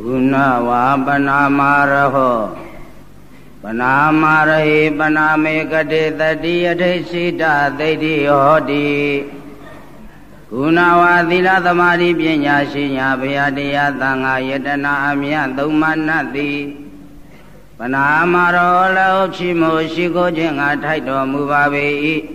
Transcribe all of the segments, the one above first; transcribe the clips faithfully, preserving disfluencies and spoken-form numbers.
Guna wa banamaraho Banamarahi banamekade tadi adhesita tadi hodi Guna wa thila thamari pinya sinya bhyadiya tanga yatana amya thumanati Banamaraho lao chimo shiko jenga thaito mubabe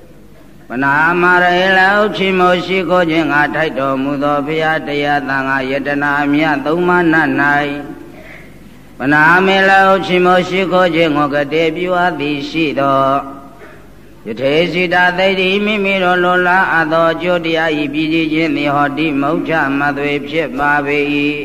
Banamarahi lao chimo shiko jenga thaito mudho bhyadiya tanga yatana amya thumananai Baname lao chimo shiko jengo kate piwa thishito Yatesita tadi mimiro lola adho jyotiya ipiji jinti hoti maucha madhve phitpabe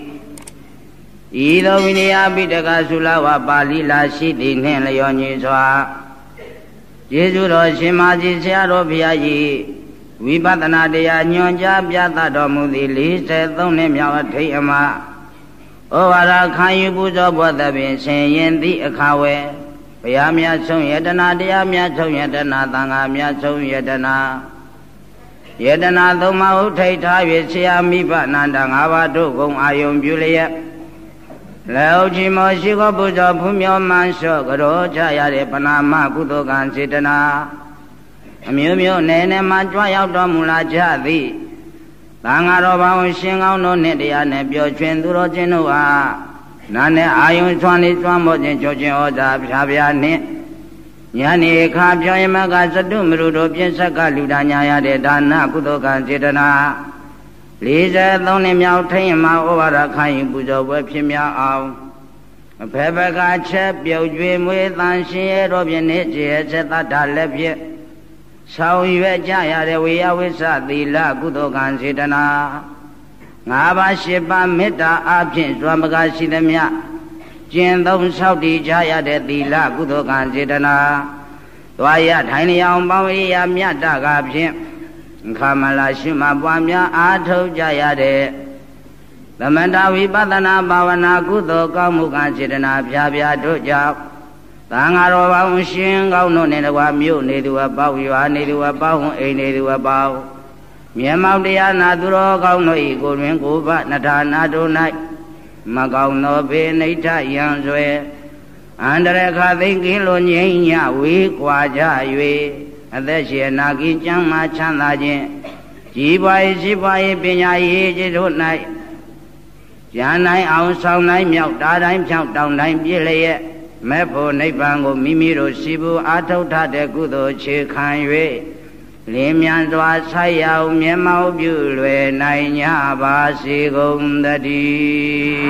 Ido viniya pitaka sulawa pali la siti nin layo nyi swa Jesu ro shimaji siyaro bhiyaji Vipathana daya nyonja pyata domuthi lise thone myawa thai ama Ovara khanyu pujo bodhabin sen yenti akhawe Bhaya mya chung yatana daya mya chung yatana thanga mya chung yatana Yatana thoma uthai thaywe siya mipa nanda ngava do gong ayong pyulaya Lao chimo shiko pujo phumyo mansho karo chayare panama kudokan sitana Amyo myo nene ma chwa yauk tomula chati Thanga ro bhaung shin kaung no ne taya ne pyo chwin tu ro chin do ha Nane ayung chwan ni chwan mo chin cho chin oza phya phya ni Nyani kha pyo yamaka satu miru do pyin sakka luda nyayade dana kudokan sitana Lise thone myaw thai ma ovara khanyu pujo bwe phit mya aung Aphe baka chet pyaw jwe mwe than shin ye ro pyin ni je set tha let phit Sao yue cha yade viya vissa thila kudokan sitana Nga ba shibba metta aphin swambaka sitamya Jin thong sauti cha yade thila kudokan sitana Twaya thaini yaung pawiriya myatta ka phin Khamala shima pwamya athau cha yade Thamanta vipathana bhavana kudo kaumukan sitana phya phya do jauk Thanga ro bhaung shin kaung no ne twa myo ne tuwa pau ywa ne tuwa pau ai ne tuwa pau Myamak taya na tu ro kaung no i ko twin ko pha natha na do nai Ma kaung no phe naitha yan swe Andare kha thing kin lo nyin nya we kwa ja ywe Athet shie na kin chang ma chan tha chin Ji pwa yi si pwa yi pinya yi chit do nai Jan nai aung saung nai myauk ta dain phyauk taung dain phit layet Mẹ phổ nibbang ko mimi ro sibu athau thate kudo che khan yue Lim myan twa sai yaung myen mau pyu lue nai nya ba si gong tati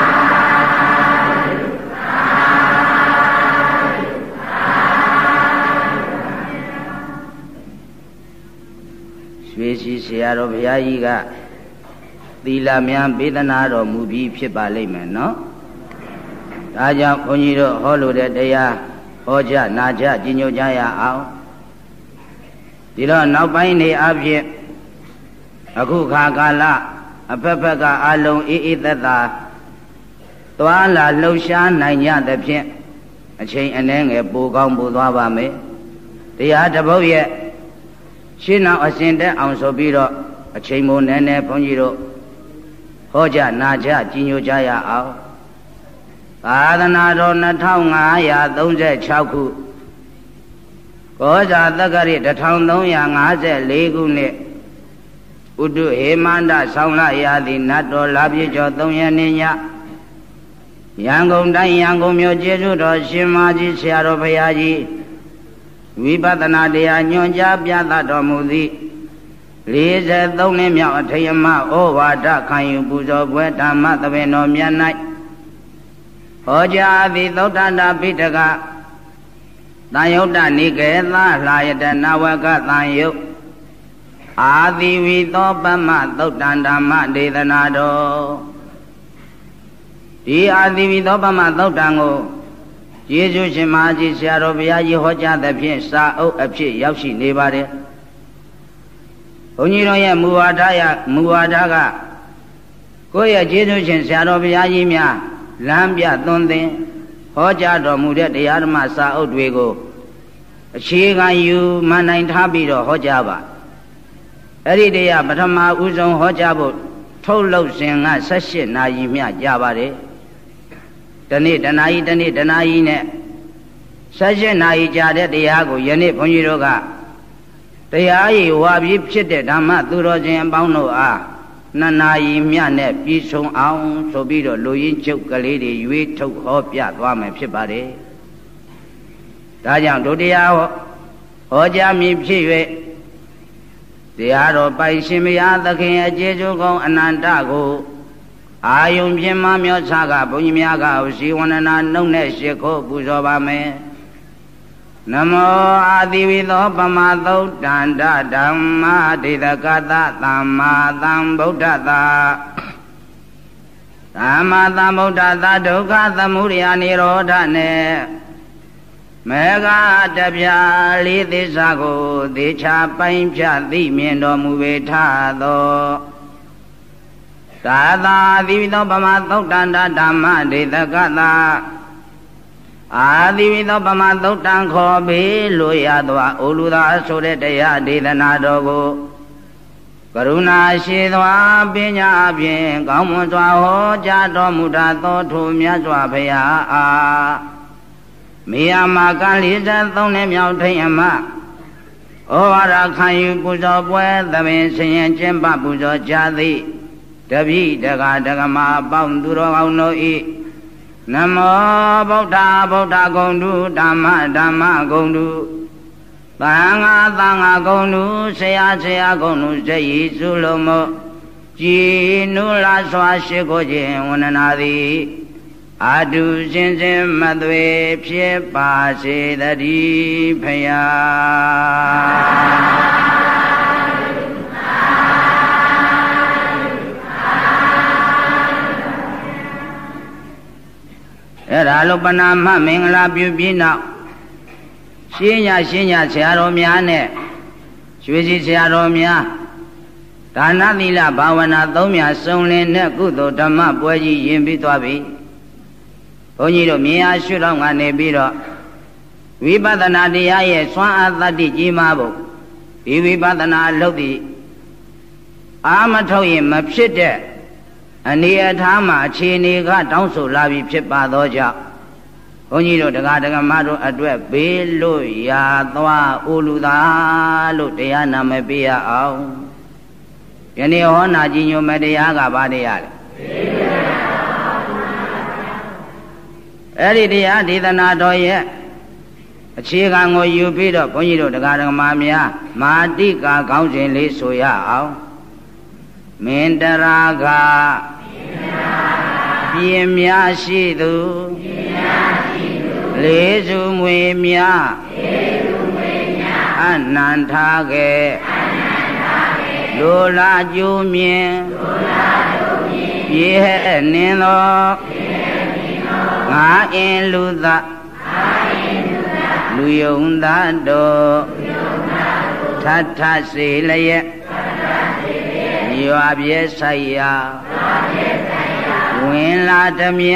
Shwe si siya ro bhaya ji ka Thila myan pedana ro mu bhi phit pa lai men noဒါကြောင့်ဘုန်းကြီးတို့ဟောလို့တဲ့တရားဟောကြနာကြကြီးညိုကြရအောင်ဒီတော့နောက်ပိုင်းနေအဖြစ်အခုခါကာလအဖက်ဖက်ကအလုံးအေးအေးသက်သာသွားလာလှုပ်ရှားနိုင်ကြသဖြင့်အချိန်အနည်းငယ်ပိုကောင်းပိုသွားပါမယ်တရားတစ်ပုဒ်ရဲ့ရှင်းအောင်အစဉ်တက်အောင်ဆိုပြီးတော့အချိန်မိုးနည်းနည်းဘုန်းကြီးတို့ဟောကြနာကြကြီးညိုကြရအောင်သာသနာတော်နှစ်ထောင်ငါးရာသုံးဆယ်ခြောက်ခုကောဇာတက္ကရာတစ်ထောင်သုံးရာငါးဆယ်လေးခုနှစ်ဥတုဟေမန္တဆောင်းလရာသီနတ်တော်လာပြည့်ကျော်သုံးရက်နေ့ညရန်ကုန်တိုင်းရန်ကုန်မြို့ကျေးဇူးတော်ရှင်မကြီးဆရာတော်ဘုရားကြီးဝိပဿနာတရားညွှန်ကြားပြသတော်မူသည့်လေးဆယ်သုံးနှစ်မြောက်အထိမ်းအမှတ်ဩဝါဒခံယူပူဇော်ပွဲဓမ္မသဘင်တော်မြတ်၌ဟောကြားသည်သုတ္တန္တပိဋကသံယုတ်တနိကေသလှယတနဝကသံယုတ်အာတိဝိသောပမသုတ္တန္တမဒေသနာတော်ဒီအာတိဝိသောပမသုတ္တံကိုယေရှုရှင်မကြီးဆရာတော်ဘုရားကြီးဟောကြားသဖြင့်စာအုပ်အဖြစ်ရောက်ရှိနေပါတယ်ဘုန်းကြီးတို့ရဲ့မူဝါဒရမူဝါဒကကိုယ့်ရဲ့ယေရှုရှင်ဆရာတော်ဘုရားကြီးများလမ်းပြသွန်သင်ဟောကြားတော်မူတဲ့တရားဓမ္မစာအုပ်တွေကိုအခြေခံယူမှန်နိုင်ထားပြီးတော့ဟောကြားပါအဲ့ဒီတရားပထမဦးဆုံးဟောကြားဖို့ထထုတ်လုပ်စဉ်ကဆယ့်ရှစ်နာရီမျှကြာပါတယ်တနေ့တနာရီတနေ့တနာရီနဲ့ဆယ့်ရှစ်နာရီကြာတဲ့တရားကိုယနေ့ဘုန်းကြီးတို့ကတရားရည်ဝါပြီးဖြစ်တဲ့ဓမ္မသူတော်ရှင်အပေါင်းတို့အားနှစ်နာရီမျှနဲ့ပြီးဆုံးအောင်ဆိုပြီးတော့လူရင်းချုပ်ကလေးတွေရွေးထုတ်ဟောပြသွားမယ်ဖြစ်ပါတယ်ဒါကြောင့်ဒုတိယဟောဟောကြားမည်ဖြစ်၍တရားတော်ပိုင်ရှင်မယားသခင်အကျေကျိုးကောင်းအနန္တကိုအာယုံဖြင့်မမျောချကဘုန်းကြီးများကဇီဝန္ဒနာနှုတ်နဲ့ရှိခိုးပူဇော်ပါမယ်နမောအာတိဝိသောပမသုတ်တန္တဓမ္မဒေသကတသမ္မာသမ္ဗုဒ္ဓတာသမ္မာသမ္ဗုဒ္ဓတာဒုက္ခသမုဒယနိရောဓနဲ့မေဃတပြာလေးသစ္စာကိုသေချာပိုင်းဖြတ်သိမြင်တော်မူပေထသောသာသာတိဝိသောပမသုတ်တန္တဓမ္မဒေသကတာအာတိဝိသောပမသုတ်တံခေါ်ပေလို့ရသောအိုလူသာဆိုတဲ့တရားဒေသနာတော်ကိုကရုဏာရှိသောပညာဖြင့်ကောင်းမွန်စွာဟောကြားတော်မူတတ်သောထိုမြတ်စွာဘုရားအားမိယာမကံလေးသက်သုံးနှစ်မြောက်ထိန်အမဩဝါဒခံယူပူဇော်ပွဲသမင်ဆင်ရင်ကျင့်ပပူဇော်ကြသည်တပိတကဒကမပေါင်းသူတော်ကောင်းတို့ဤနမောဗုဒ္ဓဗုဒ္ဓဂုဏ်တုဓမ္မဓမ္မဂုဏ်တုသံဃာသံဃာဂုဏ်တုဆရာဆရာဂုဏ်တုဇေယီစုလုံးမို့ကြည်နုလာစွာရှိခိုးခြင်းဝန္ဒနာသည်အာတုရှင်စဉ်မသွေဖြစ်ပါစေတည်းဖယားအဲ့ဒါလိုပနာမမင်္ဂလာပြုပြီးနောက်ရှင်းညရှင်းညဆရာတော်များနဲ့ရွှေစီဆရာတော်များဒါနသီလဘာဝနာသုံးမြစုံလင်တဲ့ကုသိုလ်ဓမ္မပွဲကြီးရင်ပြီးသွားပြီဘုန်းကြီးတို့မြင်အားရှုထောင့်ကနေပြီးတော့ဝိပဿနာတရားရဲ့စွမ်းအားသတ္တိကြီးမားဖို့ဒီဝိပဿနာအလုပ်ဒီအာမထုတ်ရင်မဖြစ်တဲ့အနေအထားမှာအခြေအနေကတောင်းဆိုလာပြီးဖြစ်ပါသောကြောင့်ဘုန်းကြီးတို့တရားဓမ္မတို့အတွက်ဘေးလို့ရာသွားအိုလူသာလို့တရားနာမပေးရအောင်ယနေ့ဟောနာကြီးညိုမတရားကဘာတရားလဲအဲ့ဒီတရားဒေသနာတော်ရဲ့အခြေခံကိုယူပြီးတော့ဘုန်းကြီးတို့တရားဓမ္မများမာတိကာကောင်းစဉ်လေးဆိုရအောင်မင်တရာကပြင်းများရှိသူလေးစုမွေများအနန္ထာကဲလိုလာကျိုးမြင်ပြေဟဲ့နင်းသောငါအင်းလူသာလူယုံသာတော်ထထစေလျက်ရွာပြဲဆိုင်ရာဝင်လာဓမြ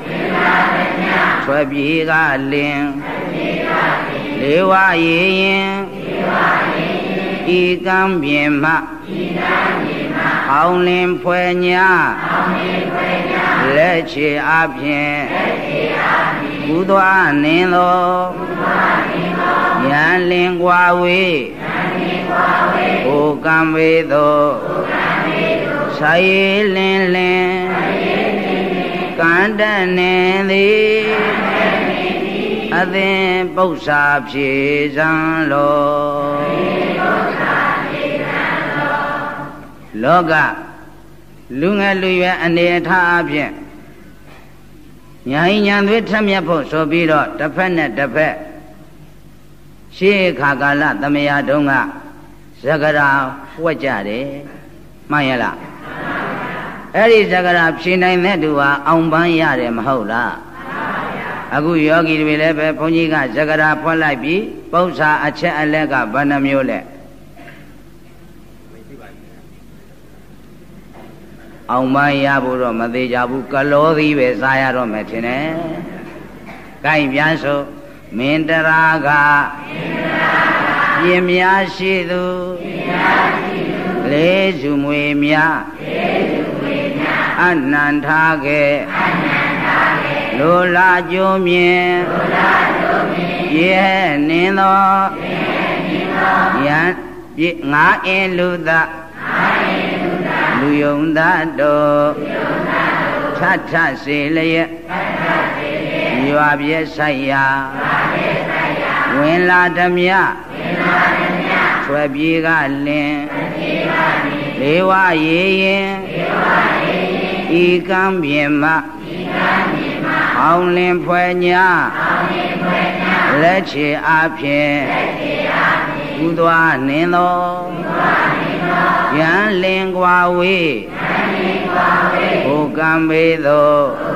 ထွက်ပြေးကလင်လေးဝရေရင်ဤကံပြင်မှအောင်းလင်းဖွဲညာလက်ချေအဖြင့်ကုသွားနင်းသောယံလင်ကွာဝေဟိုကံဝေသောဆိုင်လင်းလင်းကန္တနေသည်အသင်ပု္ပ္ပာဖြေစံလောလောကလူငယ်လူရွယ်အနေအထားအဖြင့်ညာရင်ညာသွေးထက်မြက်ဖို့ဆိုပြီးတော့တစ်ဖက်နဲ့တစ်ဖက်ရှေးခါကာလသမယတုန်းကဇဂရာဝှက်ကြတယ်မှန်ရလားအဲ့ဒီဇဂရာဖြေနိုင်တဲ့သူဟာအောင်ပန်းရတယ်မဟုတ်လားအခုယောဂီတွေလည်းပဲဘုန်းကြီးကဇဂရာဖွက်လိုက်ပြီးပု္ပ္ပာအချက်အလက်ကဘယ်နှမျိုးလဲအောင်ပန်းရဖို့တော့မသေးကြဘူးကလောသီးပဲစားရတော့မယ်ထင်တယ်။ကိုင်ပြန်ဆိုမင်တရာကပြင်းများရှိသူလေးစုမွေများအနန္ထာကေလိုလာကျိုးမြင်ရဲ့နင်းသောယံငါအင်းလူသာလူယုံသာတော်ထထစေလျက်ရွာပြည့်ဆိုင်ရာဝင်လာဓမြဆွဲပြေကလင်လေးဝရေရင်ဤကံပြင်မအောင်လင်ဖွဲညာလက်ချေအဖြစ်ဥသွားနင်းသောယံလင်ကွာဝေးဘုကံပေသော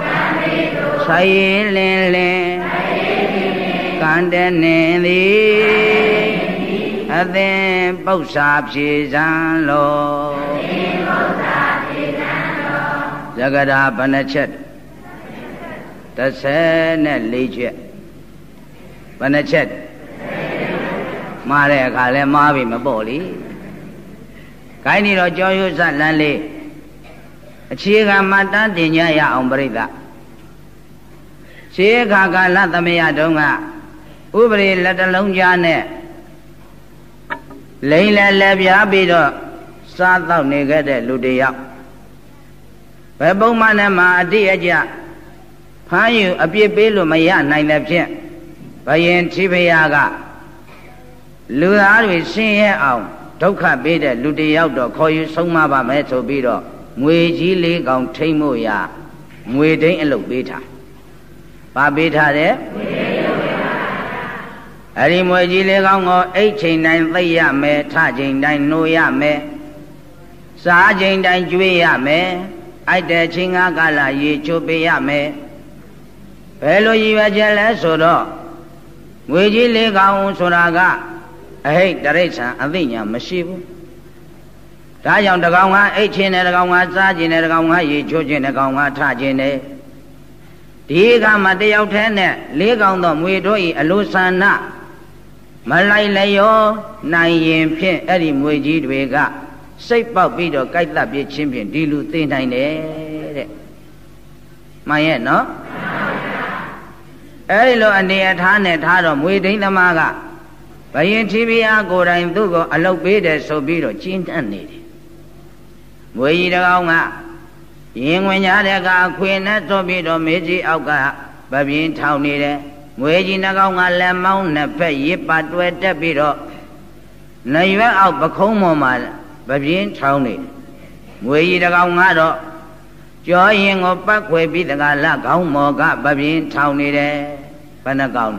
ဆိုင်လင်လင်ကံတနေသည်အသင်ပု္ပ္ပာဖြေစံလောဇဂရာဘဏ္ဍချက်တစ်ဆယ်နဲ့လေးချက်ဘဏ္ဍချက်မှားတဲ့အခါလဲမှားပြီမပေါ့လေခိုင်းနေတော့ကြောရွတ်စလန်းလေးအခြေခံမှတန်းတင်ကြရအောင်ပြိဿရှေးခါကာလသမယတုန်းကဥပရိလက်တလုံးကြားနဲ့လိမ့်လဲလဲပြားပြီးတော့စားတော့နေခဲ့တဲ့လူတယောက်ဘယ်ပုံမှန်နဲ့မှအတိအကျဖမ်းယူအပြစ်ပေးလို့မရနိုင်တဲ့ဖြင့်ဘယင်တိဖယားကလူသားတွေဆင်းရဲအောင်ဒုက္ခပေးတဲ့လူတယောက်တော့ခေါ်ယူဆုံးမပါမယ်ဆိုပြီးတော့ငွေကြီးလေးကောင်ထိမ့်မို့ရငွေဒိန်းအလုပ်ပေးထား။ဘာပေးထားတဲ့အဲ့ဒီငွေကြီးလေးကောင်ကိုအိတ်ချိန်တိုင်းသိရမယ်ထချိန်တိုင်းနှိုးရမယ်စားချိန်တိုင်းကျွေးရမယ်အိုက်တဲ့ချင်းကားကလာရေချိုးပေးရမယ်ဘယ်လိုရည်ရွယ်ချက်လဲဆိုတော့ငွေကြီးလေးကောင်ဆိုတာကအဟိတ်တရိစ္ဆာန်အသိဉာဏ်မရှိဘူးဒါကြောင့်တကောင်ကအိတ်ချင်းနဲ့တကောင်ကစားခြင်းနဲ့တကောင်ကရေချိုးခြင်းနဲ့တကောင်ကထခြင်းနဲ့ဒီကမှတယောက်တည်းနဲ့လေးကောင်သောငွေတို့ဤအလိုဆန္ဒမလိုက်လျောနိုင်ရင်ဖြင့်အဲ့ဒီငွေကြီးတွေကစိတ်ပေါက်ပြီးတော့ကြိုက်သက်ပြချင်းဖြင့်ဒီလူသိနိုင်တယ်တဲ့မှန်ရဲ့နော်အဲ့ဒီလိုအနေအထားနဲ့ထားတော့ငွေဒိန်းသမားကဘယင်တိပိယကိုယ်တိုင်သူ့ကိုအလုပ်ပေးတယ်ဆိုပြီးတော့ကျင်းတတ်နေတယ်ငွေကြီးတကောင်ကရင်ဝင်ကြတဲ့ကအခွေနဲ့တော့ပြီးတော့မေကြီးအောက်ကဗပြင်းထောင်နေတယ်ငွေကြီးနှကောင်ကလက်မောင်းနှစ်ဖက်ရစ်ပါတွဲတက်ပြီးတော့နေရွက်အောက်ပခုံးပေါ်မှာဗပြင်းထောင်နေတယ်ငွေကြီးတကောင်ကတော့ကြောရင်ကိုပတ်ခွေပြီးတကလခေါင်းမော်ကဗပြင်းထောင်နေတယ်ဘယ်နှကောင်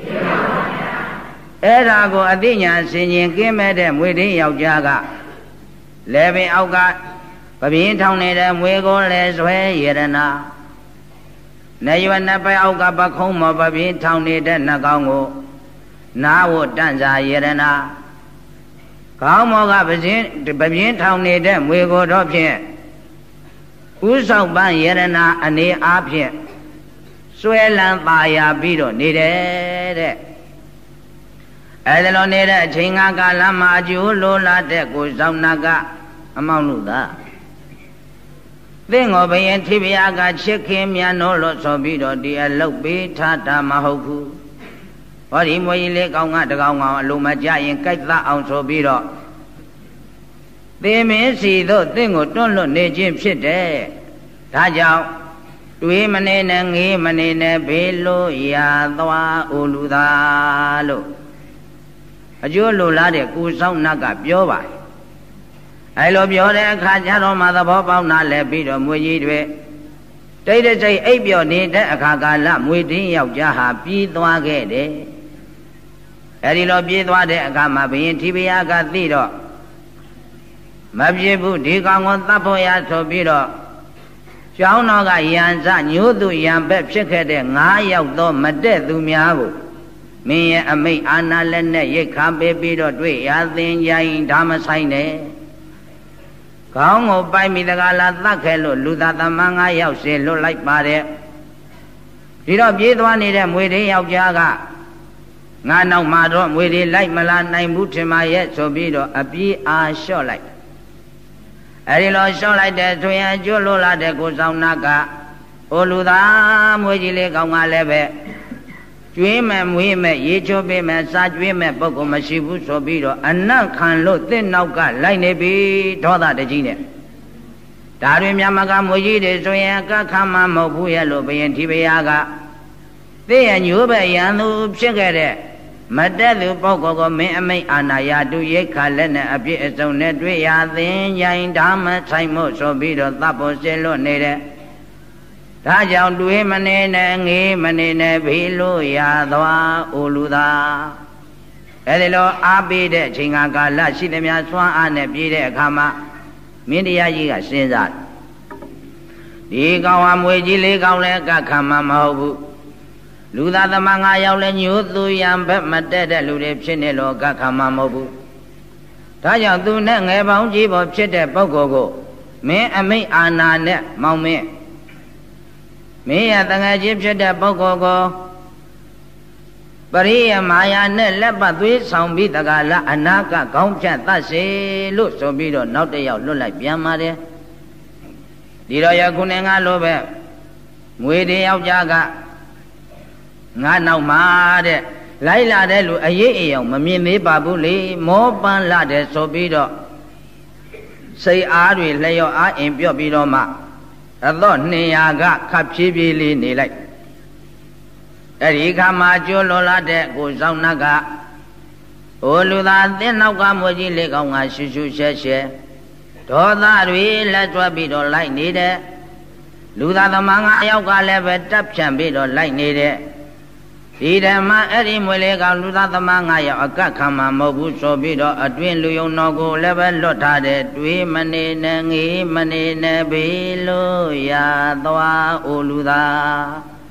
အဲ့ဒါကိုအသိဉာဏ်ဆင်ခြင်ကင်းမဲ့တဲ့မွေဒင်းယောက်ျားကလဲပင်အောက်ကပပြင်းထောင်နေတဲ့မွေကိုလဲဆွဲရတနာနေရွယ်နှစ်ပတ်အောက်ကပခုံးမော်ပပြင်းထောင်နေတဲ့နှကောင်ကိုနာဝတန့်စာရတနာခေါင်းမော်ကပပြင်းပပြင်းထောင်နေတဲ့မွေကိုတော့ဖြင့်ဥဆောင်ပန်းရတနာအနေအားဖြင့်ဆွဲလန်းပါရပြီးတော့နေတယ်တဲ့အဲ့ဒါလိုနေတဲ့အချိန်ကာလမှာအကျိုးလိုလာတဲ့ကိုဆောင်နာကအမောင်းလို့သာသင်္ဃောဘယင်တိပိယကချစ်ခင်မြန်လို့လို့ဆိုပြီးတော့ဒီအလုတ်ပေးထားတာမဟုတ်ဘူးဟောဒီမွေကြီးလေးကောင်ကတကောင်ကောင်အလိုမကြရင်ကြိုက်သအောင်ဆိုပြီးတော့သင်မင်းစီတို့သင်ကိုတွန့်လွတ်နေခြင်းဖြစ်တယ်ဒါကြောင့်တွေးမနေနဲ့ငေးမနေနဲ့ဘေးလို့ရာသွားအိုလူသာလို့အကျိုးလိုလားတဲ့ကိုဆောင်နတ်ကပြောပါတယ်အဲလိုပြောတဲ့အခါကျတော့မှသဘောပေါက်နာလဲပြီးတော့မွေကြီးတွေတိတ်တိတ်အိပ်ပျော်နေတဲ့အခါကာလမွေတင်းယောက်ျားဟာပြေးသွားခဲ့တယ်အဲဒီလိုပြေးသွားတဲ့အခါမှာဘုရင်တိပိယကသိတော့မပြေဘူးဒီကောင်ကိုသတ်ဖို့ရဆိုပြီးတော့ကျောင်းတော်ကရန်စညို့သူရန်ဘက်ဖြစ်ခဲ့တဲ့ငါးယောက်သောမတက်သူများကိုမင်းရဲ့အမိတ်အာနာလက်နဲ့ရိတ်ခါပေးပြီးတော့တွေ့ရသင်ကြရင်ဒါမဆိုင်နဲ့ခေါင်းကိုပိုက်မိတကလာသတ်ခဲ့လို့လူသားသမန်းငါးယောက်စေလွတ်လိုက်ပါတယ်ဒီတော့ပြေးသွားနေတဲ့မွေတွေယောက်ျားကငါနောက်မှာတော့မွေတွေလိုက်မလာနိုင်ဘူးထင်ပါရဲ့ဆိုပြီးတော့အပြေးအားလျှော့လိုက်အဲ့ဒီလိုလျှော့လိုက်တဲ့ဆိုရင်ကျွလို့လာတဲ့ကိုဆောင်နာကအိုလူသားမွေးကြီးလေးကောင်းကလည်းပဲကျွေးမဲ့မွေးမဲ့ရေချိုးပေးမဲ့စားကျွေးမဲ့ပုဂ္ဂိုလ်မရှိဘူးဆိုပြီးတော့အနတ်ခံလို့တစ်နောက်ကလိုက်နေပြီဒေါသတကြီးနဲ့ဒါတွင်မြမကမွေးကြီးတွေဆိုရင်ကခမမဟုတ်ဘူးရဲ့လို့ဘုရင်ဒီဘုရားကသိရညိုးပဲရန်သူဖြစ်ခဲ့တဲ့မတက်သူပုဂ္ဂိုလ်ကိုမင်းအမိတ်အာနာယာတုရိတ်ခါလက်နဲ့အပြည့်အစုံနဲ့တွေ့ရသင်ရင်ဓမ္မဆိုင်မို့ဆိုပြီးတော့တပ်ဖို့စေလွတ်နေတဲ့ဒါကြောင့်တွေးမနေနဲ့ငေးမနေနဲ့ဘေးလို့ရသွားအိုလူသာအဲဒီလိုအားပေးတဲ့အချိန်ကာလရှိသမျှစွမ်းအားနဲ့ပြည့်တဲ့အခါမှာမင်းတရားကြီးကစဉ်းစားဒီကောင်ဟာမွေကြီးလေးကောင်လည်းကခံမှာမဟုတ်ဘူးလူသားသမားငါရောက်လဲညို့သူရံဘက်မတက်တဲ့လူတွေဖြစ်နေလို့ကခံမှာမဟုတ်ဘူးဒါကြောင့်သူနဲ့ငယ်ပေါင်းကြီးပေါ်ဖြစ်တဲ့ပုဂ္ဂိုလ်ကိုမင်းအမိတ်အာနာနဲ့မောင်မင်းမင်းရတငယ်ချင်းဖြစ်တဲ့ပုဂ္ဂိုလ်ကိုပရိယမာယာနဲ့လက်ပတ်သွေးဆောင်ပြီးတကလားအနာကခေါင်းဖြတ်သတ်စေလို့ဆိုပြီးတော့နောက်တစ်ယောက်လွတ်လိုက်ပြန်ပါတယ်ဒီတော့ယခုနဲ့ငါလိုပဲငွေတွေယောက်ျားကငါနောက်မှာတဲ့လိုက်လာတဲ့လူအရေးအယောင်မမြင်သေးပါဘူးလေမောပန်းလာတယ်ဆိုပြီးတော့စိတ်အားတွေလျော့အားအင်ပြော့ပြီးတော့မှအတော့နှင်ရာကခပ်ဖြည်းဖြည်းလေးနေလိုက်အဲ့ဒီခါမှာကျွလွန်လာတဲ့ကိုဆောင်နတ်ကအိုလူသားသင်းနောက်ကမွေကြီးလေးကောင်ကရှူရှူရှဲရှဲဒေါသတွေလက်တွဲပြီးတော့လိုက်နေတဲ့လူသားသမားငါအယောက်ကလည်းပဲတပ်ဖြန့်ပြီးတော့လိုက်နေတဲ့ဒီဓမ္မအဲ့ဒီမွေလေးကောင်လူသားသမားငါရောက်အကတ်ခံမှာမဟုတ်ဘူးဆိုပြီးတော့အတွင်းလူယုံတော်ကိုလည်းပဲလွတ်ထားတဲ့တွေးမနေနဲ့ငေးမနေနဲ့ဘေးလို့ရသွားအိုလူသား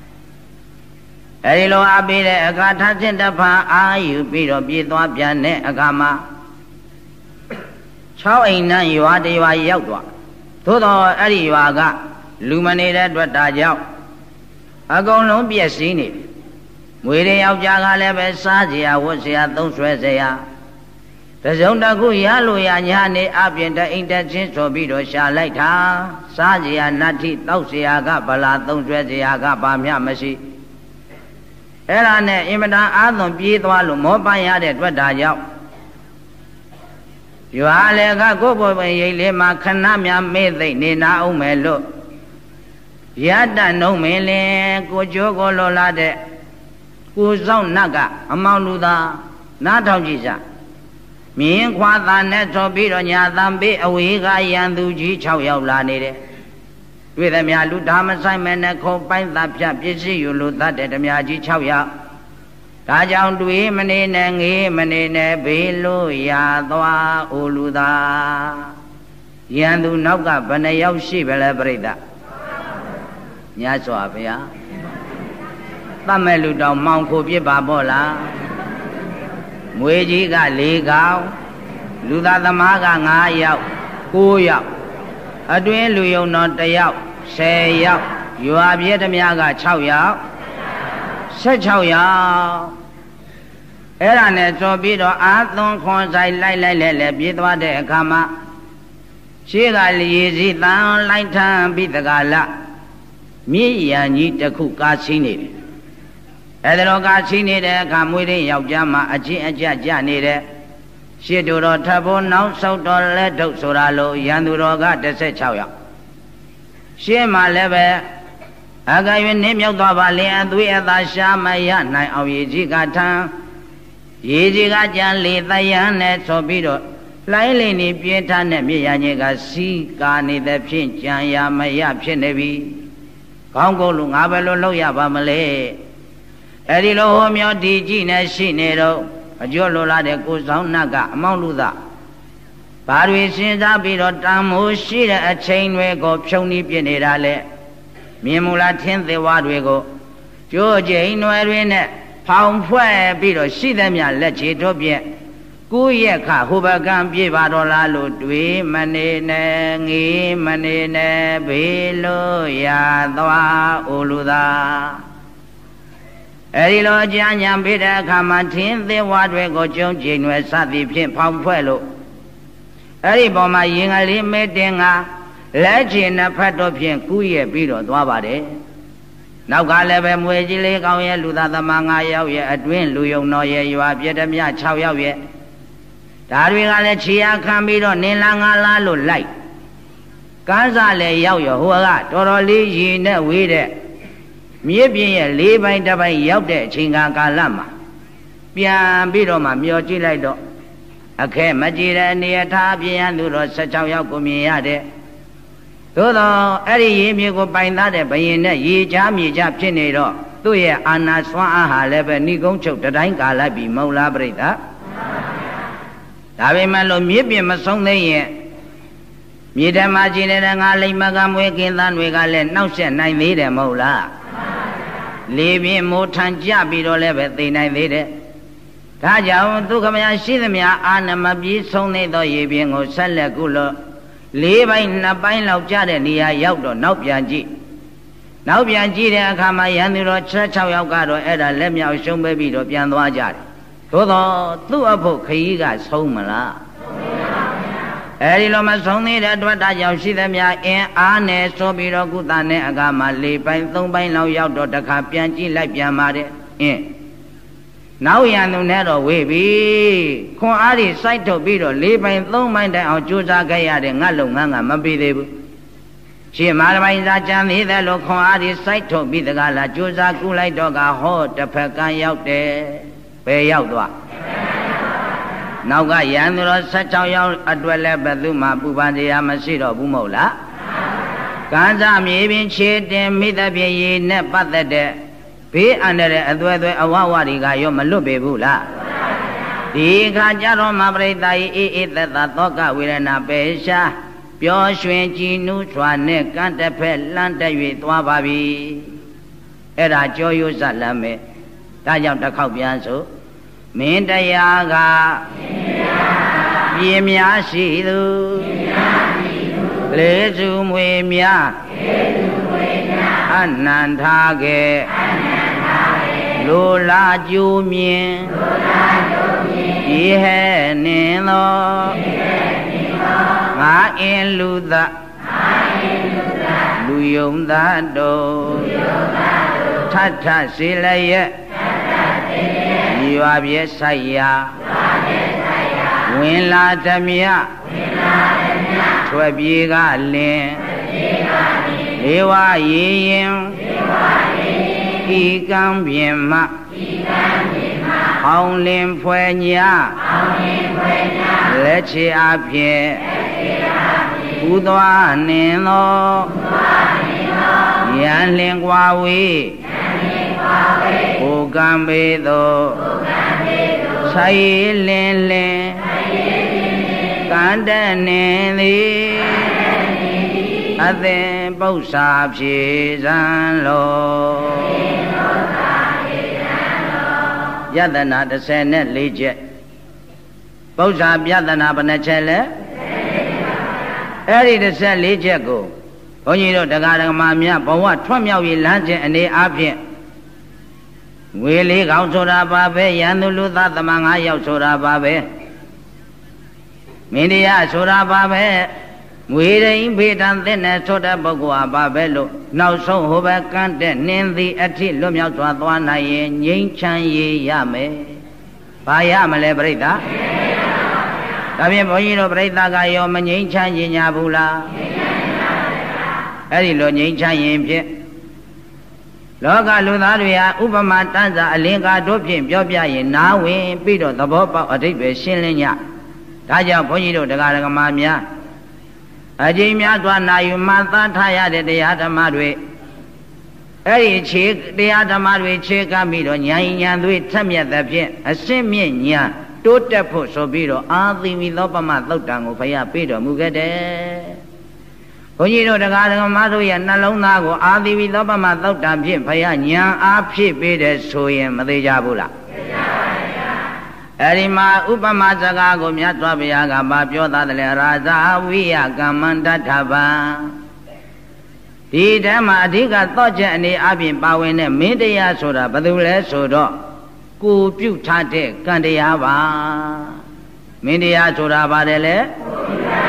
အဲဒီလိုအပ်ပြီးတဲ့အခါထချင်းတဖန်အာယူပြီးတော့ပြေးသွားပြန်တဲ့အခါမှာ၆အိမ်နှံရွာတရွာရောက်သွားသို့တော့အဲ့ဒီရွာကလူမနေတဲ့အတွက်ဒါကြောင့်အကုန်လုံးပြည့်စည်နေတယ်မွေတွေယောက်ျားကလည်းပဲစားစရာဝတ်စရာသုံးဆွဲစရာတစုံတစ်ခုရလို့ရညာနေအပြင်တအိမ်တက်ချင်းဆိုပြီးတော့ရှာလိုက်တာစားစရာနတ်တိတောက်စရာကဗလာသုံးဆွဲစရာကဘာမျှမရှိအဲ့ဒါနဲ့အင်မတန်အာသွန်ပြေးသွားလို့မောပန်းရတဲ့အတွက်ဒါကြောင့်ရွာလေကကိုယ့်ဘဝရိတ်လေးမှာခဏများမေ့သိမ့်နေနာအောင်မယ်လို့ရတ္တနှုံးမင်းလင်ကိုကျိုးကိုလိုလာတဲ့ကိုဆောင်နတ်ကအမောင်လူသားနားထောင်ကြည့်စမြင်းခွာသားနဲ့ဆိုပြီးတော့ညာသံပေးအဝေးကရန်သူကြီး၆ယောက်လာနေတယ်တွေ့သမျှလူဓာမဆိုင်မဲ့နဲ့ခုံပိုင်းသားဖြတ်ပစ္စည်းယူလို့တတ်တဲ့ဓမြကြီး၆ယောက်ဒါကြောင့်တွေးမနေနဲ့ငေးမနေနဲ့ဘေးလို့ရသွားအိုလူသားရန်သူနောက်ကဘယ်နှယောက်ရှိပဲလဲပြိတ္တညစွာဗျာသတ်မဲ့လူတောင်မောင်ခိုပြစ်ပါပေါ့လားမွေကြီးက၄ကောင်လူသားသမားက၅ယောက်၉ယောက်အတွင်းလူယုံတော်၁ယောက်၁၀ယောက်ရွာပြည့်ဓမြက၆ယောက်၁၆ယောက်အဲ့ဒါနဲ့ဆိုပြီးတော့အာသွန်ခွန်ဆိုင်လိုက်လိုက်လဲလဲပြေးသွားတဲ့အခါမှာရှေးကရေစီတန်လိုက်ထမ်းပြီးတကလာမြည်ရန်ကြီးတစ်ခုကားချင်းနေတယ်အဲ့ဒါတော့ကားချင်းနေတဲ့အခါမွေးတဲ့ယောက်ျားမှာအချင်းအကြကြနေတဲ့ရှေ့တို့တော်ထပ်ဖို့နောက်ဆုတ်တော်လက်ထုတ်ဆိုတာလို့ရန်သူတော်က၁၆ယောက်ရှေ့မှာလည်းပဲအကရွေနင်းမြောက်သွားပါလေအသွေးအသာရှာမရနိုင်အောင်ရေကြီးကထမ်းရေကြီးကကြံလေသယံနဲ့ဆိုပြီးတော့လိုင်းလိန်နေပြင်းထန်တဲ့မြေရကြီးကစီးကာနေတဲ့ဖြင့်ကြံရမရဖြစ်နေပြီခေါင်းကုတ်လို့ငါပဲလို့လောက်ရပါမလဲအဲ့ဒီလိုဟောမျောဒီကြည့်နေရှိနေတော့အကျော်လိုလာတဲ့ကိုဆောင်နတ်ကအမောင်းလူသားဘာတွေစဉ်းစားပြီးတော့တန်မိုးရှိတဲ့အချိန်တွေကိုဖြုံနှီးပြနေတာလေမြင်မူလားထင်းသေးဝါတွေကိုကြိုးကျိန်နွယ်တွေနဲ့ဖောင်ဖွဲ့ပြီးတော့ရှိသမျှလက်ချေတို့ပြက်ကိုရက်ခဟိုဘကံပြေပါတော့လားလို့တွေးမနေနဲ့ငေးမနေနဲ့ဘေးလို့ရသွားအိုလူသားအဲဒီလိုအကြံဉာဏ်ပေးတဲ့အခါမှာထင်းသေးဝါတွေကိုကျုံကျိန်နွယ်စသည်ဖြင့်ဖောင်ဖွဲ့လို့ Eri Boma Yingali Medinga, Legend of Patopian, Kuye Bido, Dwabade. Now Galebe Muejile, Gauya, Luda, the Manga, Yawya, Adwin, Luyo, Noye, you are Vietnamia, Chow Yawye. Darwin Chia Cambido, Nilanga Lalu Light. Gazale Yawya, who are totally in a weed. Maybe live by the way Yawde, Chinga Galama. Pian Bidoma, Miochilado. A Kemajira near Tabian, Luro, such a Yakumiade. Todo, Eddie, you go by that, by in a ye jam, ye jab chinero. Do ye Anna Swan, Lebe, Nigo, Chok, the Danka, Labi, Mola Breda. Davi Malo, Mibi, Masong, the year. Mida Majin and Ali Magam waking than we got let no send nine leader Mola. Leave him more time, Jabido Lebe, the nine leader. Taja, Dukamia, see them ya, Anna Mabi, Sony, the Yabian or Salagulo. Leave in a pine of Jadania, Yaudo, Nopianji. Nopianji, there come my Yaniro Church of Yogado, Eda, Lemia, Shum baby, to Pianwajari. Todo, two of Kaigas, Homala. Eriloma Sony, that what I see them ya, in Anne, Sobiro, Gutane, Agama, Lee, by Thumbai, no Yaudo, the Capianji, like Yamade, in. Now we are no narrow way be. Con Adi Saito Bido, live by Thong Mind or Juza Gaya, and Nalunganga, Mabidebu. She Maramaiza Jan, either look Con Adi Saito be the Gala, Juza Gulai Doga, Hot, the Pekan out there, Pay Yaudwa. Now Gayanura, such a yaw, Adwella Baduma, Bubandi, Amasido, Bumola. Ganza, maybe cheat them, meet the Be, net but the day. Be under the Adway Awawari Gayo Malube Bula. The Gajaro Mabreda eat the Toka with an Abesha, Pure Swenji, Nuswane, Cantapel, Lanta with Wababi. Era Joyo Salame, Tajam the Kaupianso, Minda Yaga, Yemia Sidu, Lesum Wemia, Anantage. Lola Jumien, Ye Nino, Ma in Luda, Luyum Dado, Tata Silaya, you are Yesaya, Win La Damia, Twabiga Lin, Ewa Yim. He can be ma, only when ya, let's see up here. Udwa Nino, Yan Lingwawi, Ugambedo, Sai Lele, Kandanini, Ade Bosa Pizan Lo. Yadana the Senate legit. Bosa Yadana Banachele. Eddie the Sen legit go. When you know the Gada Mamia, but what Twamia will lunch and they up here. Willie Gausoda Babe, Yanuluda the Mangaya Soda Babe. Media Soda Babe. We ain't beat and then a soda Bogua Babello. Now so who can't name the Atilumia to Adwana Yin Chan Ye Yame. Payamale Breda. Tabian Boyino Breda Gayo Manin Chan Yabula. Erilo Yin Chan Yim. Loga Ludaria, Ubama Tanza, Alinga Dopin, Jobia, Nawi, Pido, the Bopa, or Dick Shilinia. Taja Boyino, the Garagamamia. Ajimia Dwana, you mother tired the other madwe. Eri chick, the other madwe chick, I meet on Yan Yan with Tamia the Pien, a simian ya, Tota Poso Bido, Auntie with Opama Lotang of Faya Pido Mugade. When you know the garden of Madu and Nalonago, Auntie with Opama Lotam Pien Faya, Yan Apshi Bidder Soyam, the Jabula. Erima Upama Zagago Miatrabiaga Babioda de Raza, we are Gamanda Taba. The Dama Diga Thoja and the Abin Bawin and Media Soda, Badule Soda, Ku Putate, Kandiava, Media Soda Badele.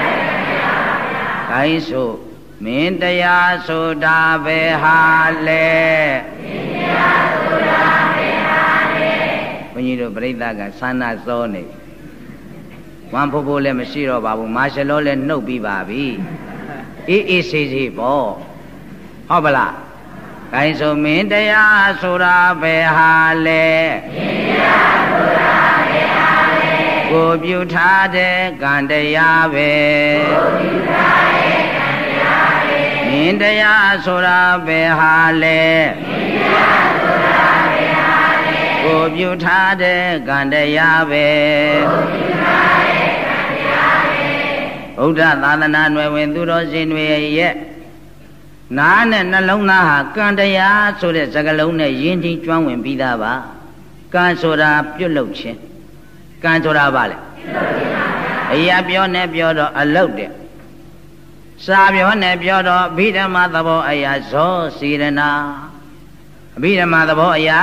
င်းဆိုမင်းတရားဆိုတာပဲဟာလေမင်းတရားဆိုတာပဲဟာလေဘုန်းကြီးတို့ပြိဿကဆန္ဒစောနေဝမ်ဖို့ဖို့လည်းမရှိတော့ပါဘူးမာရှလောလည်းနှုတ်ပြီးပါပြီအေးအေးဆေးဆေးပေါ့ဟုတ်ပါလားခိုင်းဆိုမင်းတရားဆိုတာပဲဟာလေမင်းတရားဆိုတာပဲဟာလေကိုပြုထားတဲ့ကံတရားပဲကိုပြုထားတဲ့ကံတရားပဲမင်းတရားဆိုတာပဲဟာလေမင်းတရားဆိုတာပဲဟာလေကိုပြုထားတဲ့ကံတရားပဲကိုပြုထားတဲ့ကံတရားပဲဘုရားသာသနာ့နယ်ဝင်သူတော်စင်တွေရဲ့နားနဲ့နှလုံးသားဟာကံတရားဆိုတဲ့စကားလုံးနဲ့ယဉ်ကျေးကျွမ်းဝင်ပြီးသားပါကံဆိုတာပြုတ်လုပ်ခြင်းကံဆိုတာဘာလဲအရာပြောနဲ့ပြောတော့အလုတ်တဲ့စာပြောနဲ့ပြောတော့အဘိဓမ္မာသဘောအရာဇောစေရနာအဘိဓမ္မာသဘောအရာ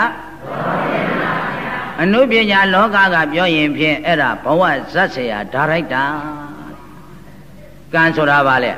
အနုပညာလောကကပြောရင်ဖြင့်အဲ့ဒါဘဝဇတ်เสียဒါရိုက်တာကံဆိုတာဘာလဲ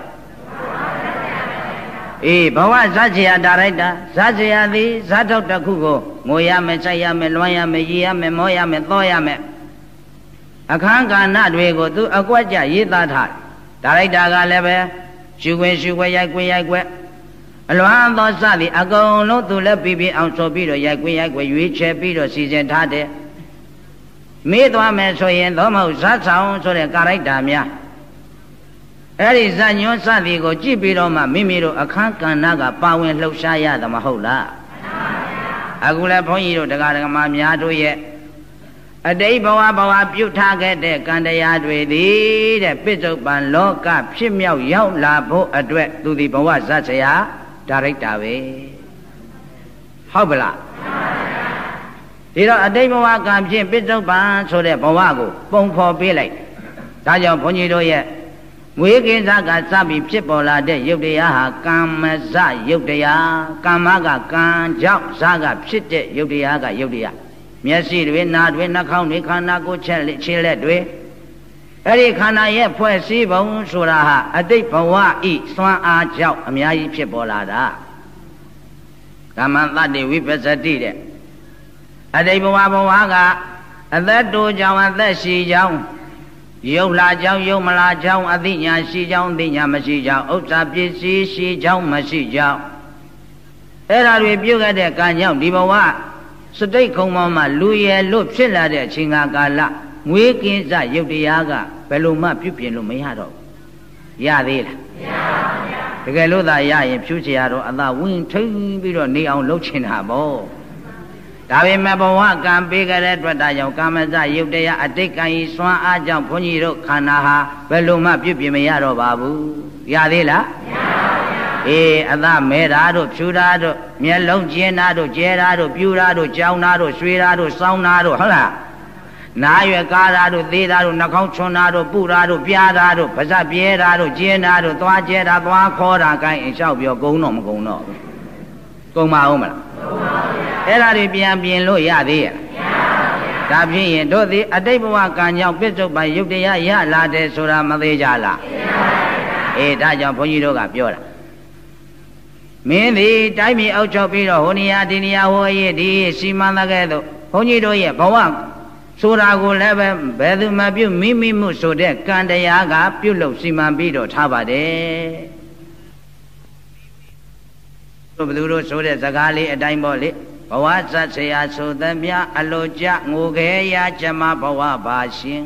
အေးဘဝဇတ်เสียဒါရိုက်တာဇတ်เสียသည်ဇတ်ထုတ်တစ်ခုကိုငိုရမယ်စိုက်ရမယ်လွှမ်းရမယ်ရည်ရမယ်မောရမယ်သောရမယ်အခန်းကဏ္ဍတွေကိုသူအကွက်ကြရေးသားထားဒါရိုက်တာကလည်းပဲရှုခွင့်ရှုခွင့်ရိုက်ခွင့်ရိုက်ခွင့်အလွမ်းသောစသည်အကုန်လုံးသူလည်းပြီးပြီးအောင်ဆိုပြီးတော့ရိုက်ခွင့်ရိုက်ခွင့်ရွေးချယ်ပြီးတော့စီစဉ်ထားတယ်မေးသွားမယ်ဆိုရင်သောမဟုတ်ဇတ်ဆောင်ဆိုတဲ့ကာရိုက်တာများအဲ့ဒီဇညွန်းစသည်ကိုကြည့်ပြီးတော့မှမိမိတို့အခန်းကဏ္ဍကပါဝင်လှုပ်ရှားရသမဟုတ်လားအခုလည်းဘုန်းကြီးတို့တရားဓမ္မများတို့ရဲ့အတိတ်ဘဝဘဝပြုထားခဲ့တဲ့ကံတရားတွေသည်တဲ့ပိဿုပန်လောကဖြစ်မြောက်ရောက်လာဖို့အတွက်သူဒီဘဝဇတ်ဆရာဒါရိုက်တာပဲဟုတ်ပလားဒီတော့အတိတ်ဘဝကံဖြင့်ပိဿုပန်ဆိုတဲ့ဘဝကိုပုံဖော်ပေးလိုက်ဒါကြောင့်ဘုန်းကြီးတို့ရဲ့မွေးကင်းစားကစပြီးဖြစ်ပေါ်လာတဲ့ယုတ်တရားဟာကမ္မဇယုတ်တရားကမ္မကကံကြောင့်ဇာကဖြစ်တဲ့ယုတ်တရားကယုတ်တရားမျက်စိတွေနားတွေနှာခေါင်းတွေခန္ဓာကိုယ်ချက်လက်ခြေလက်တွေအဲ့ဒီခန္ဓာရဲ့ဖွဲ့စည်းပုံဆိုတာဟာအတိတ်ဘဝဤစွမ်းအားကြောင့်အများကြီးဖြစ်ပေါ်လာတာကမ္မတတ္တိဝိပစ္စတိတဲ့အတိတ်ဘဝဘဝကအသက်တိုးကြောင့်အသက်ရှိကြောင်းယုတ်လာကြောင်းယုတ်မလာကြောင်းအသိဉာဏ်ရှိကြောင်းအသိဉာဏ်မရှိကြောင်းဥစ္စာပစ္စည်းရှိကြောင်းမရှိကြောင်းအဲ့ဒါတွေပြုခဲ့တဲ့ကံကြောင့်ဒီဘဝစတိတ်ခုံပေါ်မှာလူရယ်လို့ဖြစ်လာတဲ့အချိန်ကာလငွေကင်းစရုပ်တရားကဘယ်လိုမှပြုပြင်လို့မရတော့ဘူးရသေးလားမရပါဘူးဗျာတကယ်လို့သာရရင်ဖြူချရတော့အသာဝင်ထိန်ပြီးတော့နေအောင်လုပ်ချင်တာပေါ့ဒါပေမဲ့ဘဝကံပေးကြတဲ့အတွက်ဒါကြောင့်ကာမစရုပ်တရားအတိတ်ကံဤစွမ်းအားကြောင့်ဘုန်းကြီးတို့ခန္ဓာဟာဘယ်လိုမှပြုပြင်မရတော့ပါဘူးရသေးလားမရပါဘူးအေးအသမဲတာတို့ဖြူတာတို့မျက်လုံးကျင်းတာတို့ကျဲတာတို့ပြူတာတို့ကြောင်းတာတို့ရွှေတာတို့စောင်းတာတို့ဟုတ်လားနားရွယ်ကားတာတို့သေးတာတို့နှာခေါင်းချွန်တာတို့ပူတာတို့ပြားတာတို့ပါးစပ်ပြဲတာတို့ကျင်းတာတို့သွားကျဲတာသွားခေါ်တာကိုင်းအလျှောက်ပြောကုန်းတော့မကုန်းတော့ဘူးကုန်းမအောင်မလားကုန်းပါဗျာအဲ့ဒါတွေပြန်ပြင်လို့ရသေးရဲ့မရပါဘူးဒါဖြစ်ရင်တို့သည်အတိတ်ဘဝကံကြောင့်ပြစ္ဆုတ်ပန်ယုတ်တရားရလာတယ်ဆိုတာမသေးကြလားသိပါပါဗျာအေးဒါကြောင့်ဘုန်းကြီးတို့ကပြောတာမင်းသည်တိုင်းပြည်အောက်ချုပ်ပြီးတော့ဟိုနေရာဒီနေရာဟိုအရေးဒီစီမံတဲ့ကဲ့သို့ဘုန်းကြီးတို့ရဲ့ဘဝဆိုတာကိုလည်းပဲဘယ်သူမှပြုမိမိမှုဆိုတဲ့ကံတရားကပြုလုပ်စီမံပြီးတော့ထားပါတယ်တို့ဘသူတို့ဆိုတဲ့စကားလေးအတိုင်းပေါ့လေဘဝဇတ်ဆရာဆိုသမျှအလိုကြငိုခဲရကျမဘဝပါရှင်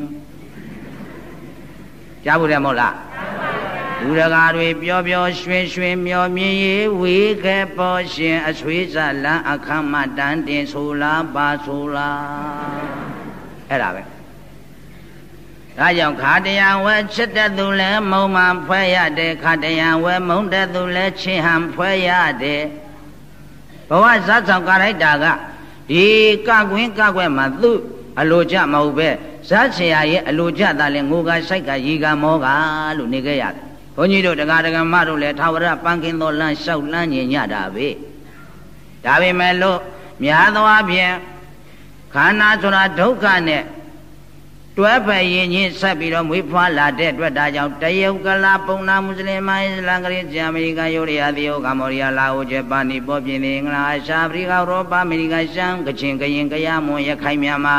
ကြားဘူးတယ်မဟုတ်လားလူတကာတွေပျော်ပျော်ရွှင်ရွှင်မျောမြင်ရေးဝေခဲ့ပေါ်ရှင်အဆွေးဇလန်းအခမ်းမတန်းတင်ဆိုလားပါဆိုလားအဲ့ဒါပဲဒါကြောင့်ခါတရံဝဲချစ်တဲ့သူလဲမုံမှဖွဲရတဲ့ခါတရံဝဲမုံတဲ့သူလဲချင်းဟန်ဖွဲရတဲ့ဘဝဇတ်ဆောင်ကာရိုက်တာကဒီကကွင်းကကွက်မှာသူ့အလိုကြမဟုတ်ပဲဇတ်ဆရာရဲ့အလိုကြတာလဲငိုကစိုက်ကရီကမောကလို့နေခဲ့ရတယ်ဘုန်းကြီးတို့တရားဓမ္မတို့လည်းထာဝရပန်းကင်းသောလမ်းလျှောက်လမ်းညင်ညတာပဲဒါပေမဲ့လို့များသောအားဖြင့်ခန္ဓာဆိုတာဒုက္ခနဲ့တွဲဖက်ရင်ချင်းဆက်ပြီးတော့မွေးဖွားလာတဲ့အတွက်ဒါကြောင့်တရုတ်ကလာပုံနာမွတ်စလင်မိုင်းအစ္စလမ်ကလေးဂျာမနီကယူရီးယားသီယိုကမ္ဘောဒီးယားလာအိုဂျပန်နီပေါ်ပြင်းနေအင်္ဂလာရှားအာဖရိကဥရောပအမေရိကရှမ်းကချင်ကရင်ကယားမွန်ရခိုင်မြန်မာ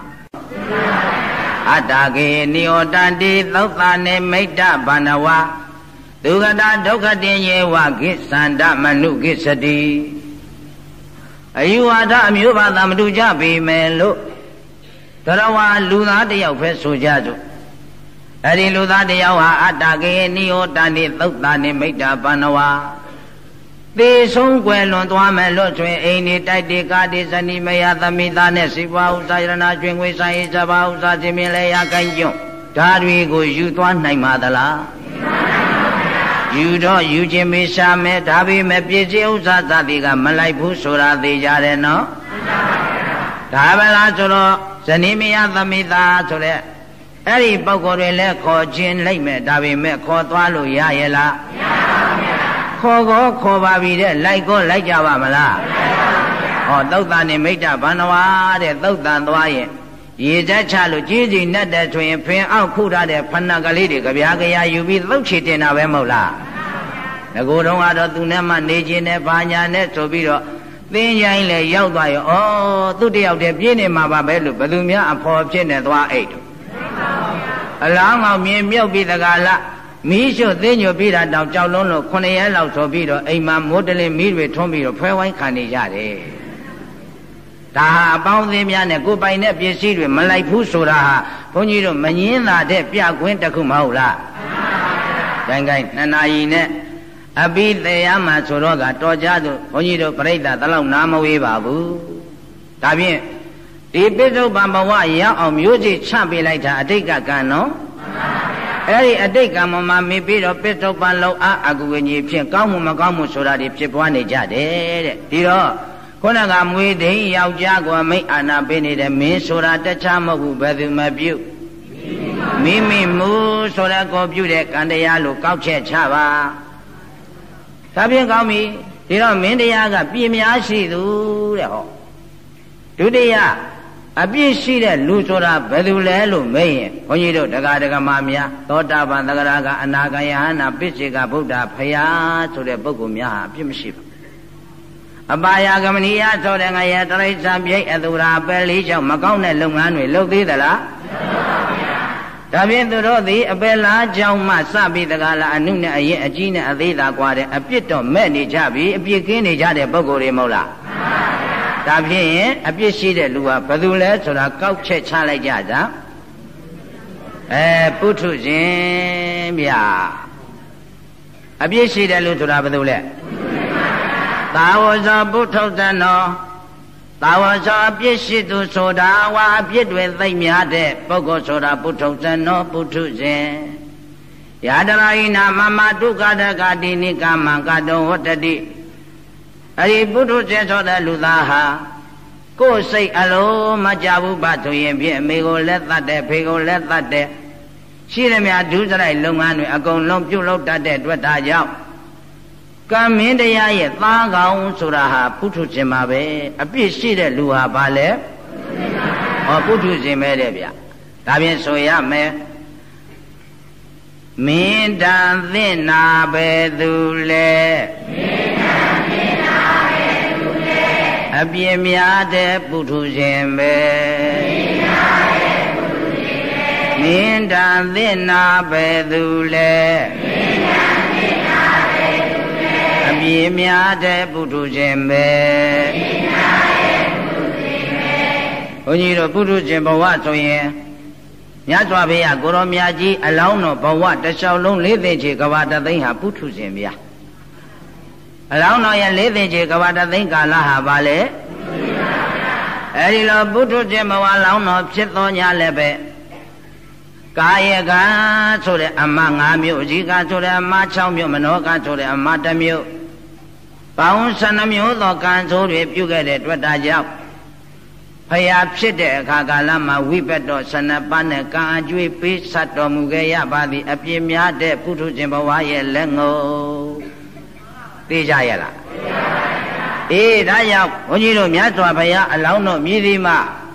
အတ္တကေနိယောတန္တိသုတ်တာနေမိတ်တဗန္နဝဒုက္ခတာဒုက္ခတင်ယေဝကိသန္တမနုကိစတိအယူဝါဒအမျိုးဘာသာမတူကြပေမဲ့လို့တရဝလူသားတယောက်ပဲဆိုကြစို့အဲ့ဒီလူသားတယောက်ဟာအတ္တကေနိယောတန္တိသုတ်တာနေမိတ်တဗန္နဝသေဆုံးွယ်လွန်သွားမယ်လို့ဆိုရင်အိမ်ဒီတိုက်ဒီကာဒီဇနီမယသမိသားနဲ့စိပွားဥစ္စာရဏကျွင်ငွေဆိုင်စပါဥစ္စာခြင်းမြင်လဲရကိုင်းကျွန်းဓာတွေကိုယူသွားနိုင်ပါသလားယူတော့ယူခြင်းမေရှာမယ်ဒါပေမဲ့ပြည့်စည်ဥစ္စာသတိကမလိုက်ဘူးဆိုတာသိကြတယ်နော်ဒါပဲလားဆိုတော့ဇနီမယသမိသားဆိုတဲ့အဲ့ဒီပုဂ္ဂိုလ်တွေလည်းခေါ်ခြင်းလိုက်မယ်ဒါပေမဲ့ခေါ်သွားလို့ရရဲ့လားမရပါဘူးဗျာခေါ်ကောခေါ်ပါပြီတဲ့လိုက်ကောလိုက်ကြပါမလားဟောသုတ်တန်နေမိတ်တဗန္နဝါတဲ့သုတ်တန်သွားရင်ရေချက်ချလို့ကြီးကြီးနဲ့တဲ့ဆိုရင်ဖင်အောက်ခုထားတဲ့ဖဏကလေးတွေကြပြားကြရာယူပြီးသုတ်ချတင်တာပဲမဟုတ်လားငကိုတော့ကတော့သူနဲ့မှနေခြင်းနဲ့ဘာညာနဲ့ဆိုပြီးတော့သင်ချိုင်းလည်းရောက်သွားရောဩသူတယောက်တည်းပြင်းနေမှာပါပဲလို့ဘယ်သူများအဖော်ဖြစ်နေသွားအိတ်အလောင်းအောင်မြင်မြုပ်ပြီးတကားလားမီးရှို့သိညိုပြီးတာတောင်ကြောက်လုံးလို့ခုနှစ်ရက်လောက်ဆိုပြီးတော့အိမ်မှာမိုးတလင်းမီးတွေထွန်းပြီးတော့ဖွဲဝိုင်းခံနေကြတယ်ဒါဟာအပေါင်းအသင်းများနဲ့ကိုယ်ပိုင်တဲ့ပစ္စည်းတွေမလိုက်ဘူးဆိုတာဟာဘုန်းကြီးတို့မငင်းတာတဲ့ပြကွင်းတစ်ခုမဟုတ်လားမှန်ပါဗျာတိုင်းတိုင်းနှစ်နာရီနဲ့အပိသေယမှာဆိုတော့ကတော်ကြသူဘုန်းကြီးတို့ပြိဿတလောက်နားမဝေးပါဘူးဒါဖြင့်ဒီပိဿုပံဘဝရောက်အောင်မျိုးစိချပေးလိုက်တာအတိတ်ကကံနော်အဲ့ဒီအတိတ်ကံမှာမေးပြီးတော့ပိဿုပံလောက်အားအကူအညီဖြင့်ကောင်းမှုမကောင်းမှုဆိုတာတွေဖြစ်ပွားနေကြတယ်တဲ့ဒီတော့ခုနကမွေဒိန်ယောက်ျားကိုမိတ်အာနာပေးနေတဲ့မင်းဆိုတာတခြားမဟုတ်ဘူးဘယ်သူမပြုမိမိမူဆိုတဲ့ကိုပြုတဲ့ကံတရားလို့ကောက်ချက်ချပါဒါဖြင့်ကောင်းပြီဒီတော့မင်းတရားကပြင်းများရှိသူတဲ့ဟောဒုတိယအပြည့်ရှိတဲ့လူဆိုတာဘယ်သူလဲလို့မေးရင်ဘုန်းကြီးတို့တရားဒဂမများသောတာပန်သဂရကအနာဂယဟနာပိစ္ဆေကဗုဒ္ဓဖယားဆိုတဲ့ပုဂ္ဂိုလ်များဟာအပြည့်မရှိဘူးအပါယကမဏိယဆိုတဲ့ငရဲတရိစ္ဆာန်ပြိတ်အသူရာပဲလေးချောင်းမကောင်းတဲ့လုပ်ငန်းတွေလုပ်သေးသလားဒါဖြင့်သူတို့သည်အပယ်လားကြောင့်မှစပြီးတကားလားအနုနဲ့အရင်အကြီးနဲ့အသေးသာกว่าတဲ့အပြစ်တော့မဲ့နေကြပြီအပြစ်ကင်းနေကြတဲ့ပုဂ္ဂိုလ်တွေမဟုတ်လားဒါဖြင့်အပြစ်ရှိတဲ့လူဟာဘယ်သူလဲဆိုတာကောက်ချက်ချလိုက်ကြတာအဲပုထုဇဉ်ဗျာအပြစ်ရှိတဲ့လူဆိုတာဘယ်သူလဲသာဝဇောပုထုဇဏောသာဝဇောအပြစ်ရှိသူဆိုတာဝါအပြစ်တွေသိမ့်များတဲ့ပုဂ္ဂိုလ်ဆိုတာပုထုဇဏောပုထုဇဉ်ယာတရာဟိနာမမဒုက္ခတကတိနိကမံကတောဝတ္တတိအဲ့ဒီပုထုဇဉ်ဆိုတဲ့လူသားဟာကိုယ်စိတ်အလုံးမကြဘူးပါဆိုရင်ဖြင့်အမေကိုလည်းသတ်တယ်ဖေကိုလည်းသတ်တယ်ရှိသမျှဒုစရိုက်လုပ်ငန်းတွေအကုန်လုံးပြုတ်လုပ်တတ်တဲ့အတွက်ဒါကြောင့်ကံမင်းတရားရဲ့သားကောင်ဆိုတာဟာပုထုဇဉ်ပါပဲအပြစ်ရှိတဲ့လူဟာဘာလဲဟောပုထုဇဉ်ပဲတဲ့ဗျဒါဖြင့်ဆိုရမယ်မင်းတန်သင့်နာပဲသူလဲမင်းတန်သင့်နာပဲသူလဲအပြစ်များတဲ့ပုထုဇဉ်ပဲမင်းတန်သင့်နာပဲသူလဲအပြည့်များတဲ့ပုထုဇဉ်ပဲဘုန်းကြီးတို့ပုထုဇဉ်ဘဝဆိုရင်မြတ်စွာဘုရားကိုရောမြတ်ကြီးအလောင်းတော်ဘဝတစ်လျှောက်လုံးလေးသိန်းချေကဘာတသိန်းဟာပုထုဇဉ်ဗျာအလောင်းတော်ရဲ့လေးသိန်းချေကဘာတသိန်းကာလဟာပါလေအဲဒီလိုပုထုဇဉ်ဘဝလောင်းတော်ဖြစ်သောညာလည်းပဲကာယကံဆိုတဲ့အမ၅မျိုးအဇိကဆိုတဲ့အမ၆မျိုးမနောကဆိုတဲ့အမတစ်မျိုးပေါင်း၁၂မျိုးသောကံဆိုးတွေပြုခဲ့တဲ့တွေ့တာကြောင့်ဖျားဖြစ်တဲ့အခါကာလမှာဝိပတ္တော၁၂ပါးနဲ့ကံအကျွေးပေးဆက်တော်မူခဲ့ရပါသည်အပြည့်များတဲ့ပုထုဇဉ်ဘဝရဲ့လက်ငုံသိကြရလားအေးဒါကြောင့်ဘုန်းကြီးတို့မြတ်စွာဘုရားအလောင်းတော်မြည်သည်မှာ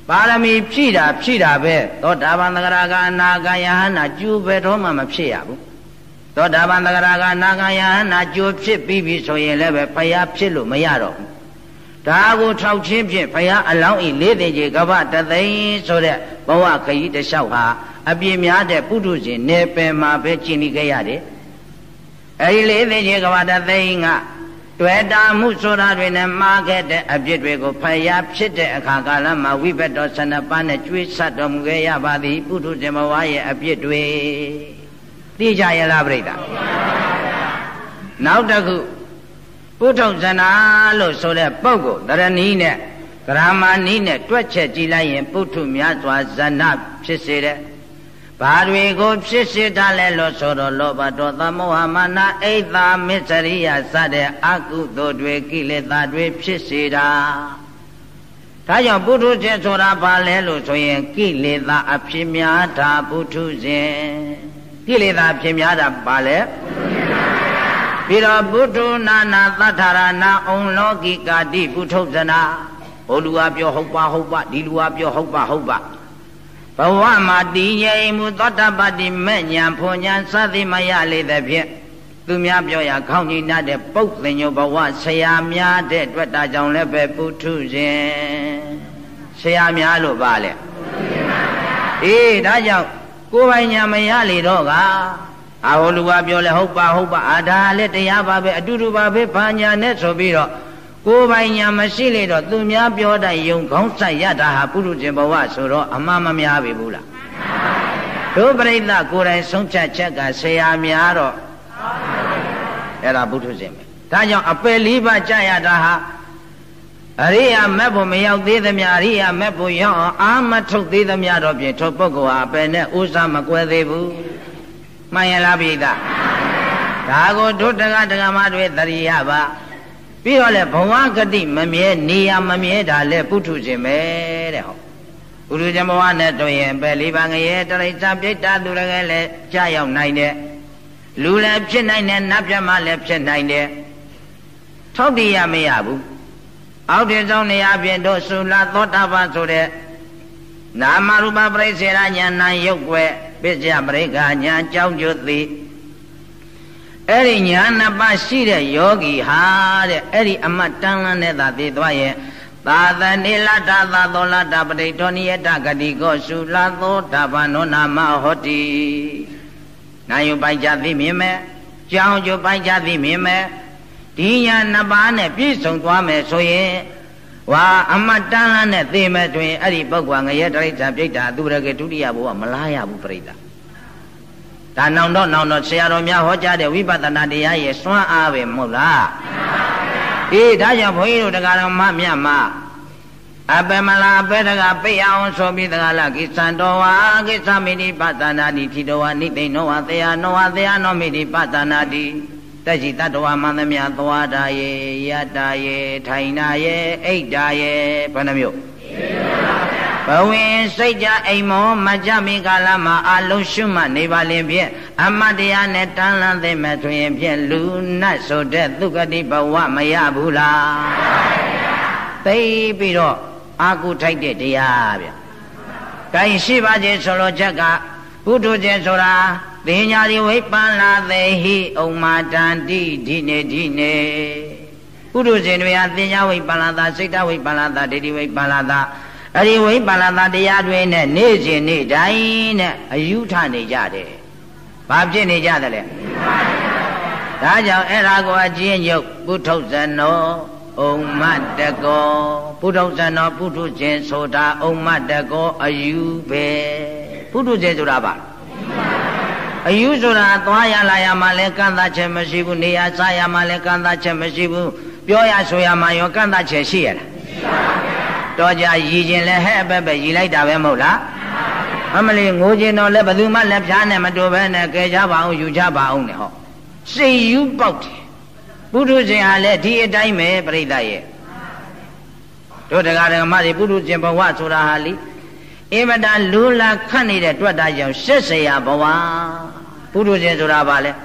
ပါရမီဖြည့်တာဖြည့်တာပဲသောတာပန်သဂရကအနာဂယဟနာကျိုးပဲတော့မှမဖြစ်ရဘူးသောတာပန်သဂရကအနာဂယဟနာကျိုးဖြစ်ပြီးပြီဆိုရင်လည်းပဲဖယားဖြစ်လို့မရတော့ဘူးဒါကိုထောက်ချင်းဖြင့်ဖယားအလောင်းဤလေးသိကြီးကဗ္ဗတသိန်းဆိုတဲ့ဘဝခရီးတစ်လျှောက်ဟာအပြည့်များတဲ့ပုထုဇဉ်နေပင်မှာပဲကျင့်နေခဲ့ရတယ်အဲဒီလေးသိကြီးကဗ္ဗတသိန်းကတွေ့တာမှုဆိုတာတွေနဲ့မှားခဲ့တဲ့အပြစ်တွေကိုဖယားဖြစ်တဲ့အခါကာလမှာဝိဘတ်တော်ဆန္ဒပါနဲ့ကျွေးဆတ်တော်မူခဲ့ရပါသည်ပုထုဇဉ်ဘဝရဲ့အပြစ်တွေသိကြရလားပြိတ္တာနောက်တစ်ခုပုထုဇဏလို့ဆိုတဲ့ပုဂ္ဂိုလ်တရဏီနဲ့ဂရမဏီနဲ့တွက်ချက်ကြည့်လိုက်ရင်ပုထုများစွာဇဏဖြစ်စေတဲ့ဘာတွေကိုဖြစ်စေတာလဲလို့ဆိုတော့လောဘဒေါသမောဟမာနအိတ်သာမစ္စရိယစတဲ့အကုသိုလ်တွေကိလေသာတွေဖြစ်စေတာဒါကြောင့်ပုထုဇဉ်ဆိုတာဘာလဲလို့ဆိုရင်ကိလေသာအဖြစ်များတာပုထုဇဉ်ကိလေသာအဖြစ်များတာဘာလဲပြီးတော့ပုထုနာနာသတ္ထရဏအုံလောကိကာတိပုထုဇနာဟိုလူကပြောဟုတ်ပါဟုတ်ပါဒီလူကပြောဟုတ်ပါဟုတ်ပါဘဝမှာတည်ငြိမ်မှုသောတပတ္တိမဲ့ညာဖွဉ္ညာစသည်မရလေသဖြင့်သူများပြောရခေါင်းကြီးနာတဲ့ပုတ်သင်ညုဘဝဆရာများတဲ့အတွက်ဒါကြောင့်လည်းပဲပုထုဇဉ်ဆရာများလို့ပါလေအေးဒါကြောင့်ကိုယ်ပိုင်ညာမရလေတော့ကအာဟိုလူကပြောလဲဟုတ်ပါဟုတ်ပါအာဒါလည်းတရားပါပဲအတူတူပါပဲဘာညာနဲ့ဆိုပြီးတော့ကိုယ်ပိုင်ညာမရှိလေတော့သူများပြောတဲ့ယုံခေါင်းဆိုင်ရတာဟာပုရုဇဉ်ဘဝဆိုတော့အမှန်မများပြီဘူးလားတို့ပြိဿကိုယ်တိုင်ဆုံးဖြတ်ချက်ကဆရာများတော့အဲ့ဒါပုထုဇဉ်ပဲဒါကြောင့်အပယ်လေးပါးကြရတာဟာအရိယာမက်ဖို့မရောက်သေးသမျှအရိယာမက်ဖို့ရောက်အောင်အာမထုတ်သေးသမျှတော့ပြင်ထိုပုဂ္ဂိုလ်ဟာအပယ်နဲ့ဥစ္စာမကွဲသေးဘူးမှန်ရလားပြိဿဒါကိုတို့တက္ကဒကမတွေသတိရပါပြီးတော့လေဘဝဂတိမမြဲနေရမမြဲတာလေပုထုဇဉ်ပဲတဲ့ဟောပုထုဇဉ်ဘဝနဲ့တွေ့ရင်ပဲလေးပါငရဲတရိစ္ဆာပြိတ္တာသူလည်းလည်းကြာရောက်နိုင်တဲ့လူလည်းဖြစ်နိုင်တဲ့နတ်ပြမလည်းဖြစ်နိုင်တဲ့ထောက်တရားမရဘူးအောက်တင်ဆောင်နေရာပြင်တို့သုလသောတာပန်ဆိုတဲ့နာမရူပပရိစ္ဆေရဉာဏ်ရုပ်ွယ်ပစ္စယပရိက္ခဉာဏ်ကြောင့်ကျွသည်အဲ့ဒီညာနှစ်ပါးရှိတဲ့ယောဂီဟာတဲ့အဲ့ဒီအမတ်တန်လန်းနဲ့သာသိသွားရဲ့သာသနေလတ္တသာသောလတ္တပဋိထောနိယတဂတိကောသုလသောတာပနောနာမဟောတိနာယုပိုက်ကြသိမြင်မဲ့ကြောင်းကျိုးပိုက်ကြသိမြင်မဲ့ဒီညာနှစ်ပါးနဲ့ပြည့်စုံသွားမယ်ဆိုရင်ဝါအမတ်တန်လန်းနဲ့သိမဲ့တွင်အဲ့ဒီပုဂ္ဂိုလ်ငရဲတရိစ္ဆာပြိတ္တာသူရကေဒုတိယဘဝမလားရဘူးပြိတ္တာဒါနောင်တော့နောင်တော့ဆရာတော်များဟောကြားတဲ့ဝိပဿနာတရားရဲ့စွမ်းအားပဲမဟုတ်လားအေးဒါကြောင့်ဘုန်းကြီးတို့တရားတော်မမြတ်မှာအပမလာအပေတကပိတ်အောင်ဆိုပြီးတကလားကိသံတော်ဝါကိသမိတိပသနာတိထိတော်ဝါနိသိဏောဝါသေယနောဝါသေယနောမိတိပသနာတိတက်ရှိတတ္တဝါမန္တမြသွားတာရဲ့ယတ္တာရဲ့ထိုင်နာရဲ့အိတ်တာရဲ့ဘယ်နှမျိုးဘဝင်စိတ်ကြအိမ်မောမကြမီကာလမှာအလုံးရှုမှတ်နေပါလင်ဖြင့်အမတ်တရားနဲ့တန်လန်းသိမဲ့ဆိုရင်ဖြင့်လူနတ်ဆိုတဲ့သုဂတိဘဝမရဘူးလားသိပြီးတော့အာကုထိုက်တဲ့တရားဗျ။ဒါရှိပါခြင်းဆိုလိုချက်ကပုထုဇဉ်ဆိုတာသင်ညာဒီဝိပန္လာသေဟိဩမာတန္တိဒီနေဒီနေပုထုဇဉ်တွေဟာသင်ညာဝိပန္လာသာစိတ်တဝိပန္လာသာဒိဋ္ဌိဝိပန္လာသာအဲ့ဒီဝိပန္လာသာတရားတွေနဲ့နေ့စဉ်နေ့တိုင်းနဲ့အယူထနေကြတယ်။ဘာဖြစ်နေကြသလဲ။ဒါကြောင့်အဲ့ဒါကိုအကျဉ်းချုပ်ပုထုဇဉ်နောဩမတကောပုထုဇဉ်နောပုထုဇဉ်ဆိုတာဩမတကောအယူပဲပုထုဇဉ်ဆိုတာပါအယူဆိုတာသွားရလာရမှလည်းကန့်သတ်ချက်မရှိဘူးနေရာစားရမှလည်းကန့်သတ်ချက်မရှိဘူးပြောရဆိုရမှရောကန့်သတ်ချက်ရှိရလားတော့ကြရည်ခြင်းလည်းဟဲ့အပဲ့ပဲရည်လိုက်တာပဲမဟုတ်လားအမလီငိုခြင်းတော့လည်းဘယ်သူမှလက်ဖြားနဲ့မတူဘဲနဲ့ကဲကြပါအောင်ယူကြပါအောင်နဲ့ဟောစိတ်ယူပေါက်တယ်ပုထုဇဉ်ဟာလည်းဒီအတိုင်းပဲပြိဿရဲ့တို့တရားဓမ္မတွေပုထုဇဉ်ဘဝဆိုတာဟာလीအင်မတန်လူလာခတ်နေတဲ့တွက်တာကြောင့်ရှက်เสียဘဝပုထုဇဉ်ဆိုတာဘာလဲ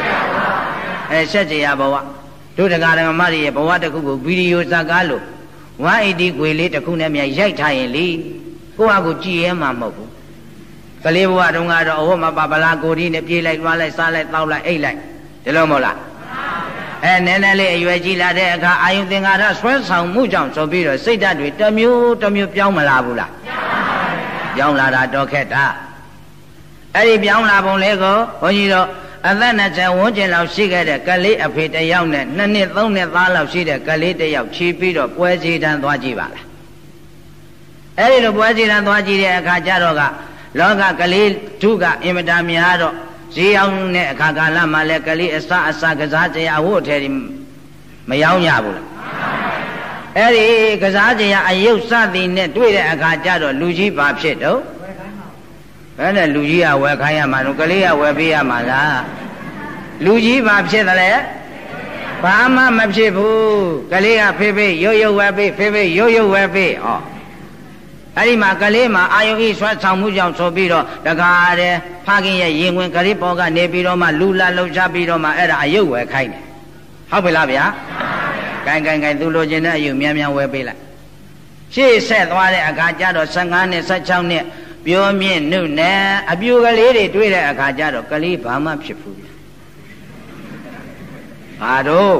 အဲရှက်เสียဘဝတို့တရားဓမ္မတွေရဲ့ဘဝတစ်ခုကိုဗီဒီယိုဇာကားလို့ one eighty ကိုလေးတစ်ခုနဲ့မြရိုက်ထားရင်လေကိုဟာကိုကြည်ရဲမှာမဟုတ်ဘူးကလေးဘဝတုန်းကတော့အဝတ်မပါဗလာကိုဒီနဲ့ပြေးလိုက်သွားလိုက်စားလိုက်တောက်လိုက်အိတ်လိုက်ဒီလိုမဟုတ်လားအဲနည်းနည်းလေးအရွယ်ကြီးလာတဲ့အခါအာယုသင်္ကာရဆွဲဆောင်မှုကြောင့်ဆိုပြီးတော့စိတ်ဓာတ်တွေတစ်မျိုးတစ်မျိုးပြောင်းမလာဘူးလားပြောင်းလာတာတော့ခက်တာအဲ့ဒီပြောင်းလာပုံလေးကိုဘုန်းကြီးတို့အသက်နှစ်ဆယ်ဝန်းကျင်လောက်ရှိခဲ့တဲ့ကလေးအဖေတစ်ယောက်နဲ့နှစ်နှစ်သုံးနှစ်သားလောက်ရှိတဲ့ကလေးတစ်ယောက်ခြေပြီးတော့ပွဲစည်းတန်းသွားကြည့်ပါလားအဲ့ဒီလိုပွဲစည်းတန်းသွားကြည့်တဲ့အခါကျတော့ကလောကကလေးထုကအင်မတန်များတော့ဈေးရောက်တဲ့အခါကာလမှာလည်းကလေးအစအစကစားကြရအဝတ်အထည်မရောင်းရဘူးလားအဲ့ဒီကစားကြရအယုတ်စသည်နဲ့တွေ့တဲ့အခါကျတော့လူကြီးဘာဖြစ်တော့ဘယ်နဲ့လူကြီးကဝယ်ခိုင်းရမှာလို့ကလေးကဝယ်ပေးရမှာလားလူကြီးဘာဖြစ်တယ်လဲဘာမှမဖြစ်ဘူးကလေးကဖေးဖေးရုပ်ရုပ်ဝယ်ပေးဖေးဖေးရုပ်ရုပ်ဝယ်ပေးဟောအဲ့ဒီမှာကလေးမှာအာယုဤဆွတ်ဆောင်မှုကြောင့်ဆိုပြီးတော့တကားတယ်ဖခင်ရဲ့ရင်ဝင်ကလေးပေါ်ကနေပြီးတော့မှလူလာလှုပ်ရှားပြီးတော့မှအဲ့ဒါအယုတ်ဝယ်ခိုင်းတယ်ဟုတ်ပြီလားဗျာကိုင်ကိုင်ကိုင်သူလိုချင်တဲ့အယုတ်များများဝယ်ပေးလိုက်ရှေ့ဆက်သွားတဲ့အခါကျတော့၁၅နှစ်၁၆နှစ်ပြောမြင့်နုနဲ့အပြူကလေးတွေတွေ့တဲ့အခါကျတော့ကလေးဘာမှဖြစ်ဘူးဘာတို့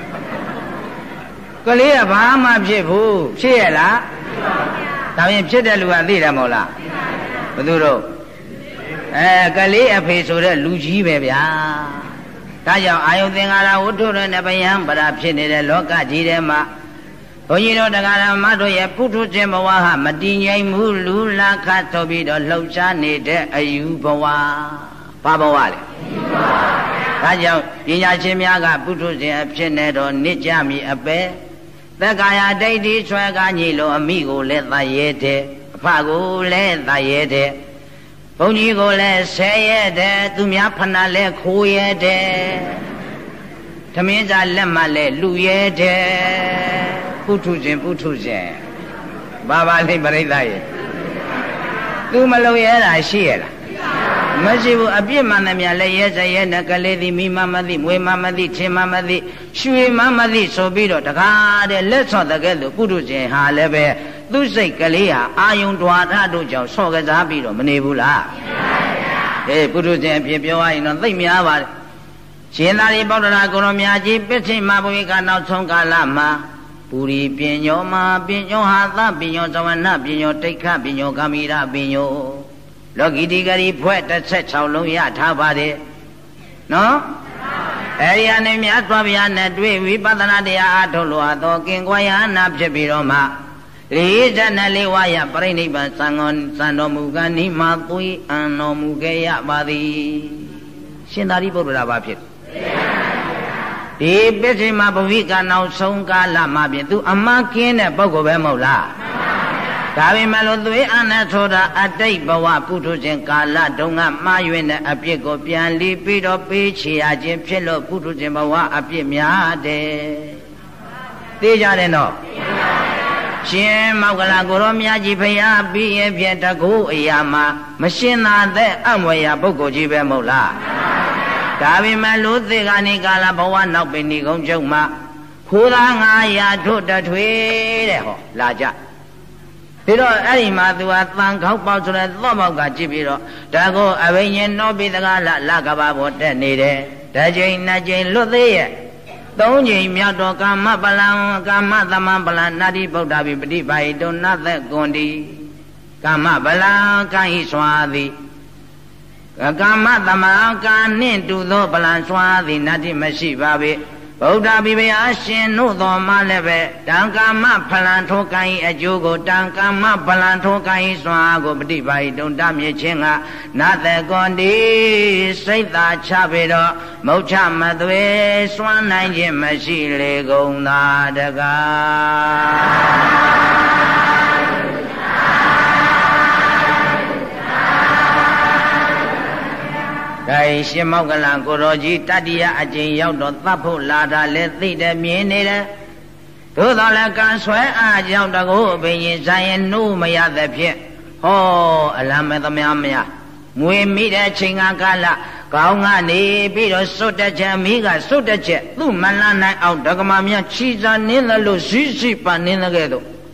ကလေးကဘာမှဖြစ်ဘူးဖြစ်ရလားဒါရင်ဖြစ်တဲ့လူကသိတယ်မဟုတ်လားဘယ်သူတို့အဲကလေးအဖေဆိုတဲ့လူကြီးပဲဗျာဒါကြောင့်အာယုသင်္ကာရဝတ္ထုရနဲ့ဗျံပရာဖြစ်နေတဲ့လောကကြီးထဲမှာဘုန်းကြီးတို့တရားဓမ္မတို့ရဲ့ပုထုဇဉ်ဘဝဟာမတည်ငြိမ်မှုလူလာခတ်ဆိုပြီးတော့လှုပ်ရှားနေတဲ့အယူဘဝဘာဘဝလဲဒါကြောင့်ပညာရှင်များကပုထုဇဉ်အဖြစ်နဲ့တော့နစ်ကြမိအပဲသက္ကာယဒိဋ္ဌိဆွဲကားညီလို့အမိကိုလည်းသတ်ရဲတဲ့အဖကိုလည်းသတ်ရဲတဲ့ဘုန်းကြီးကိုလည်းဆဲရဲတဲ့သူများဖဏလည်းခိုးရဲတဲ့သမင်းစားလက်မှလည်းလူရဲတဲ့ပုထုဇဉ်ပုထုဇဉ်ဘာပါလိမ့်ပရိသတ်ရဲ့သူမလုံရဲတာရှိရလားမရှိဘူးအပြစ်မှန်တယ်များလည်းရဲစရဲနဲ့ကလေးသည်မိမမသိမွေမမသိထင်မမသိရွှေမမသိဆိုပြီးတော့တကားတဲ့လက်ဆော့တဲ့ကဲလို့ပုထုဇဉ်ဟာလည်းပဲသူစိတ်ကလေးဟာအာယုံတွာထတို့ကြောင့်ဆော့ကစားပြီးတော့မနေဘူးလားအေးပုထုဇဉ်အဖြစ်ပြောရရင်တော့သိများပါတယ်ရှင်သာရိပုတ္တရာကိုရောမြတ်ကြီးပစ္စိမဘုရားကနောက်ဆုံးကာလမှာပုရိပညောမှာပညောဟာသပညောဇဝနပညောတိခပညောကာမိရပညောလောကီတိဂရီဖွဲ့တစ်ဆက်၆လုံးရထားပါတယ်နော်အဲဒီအနေမြတ်စွာဘုရားနဲ့တွေ့ဝိပဿနာတရားအားထုတ်လို့အသောကင်ကွာယနာဖြစ်ပြီးတော့မှလေးဇဏလေးဝါယပြိဋိဘံသံဃောသံတော်မူကနိမသွေအံတော်မူခဲ့ရပါသည်ရှင်သာရိပုတ္တရာဘာဖြစ်ဒီပစ္စိမဘဝိကနောက်ဆုံးကာလမှာပြင်သူအမှန်ကင်းတဲ့ပုဂ္ဂိုလ်ပဲမဟုတ်လားဒါပေမဲ့လို့သွေးအနဲ့ဆိုတာအတိတ်ဘဝပုထုဇဉ်ကာလတုန်းကမှားယွင်းတဲ့အပြစ်ကိုပြန်လီပြီးတော့ပေးချေရခြင်းဖြစ်လို့ပုထုဇဉ်ဘဝအပြစ်များတယ်သိကြတယ်နော်ရှင်မောက္ကလကိုရောမြတ်ကြီးဖရာပြီးရဲ့ဖြင့်တကူအရာမှာမရှင်းသာတဲ့အမွေရာပုဂ္ဂိုလ်ကြီးပဲမဟုတ်လားဒါပေမဲ့လို့သေဂာနိကာလဘဝနောက်ပင်ဒီကုန်းချုပ်မှာခိုးသားငါးရာတို့တထွေတဲ့ဟောလာကြဒီတော့အဲ့ဒီမှာသူကတန်ခေါက်ပေါက်ဆိုတဲ့သော့ပေါက်ကကြည့်ပြီးတော့ဒါကိုအဘိညာဉ်နောပိတကလလကဘာဘောတက်နေတယ်ဓာချိန်နှစ်ချိန်လွတ်သေးရဲ့သုံးချိန်မြောက်တော့ကာမပလံကာမသမပလံနာတိဗုဒ္ဓဘိပฏิပါဟိတုနတ်သက်ကွန်ဒီကာမပလံကာဟိစွာသည်ကာမသမကာနှင့်တူသောပလံစွာသည်နာတိမရှိပါပေဗုဒ္ဓဘိဗယာရှင်တို့တော်မှလည်းပဲတံကာမဖလံထိုကံဤအကျိုးကိုတံကာမဖလံထိုကံဤစွာကိုပฏิပါဟိတုံတမြင့်ခြင်းကနာသက်ကွန်ဒီစိတ်သာချပေတော့မုတ်ချမသွေစွမ်းနိုင်ခြင်းမရှိလေကုန်သာတကားဒါရှင်မောက္ကလကိုရောကြီးတတိယအကျင့်ရောက်တော့သတ်ဖို့လာတာလဲသိတယ်မြင်နေတယ်သို့တော်လည်းကံဆွဲအားကြောင့်တကူအပင်ရင်ဆိုင်ရင်နှိုးမရတဲ့ဖြင့်ဟောအလံမဲ့သမားမရမွေမိတဲ့ချိန်ကာလကောင်းကနေပြီးတော့စွတ်တက်ချက်မိကစွတ်တက်ချက်သူ့မလန်းနိုင်အောင်ဒကမာမြချီစာနင်းတယ်လို့ရှိရှိပါနင်းတဲ့ကဲ့သို့ဟ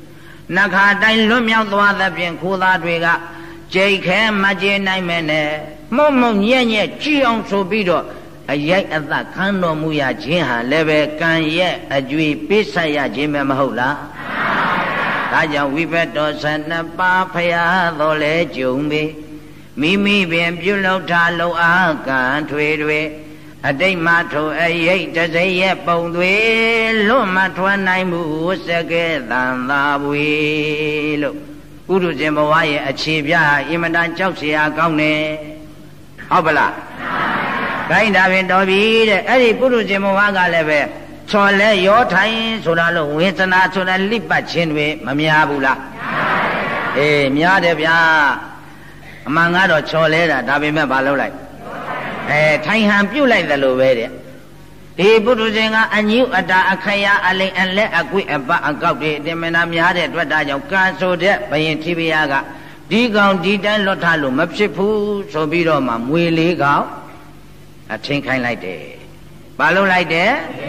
နှခါတိုင်းလွတ်မြောက်သွားသဖြင့်ခိုးသားတွေကကြိတ်ခဲမကြေနိုင်မဲနဲ့မှုတ်မှုတ်ညက်ညက်ကြည်အောင်ဆိုပြီးတော့အရိုက်အသက်ခံတော်မူရခြင်းဟာလည်းပဲကံရဲ့အကြွေပေးဆက်ရခြင်းပဲမဟုတ်လားဒါကြောင့်ဝိဘတ်တော်ဆန္ဒပါဖရာတော်လဲကြုံပေမိမိပင်ပြုလုပ်ထားလုံအားကံထွေတွေအတိတ်မထိုအရိတ်တစိရဲ့ပုံတွေလွတ်မထွက်နိုင်မှုစကဲတန်သာဝေလို့ပုရုဇဉ်ဘဝရဲ့အခြေပြအင်မတန်ကြောက်စရာကောင်းတယ်ဟုတ်ပလားခိုင်းတာပင်တော်ပြီတဲ့အဲ့ဒီပုရုဇဉ်ဘဝကလည်းပဲချော်လဲရောထိုင်ဆိုတာလို့ဝေဒနာဆိုတာလိပတ်ခြင်းတွေမများဘူးလားအေးများတယ်ဗျာအမှန်ကတော့ချော်လဲတာဒါပေမဲ့မလုပ်လိုက်အဲထိုင်ဟန်ပြုတ်လိုက်တယ်လို့ပဲတဲ့ဒီပုထုဇဉ်ကအညုအတာအခရာအလိမ်အလက်အကွေ့အပအကောက်တွေအတင်မနာများတဲ့အတွက်ဒါကြောင့်ကာဆိုတဲ့ဘယင်ထိပယားကဒီကောင်ဒီတိုင်းလွတ်ထားလို့မဖြစ်ဘူးဆိုပြီးတော့မှမွေလေးကောင်အထင်းခိုင်းလိုက်တယ်ဘာလို့လိုက်တယ်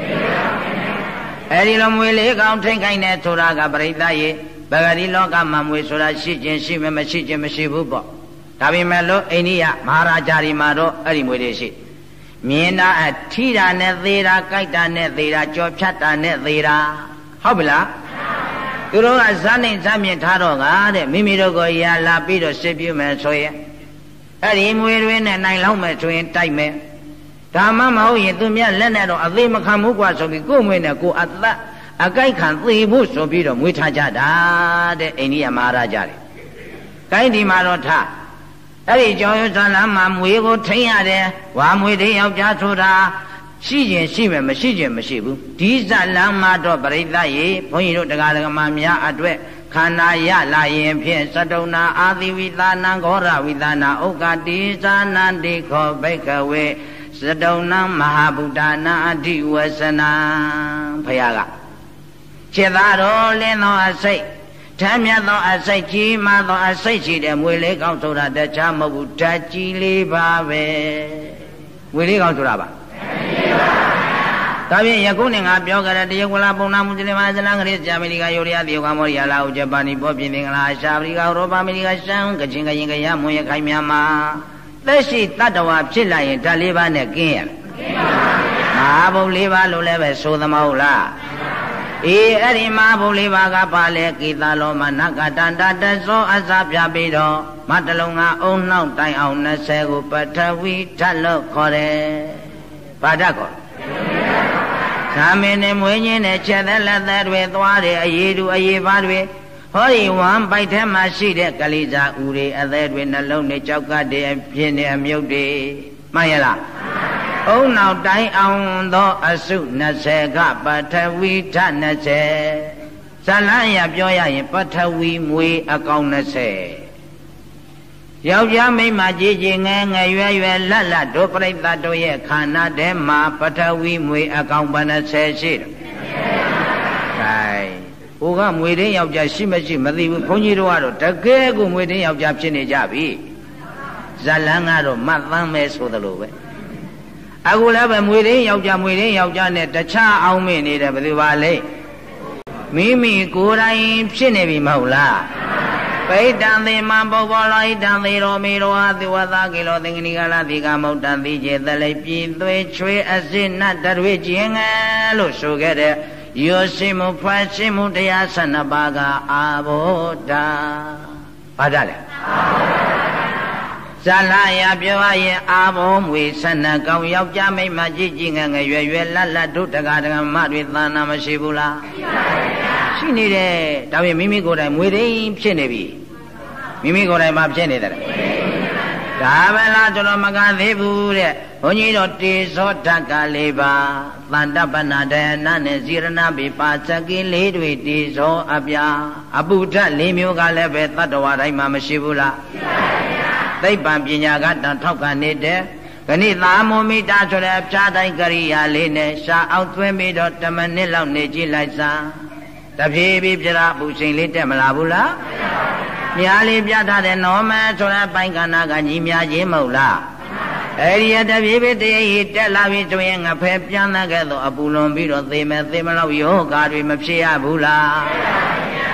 အဲဒီလိုမွေလေးကောင်ထင်းခိုင်းတယ်ဆိုတာကပရိသတ်ရေဗဂတိလောကမှာမွေဆိုတာရှိခြင်းရှိမယ်မရှိခြင်းမရှိဘူးပေါ့ဒါပေမဲ့လို့အိန္ဒိယမဟာရာဂျာတွေမှာတော့အဲ့ဒီမွေတွေရှိမြင်တာအထီတာနဲ့သေးတာကြိုက်တာနဲ့သေးတာကြော်ဖြတ်တာနဲ့သေးတာဟုတ်ပြီလားသူတို့ကဇာနေဇာမြင်ထားတော့ကတဲ့မိမိတို့ကိုရလာပြီးတော့စစ်ပြမယ်ဆိုရင်အဲ့ဒီမွေတွေနဲ့နိုင်လောက်မယ်ဆိုရင်တိုက်မယ်ဒါမှမဟုတ်ရင်သူမြတ်လက်နဲ့တော့အသေးမခံဘူးกว่าဆိုပြီးကိုယ်မွေနဲ့ကိုယ်အသက်အကြိုက်ခံသေဖို့ဆိုပြီးတော့မွေထားကြတာတဲ့အိန္ဒိယမဟာရာဂျာတွေကိုင်းဒီမှာတော့ထားအဲ့ဒီကြောင့်ဇာလမ်းမှာမွေကိုထိန်းရတယ်ဝါမွေတွေယောက်ျားဆိုတာရှိခြင်းရှိမယ်မရှိခြင်းမရှိဘူးဒီဇာလမ်းမှာတော့ပရိသတ်ရေဘုန်းကြီးတို့တရားဓမ္မများအတွက်ခန္ဓာရလာရင်ဖြင့်သတ္တုနာအာသီဝိသနာဂောရဝိသနာဥက္ကတိဇာနန္တိခောဘိကဝေသတ္တုနာမဟာဗုဒ္ဓနာအဓိဝဆနာဖယားကခြေသားတော်လင်းသောအစိတ်ထမ်းမြတ်သောအစိတ်ကြီးမှသောအစိတ်ရှိတဲ့မွေလေးကောင်းဆိုတာတခြားမဟုတ်ဘူးဓာတ်ကြီးလေးပါပဲမွေလေးကောင်းဆိုတာပါဒါဖြင့်ယခုနဲ့ငါပြောကြတဲ့တရုတ်ကလာပုံနာမူဇလင်မာဇလန်ကလေးဂျာမနီကယူရီးယားတရုတ်ကမော်ရီယာလာဦးဂျပန်နီပေါ်ပြင်သင်္ဂလာရှာပရိကဥရောပအမေရိကရှမ်းကချင်ကရင်ကရမွန်ရခိုင်မြန်မာသက်ရှိတတ္တဝါဖြစ်လာရင်ဓာတ်လေးပါးနဲ့ကင်းရလားကင်းပါဘူးမဟာဘုံလေးပါးလို့လည်းပဲဆိုသမဟုတ်လားအေးအဲ့ဒီမဟာဘုံလေးပါးကပါလေကိသလောမနကတန္တတသောအစပြပြီးတော့မတလုံးကအုံနှောက်တိုင်အောင်နှစ်ဆယ်ကိုပထဝီဓာတ်လို့ခေါ်တယ်ဘာဓာတ်ခေါ်သာမင်းနဲ့မွေးညင်းနဲ့ချက်သက်လက်သက်တွေသွားတယ်အရေးတူအရေးပါတွေဟောဒီဝမ်းပိုက်ထဲမှာရှိတဲ့ကလေးစားဥတွေအသက်တွေနှလုံးနဲ့ကြောက်ကတည်းအပြင်းနဲ့အမြုပ်တွေမှန်ရလားအုံနောက်တိုင်းအောင်သောအစုနှစ်ဆယ်ကပထဝီဓာတ်နှစ်ဆယ်ဇလန်းရပြောရရင်ပထဝီမွေအကောင်နှစ်ဆယ်ယောက်ျားမိန်းမကြီးကြီးငယ်ငယ်ရွယ်ရွယ်လတ်လတ်တို့ပြိဿတ်တို့ရဲ့ခန္ဓာထဲမှာပထဝီမွေအကောင်ဘယ်နှဆယ်ရှိတယ်။ခိုင်ဟိုကမွေတင်းယောက်ျားရှိမရှိမသိဘူးဘုန်းကြီးတို့ကတော့တကယ်ကိုမွေတင်းယောက်ျားဖြစ်နေကြပြီ။ဇလန်းကတော့မတ်သမ်းမဲဆိုသလိုပဲ။အခုလည်းပဲမွေတင်းယောက်ျားမွေတင်းယောက်ျားနဲ့တခြားအောင်မေ့နေတယ်ဘယ်သူပါလဲ။မိမိကိုယ်တိုင်ဖြစ်နေပြီမဟုတ်လား။ပိဋ္ဌံသေမပုဗ္ဗလောဣတံသေရောမေရောဟာသေဝသကိလောသင်္ကနိကလာတိကမௌတ္တံတိကျေသလိပြည်သွေးချွေအစစ်နတ်တရွေခြင်းငယ်လို့ဆိုခဲ့တဲ့ယောရှိမှုဖွာရှိမှုတရားဆန္ဒပါကအာဘောဓာဘာကြလဲဇာလယပြောရင်အာဘောမွေဆန္ဒကောင်းယောက်ျားမိန်းမကြီးကြီးငယ်ငယ်ရွယ်ရွယ်လတ်လတ်တို့တက္ကဒကမတွေသာနာမရှိဘူးလားရှိနေတယ်ဒါပေမဲ့မိမိကိုယ်တိုင်မွေသိမ်းဖြစ်နေပြီမိမိကိုယ်တိုင်မှဖြစ်နေတယ်ဒါပဲလားကျွန်တော်မကသေးဘူးတဲ့ဘုန်းကြီးတို့တေဇောဓကလေးပါသန္တပနာဒယနာနဲ့ဇိရဏပိပါစကိလေးတွေတေဇောအပြာအပုဒ္ဒလေးမျိုးကလည်းပဲတတ္တဝါတိုင်းမှာမရှိဘူးလားရှိပါဗျာသိပ္ပံပညာကတန်ထောက်ခံနေတဲ့ဂဏိသာမောမိတာဆိုတဲ့အပြားတိုင်းကရိယာလေးနဲ့ရှားအောင်သွင်းပြီးတော့တမနစ်လောက်နေကြည့်လိုက်စားတဖြည်းဖြည်းပြရာပူချိန်လေးတက်မလာဘူးလားမြားလေးပြထားတဲ့နောမဲဆိုတဲ့ပိုင်ကနာကညီမြချင်းမဟုတ်လားအဲ့ဒီတဖြည်းဖြည်းတည်းကြီးတက်လာပြီးဆိုရင်ငဖဲပြန်တဲ့ကဲ့သို့အပူလွန်ပြီးတော့သေမယ်သေမလို့ယောဂါတွေမဖြစ်ရဘူးလားမ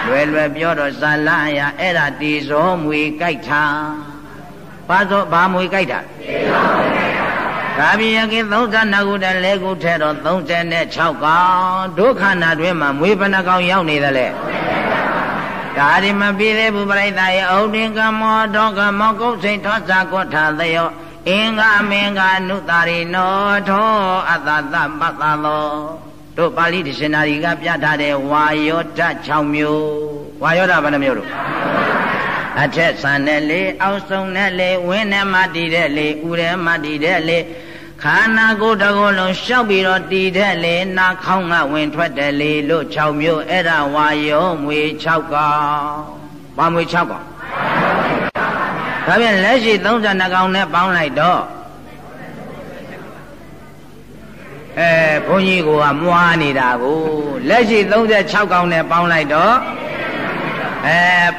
လွယ်လွယ်ပြောတော့ဇာလအရာအဲ့ဒါတီဇောမွေကြိုက်တာဘာသောဘာမွေကြိုက်တာတီဇောမွေကြိုက်တာဒါပြီးရခင်သုံးဆယ်နှစ်ခုတည်းလဲခုထဲတော့သုံးဆယ်နဲ့ခြောက်ကောင်ဒုက္ခနာတွင်မှာမွေဘဏ္ဍကောင်ရောက်နေတယ်လေဒါဒီမပြည့်သေးဘူးပြိဿရဲ့အုတ်တင်ကမောတောကမောကုတ်စိတ်ထောစာကောထာသယောအင်္ဂမင်္ဂနုတာရိနောထောအတ္တသပတ္တသောတို့ပါဠိဒိရှင်နာရီကပြထားတဲ့ဝါယောဓ၆မျိုးဝါယောဓဘယ်နှမျိုးတို့အထက်ဆန်တဲ့လေအောက်ဆုံးတဲ့လေဝင်းထဲမှာတည်တဲ့လေဥထဲမှာတည်တဲ့လေခန္ဓာကိုယ်တစ်ခုလုံးရှောက်ပြီးတော့တည်တဲ့လေနာခေါင်းကဝင်ထွက်တဲ့လေလို့၆မျိုးအဲ့ဒါဝါယောမွေ၆ကောင်ဝါမွေ၆ကောင်ဒါပြန်လက်ရှိသုံးဆယ်နှစ်ကောင်နဲ့ပေါင်းလိုက်တော့အဲဘုန်းကြီးကမွားနေတာကိုလက်ရှိသုံးဆယ်၆ကောင်နဲ့ပေါင်းလိုက်တော့အဲ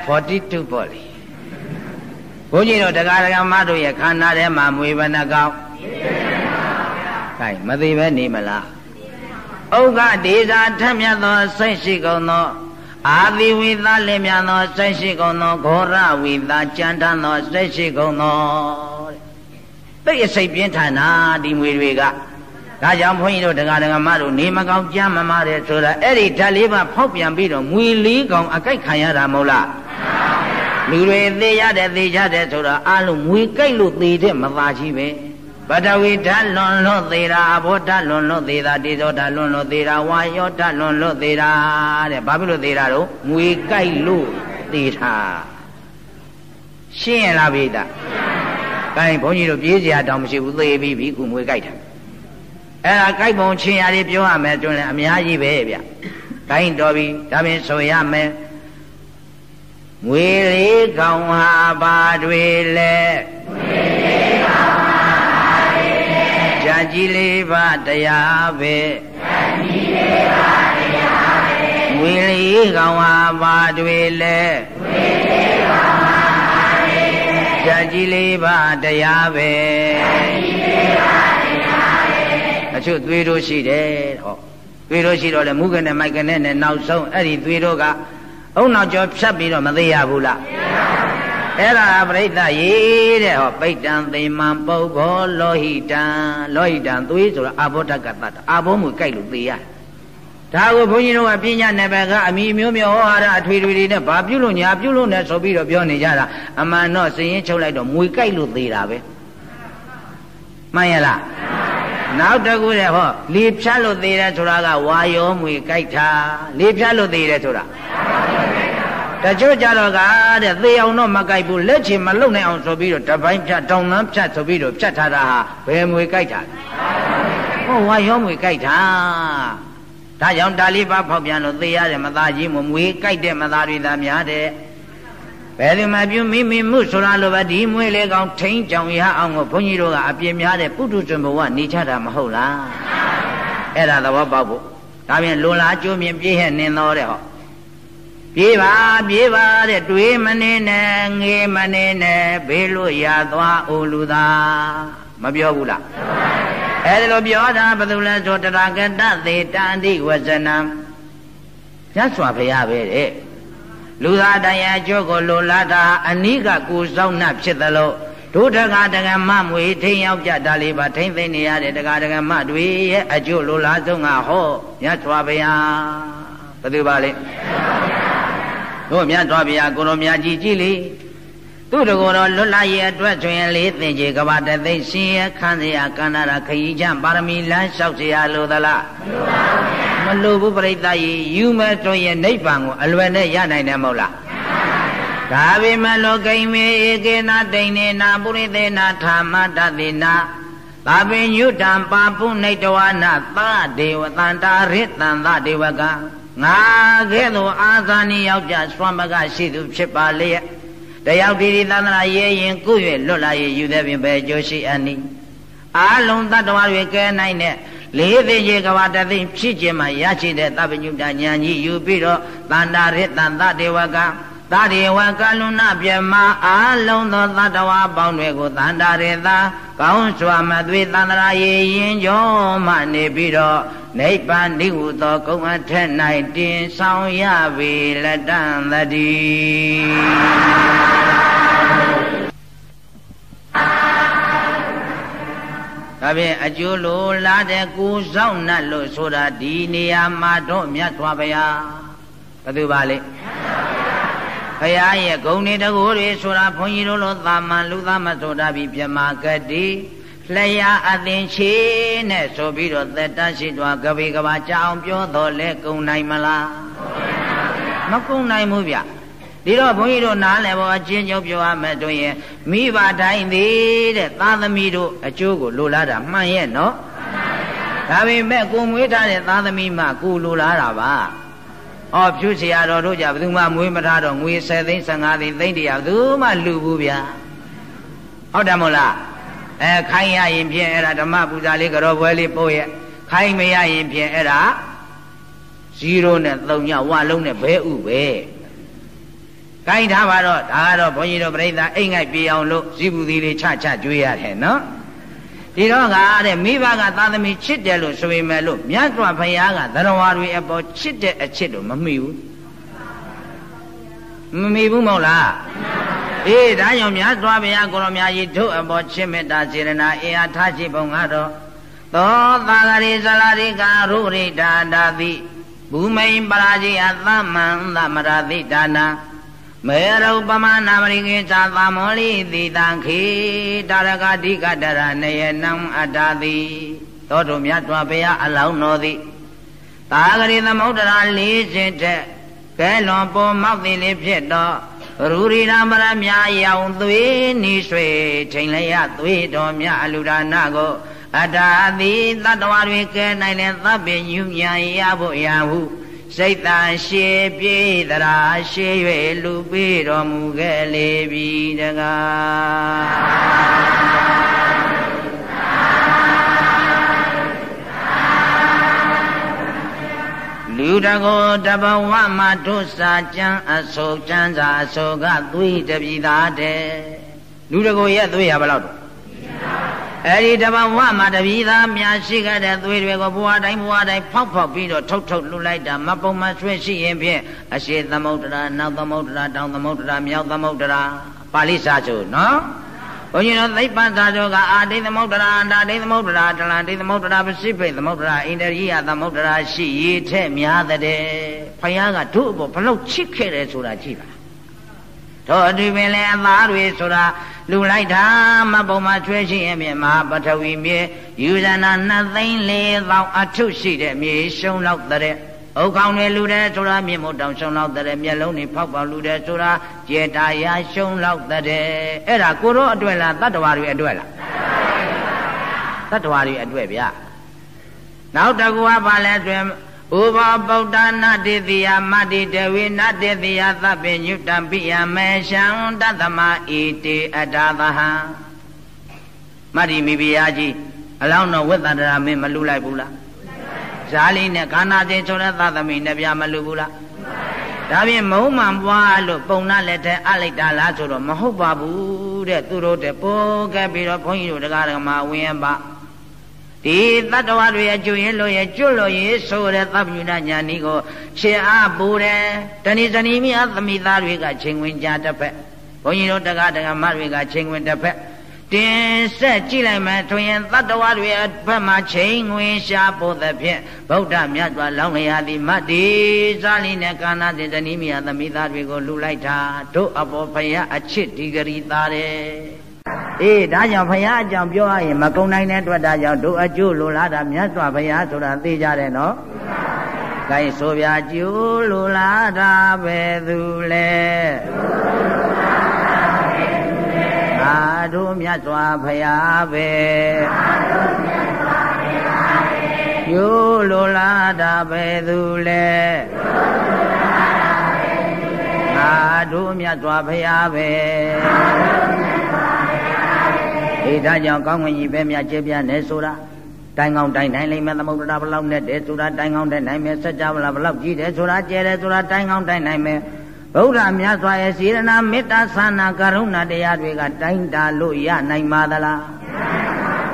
42ပေါ့လေဘုန်းကြီးတို့တရားဓမ္မတို့ရဲ့ခန္ဓာထဲမှာမွေဘယ်နှကောင်ကဲမသိပဲနေမလားဥက္ကဒေသာထက်မြတ်သောစိတ်ရှိကုန်သောအာသီဝိသလင်မြတ်သောစိတ်ရှိကုန်သောဂောရဝိသကြံထမ်းသောစိတ်ရှိကုန်သောတိတ်အစိတ်ပြင်းထန်တာဒီမွေတွေကဒါကြောင့်ဘုန်းကြီးတို့တရားဓမ္မတို့နေမကောင်းကြမ်းမမာတယ်ဆိုတာအဲ့ဒီဓာတ်လေးပါဖောက်ပြန်ပြီးတော့မွေလေးကောင်အကြိုက်ခံရတာမဟုတ်လားလူတွေသေရတဲ့သေကြတဲ့ဆိုတာအလုံးမွေကြိုက်လို့သေတဲ့မသာကြီးပဲပထဝီဓာတ်လွန်လို့သေတာအဘောဓာတ်လွန်လို့သေတာတေဇောဓာတ်လွန်လို့သေတာဝါယောဓာတ်လွန်လို့သေတာတဲ့ဘာဖြစ်လို့သေတာတော့မွေကြိုက်လို့သေတာရှင်းရလားဗျာကိုင်းဘုန်းကြီးတို့ပြေးစရာတောင်မရှိဘူးသေပြီးပြီခုမွေကြိုက်တာအဲ့ဒါကြိုက်ပုံချင်းရည်ပြောရမယ်တွင်လည်းအများကြီးပဲဗျကိုင်းတော်ပြီဒါပင်ဆိုရမယ်မွေလေးကောင်ဟာဘာတွေလဲမွေလေးကောင်ဟာဘာတွေလဲဇာကြီးလေးပါတရားပဲဇာကြီးလေးပါတရားပဲမွေလေးကောင်ဟာဘာတွေလဲမွေလေးကောင်ဟာဘာတွေလဲဇာကြီးလေးပါတရားပဲဇာကြီးလေးပါတရားပဲအချို့သွေးတို့ရှိတယ်ဟောသွေးတို့ရှိတော့လေမုကနေမိုက်ကနေနဲ့နောက်ဆုံးအဲ့ဒီသွေးတို့ကအုံနောက်ကျော်ဖြတ်ပြီးတော့မသေးရဘူးလားအဲ့ဒါပရိသတ်ရေတဲ့ဟောပိဋ္ဌံသေမံပုဗ္ဗောလောဟိတံလောဟိတံသွေးဆိုတာအာဘောဓကတ္တအာဘောမူကြိုက်လို့သေရတယ်ဒါကိုဘုန်းကြီးတို့ကပညာနယ်ပယ်ကအမိမျိုးမျိုးဟောရအထွေထွေတွေနဲ့ဘာပြုလို့ညာပြုလို့နဲ့ဆိုပြီးတော့ပြောနေကြတာအမှန်တော့စည်ရင်ချုပ်လိုက်တော့မွေကြိုက်လို့သေတာပဲမှန်ရလားနောက်တကူတဲ့ဟောလေဖြတ်လို့သေးတယ်ဆိုတာကဝါယောမွေကြိုက်တာလေဖြတ်လို့သေးတယ်ဆိုတာတချို့ကြတော့ကတဲ့သေအောင်တော့မကြိုက်ဘူးလက်ချင်မလုံနိုင်အောင်ဆိုပြီးတော့တပိုင်းဖြတ်တောင်တန်းဖြတ်ဆိုပြီးတော့ဖြတ်ထားတာဟာဘယ်မွေကြိုက်တာဟောဝါယောမွေကြိုက်တာဒါကြောင့်ဒါလေးပါဖောက်ပြန်လို့သေရတယ်မသားကြီးမမွေကြိုက်တဲ့မသားတွေသာများတဲ့ဘယ်ဒီမှာပြုမိမိမှုဆိုတာလိုပဲဒီမွေလေးကောင်ထိန်းကြောင်ရအောင်ကိုဘုန်းကြီးတို့ကအပြင်းများတဲ့ပုထုဇဉ်ဘဝနေချတာမဟုတ်လားအဲ့ဒါသဘောပေါက်ဖို့ဒါပြန်လွန်လာကျိုးမြင်ပြေးဟဲ့နင်းတော်တဲ့ဟောပြေးပါပြေးပါတဲ့တွေးမနေနဲ့ငေးမနေနဲ့ဘေးလို့ရသွားအိုလူသာမပြောဘူးလားအဲ့ဒါလိုပြောတာဘယ်သူလဲဆိုတရာကတသေတန္တိဝဇနံမြတ်စွာဘုရားပဲတဲ့လူသားတရားအကျိုးကိုလိုလားတာအနိကကိုဆောင်နှဖြစ်သလိုဒုဒကဒကမမွေထိန်ရောက်ကြတာလေးပါထိန်သိနေရတဲ့ဒကဒကမတွေရဲ့အကျိုးလိုလားဆုံးကဟောမြတ်စွာဘုရားဘယ်သူပါလဲတို့မြတ်စွာဘုရားကိုရောမြတ်ကြီးကြည်လေသူတကောတော်လွတ်လာရဲ့အတွက်ဆိုရင်လေးသင်္ကြေကဘာတသိရှင်ရခန်းစရာကန္နာရခရီးချပါရမီလမ်းလျှောက်เสียလိုသလားမလိုဘူးပြိဿကြီးယူမဲ့ဆိုရင်နိဗ္ဗာန်ကိုအလွယ်နဲ့ရနိုင်တယ်မဟုတ်လားဒါပေမဲ့လောကိမေဧကေနတိန်နေနာပုရိသေနာထာမတတိနာသာပင်ညုတံပါပုနိတဝနာသဒေဝတန္တာရိတံသဒေဝကငါကဲ့သို့အာဇာနိယောက်ျားစွမ်းမကရှိသူဖြစ်ပါလေတယောက်ဒီဒီသန္တရာရဲရင်ကု၍လွတ်လာ၍ယူသည်ပင်ပဲကြိုးရှိအနိအာလုံးတတ္တဝါတွေကဲနိုင်တဲ့လေးသိရေကဘာတသိဖြစ်ခြင်းမှာရရှိတဲ့သဗ္ဗညုတဉာဏ်ကြီးယူပြီးတော့တန္တာရိတံသဒေဝကသဒေဝကလုဏပြမအာလုံးသောသတ္တဝါပေါင်းတွေကိုတန္တာရေသာကောင်းစွာမသွေသန္တရာရေရင်ကြောမှနေပြီးတော့နိဗ္ဗာန်နိဟုသောကုံအထက်၌တင်ဆောင်ရပေလက်တံတည်းဒါဖြင့်အကျိုးလိုလားတဲ့ကိုဆောင်နှတ်လို့ဆိုတာဒီနေရာမှာတော့မြတ်စွာဘုရားဘယ်သူပါလဲဘုရားရဲ့ဂုဏ်တွေတကူတွေဆိုတာဘုန်းကြီးတို့လိုသာမန်လူသားမဆိုတာပြီးပြမကတိလျာအသင်ချေနဲ့ဆိုပြီးတော့သက်တရှိသွားကပိကဘာကြောင်ပြောတော့လဲကုံနိုင်မလားမကုံနိုင်ဘူးဗျဒီတော့ဘုန်းကြီးတို့နားလည်ဖို့အချင်းချင်းပြောရမယ်ဆိုရင်မိဘတိုင်းသေးတဲ့သားသမီးတို့အကျိုးကိုလိုလားတာမှန်ရဲ့နော်ဒါပေမဲ့ကိုမွေးထားတဲ့သားသမီးမှကိုလိုလားတာပါအော်ဖြူเสียတော်တို့ကြဘယ်သူမှမွေးမထားတော့ငွေဆယ်သိန်းဆယ်ငါးသိန်းသိန်းတရာဘယ်သူမှလူဘူးဗျာဟုတ်တယ်မို့လားအဲခိုင်းရရင်ဖြင့်အဲ့ဒါဓမ္မပူဇာလေးကြောပွဲလေးပို့ရဲ့ခိုင်းမရရင်ဖြင့်အဲ့ဒါဇီရိုနဲ့သုံးညဝလုံးနဲ့ဘဲဥပဲခိုင်းထားပါတော့ဒါကတော့ဘုန်းကြီးတို့ပြိဿအိမ်ငိုက်ပြေအောင်လို့ဇီဘူးသီးလေးချချကျွေးရတယ်နော်ဒီတော့ကတဲ့မိဘကသာသမီချစ်တယ်လို့ဆိုပေမဲ့လို့မြတ်စွာဘုရားကသရဝါတွေအပေါ်ချစ်တဲ့အချစ်လို့မမိဘူးမမိဘူးမဟုတ်လားအေးဒါကြောင့်မြတ်စွာဘုရားကိုရောမြတ်ကြီးတို့အပေါ်ချစ်မေတ္တာစေရနာအင်အားထားရှိပုံကတော့သောသာဂရိဇလာရိကာရုရိဒါတာတိဘူမိန်ပရာဇိယသမံသမရတိဒါနာမေရုပမနာမရိကေသသမောလိတိတံခေတာရကတိကတရနေယနံအတ္တတိသောတုမြတ်စွာဘုရားအလောင်းတော်သည်သာဂရိသမုဒ္ဒရာလေးစင်ထက်ကဲလွန်ပေါ်မောက်သည်လေးဖြစ်တော့ရူရိရာမရမြရောင်သွေးနီးရွှေချိန်လျက်သွေးတော်မြအလူဒါနကိုအတ္တတိတတ္တဝါတွေကဲနိုင်တဲ့သဗ္ဗညုညာရဖို့ရာဟုစိတ်တန်ရှေပြေတရာရှေ၍လူပေးတော်မူခဲ့လေပြီတကားလူတကောတဘဝမှာဒုစာကျမ်းအဆိုကျမ်းစာအဆိုကသွေးတပြည်သားတဲ့လူတကောရဲ့သွေးရဘယ်လောက်တော့အဲ့ဒီတဘဝမှာတပြည်သားများရှိခဲ့တဲ့သွေးတွေကိုဘဝတိုင်းဘဝတိုင်းဖောက်ဖောက်ပြီးတော့ထုတ်ထုတ်လှူလိုက်တာမပုံမဆွဲရှိရင်ဖြင့်အရှိသမုဒ္ဒရာနောက်သမုဒ္ဒရာတောင်သမုဒ္ဒရာမြောက်သမုဒ္ဒရာပါဠိစာချုပ်နော်ဘုန်းကြီးတို့သိပ္ပံစာချုပ်ကအာတိသမုဒ္ဒရာအန္တာတိသမုဒ္ဒရာတလန်တိသမုဒ္ဒရာပစိဖိတ်သမုဒ္ဒရာအိန္ဒရိယသမုဒ္ဒရာရှိရည်ထက်များတဲ့ဘုရားကတို့အပေါ်ဘလို့ချစ်ခဲ့တယ်ဆိုတာကြည့်ပါတို့အတူပင်လည်းအသားတွေဆိုတာလူလိုက်တာမပုံမချွဲရှိရင်မြင်မဟာပထဝီမြေယူဇနာနှစ်သိန်းလေးသောင်းအထုရှိတဲ့မြေရှုံလောက်တဲ့ဥက္ကောင်တွေလူတဲ့ဆိုတာမြင်မို့တောင်ရှုံလောက်တဲ့မျက်လုံးတွေဖောက်ပေါက်လူတဲ့ဆိုတာကျေတာရာရှုံလောက်တဲ့အဲ့ဒါကိုရောအတွက်လားတတ္တဝါတွေအတွက်လားတတ္တဝါတွေအတွက်ဗျနောက်တကူကပါလဲဆိုရင်ဥပဗုဒ္ဓနာတိတိယမတ္တိတဝိနတတိယသဗ္ဗညုတံပိယမေရှံတသမဣတိအတ္တသဟံမတ္တိမိဖုရားကြီးအလောင်းတော်ဝိသန္တရာမင်းမလူလိုက်ဘူးလားဇာလိနဲ့ကာနာတိဆိုတဲ့သသမီနဲ့ပြမလူဘူးလားဒါဖြင့်မုံမှန်ပွားလို့ပုံနာလက်ထဲအလိုက်တာလားဆိုတော့မဟုတ်ပါဘူးတဲ့သူတို့တဲ့ပိုးကပ်ပြီးတော့ဘုန်းကြီးတို့တရားဓမ္မဝင်ရပါဒီတတ္တဝါတွေအကျိုးရင်လို့ရကျွတ်လို့ရဆိုတဲ့သဗ္ဗညုတညာနီကိုရှင်အားပူတယ်တဏိဇနီမိအသမိသားတွေကချိန်ဝင်ကြတစ်ဖက်ဘုန်းကြီးတို့တရားဓမ္မတွေကချိန်ဝင်တစ်ဖက်တင်ဆက်ကြည့်လိုက်မယ်ဆိုရင်တတ္တဝါတွေဘက်မှာချိန်ဝင်ရှားဖို့သဖြင့်ဗုဒ္ဓမြတ်စွာလောင်းလျာသည်မတ္တိဇာလိနဲ့ကာနာတိဇနီမိအသမိသားတွေကိုလူလိုက်တာတို့အပေါ်ဘုရားအချစ်ဒီဂရီသားတယ်အေးဒါကြောင့်ဘုရားအကြောင်းပြောရရင်မကုံနိုင်တဲ့အတွက်ဒါကြောင့်တို့အကျိုးလိုလားတာမြတ်စွာဘုရားဆိုတာသိကြတယ်နော်။ကိုင်းဆိုပြကျိုးလိုလားတာပဲသူလဲ။အာတို့မြတ်စွာဘုရားပဲ။ကျိုးလိုလားတာပဲသူလဲ။အာတို့မြတ်စွာဘုရားပဲ။ဒါကြောင့်ကောင်းကင်ကြီးပဲမြတ်ကျေပြနေဆိုတာတိုင်ကောင်းတိုင်နိုင်လိမ့်မယ်သမုဒ္ဒရာဘလောက်နဲ့တဲ့ဆိုတာတိုင်ကောင်းတိုင်နိုင်မယ်စัจ java ဘလောက်ကြီးတယ်ဆိုတာကျဲတယ်ဆိုတာတိုင်ကောင်းတိုင်နိုင်မယ်ဗုဒ္ဓမြတ်စွာရဲ့စေရနာမေတ္တာသနာကရုဏာတရားတွေကတိုင်းတာလို့ရနိုင်ပါသလား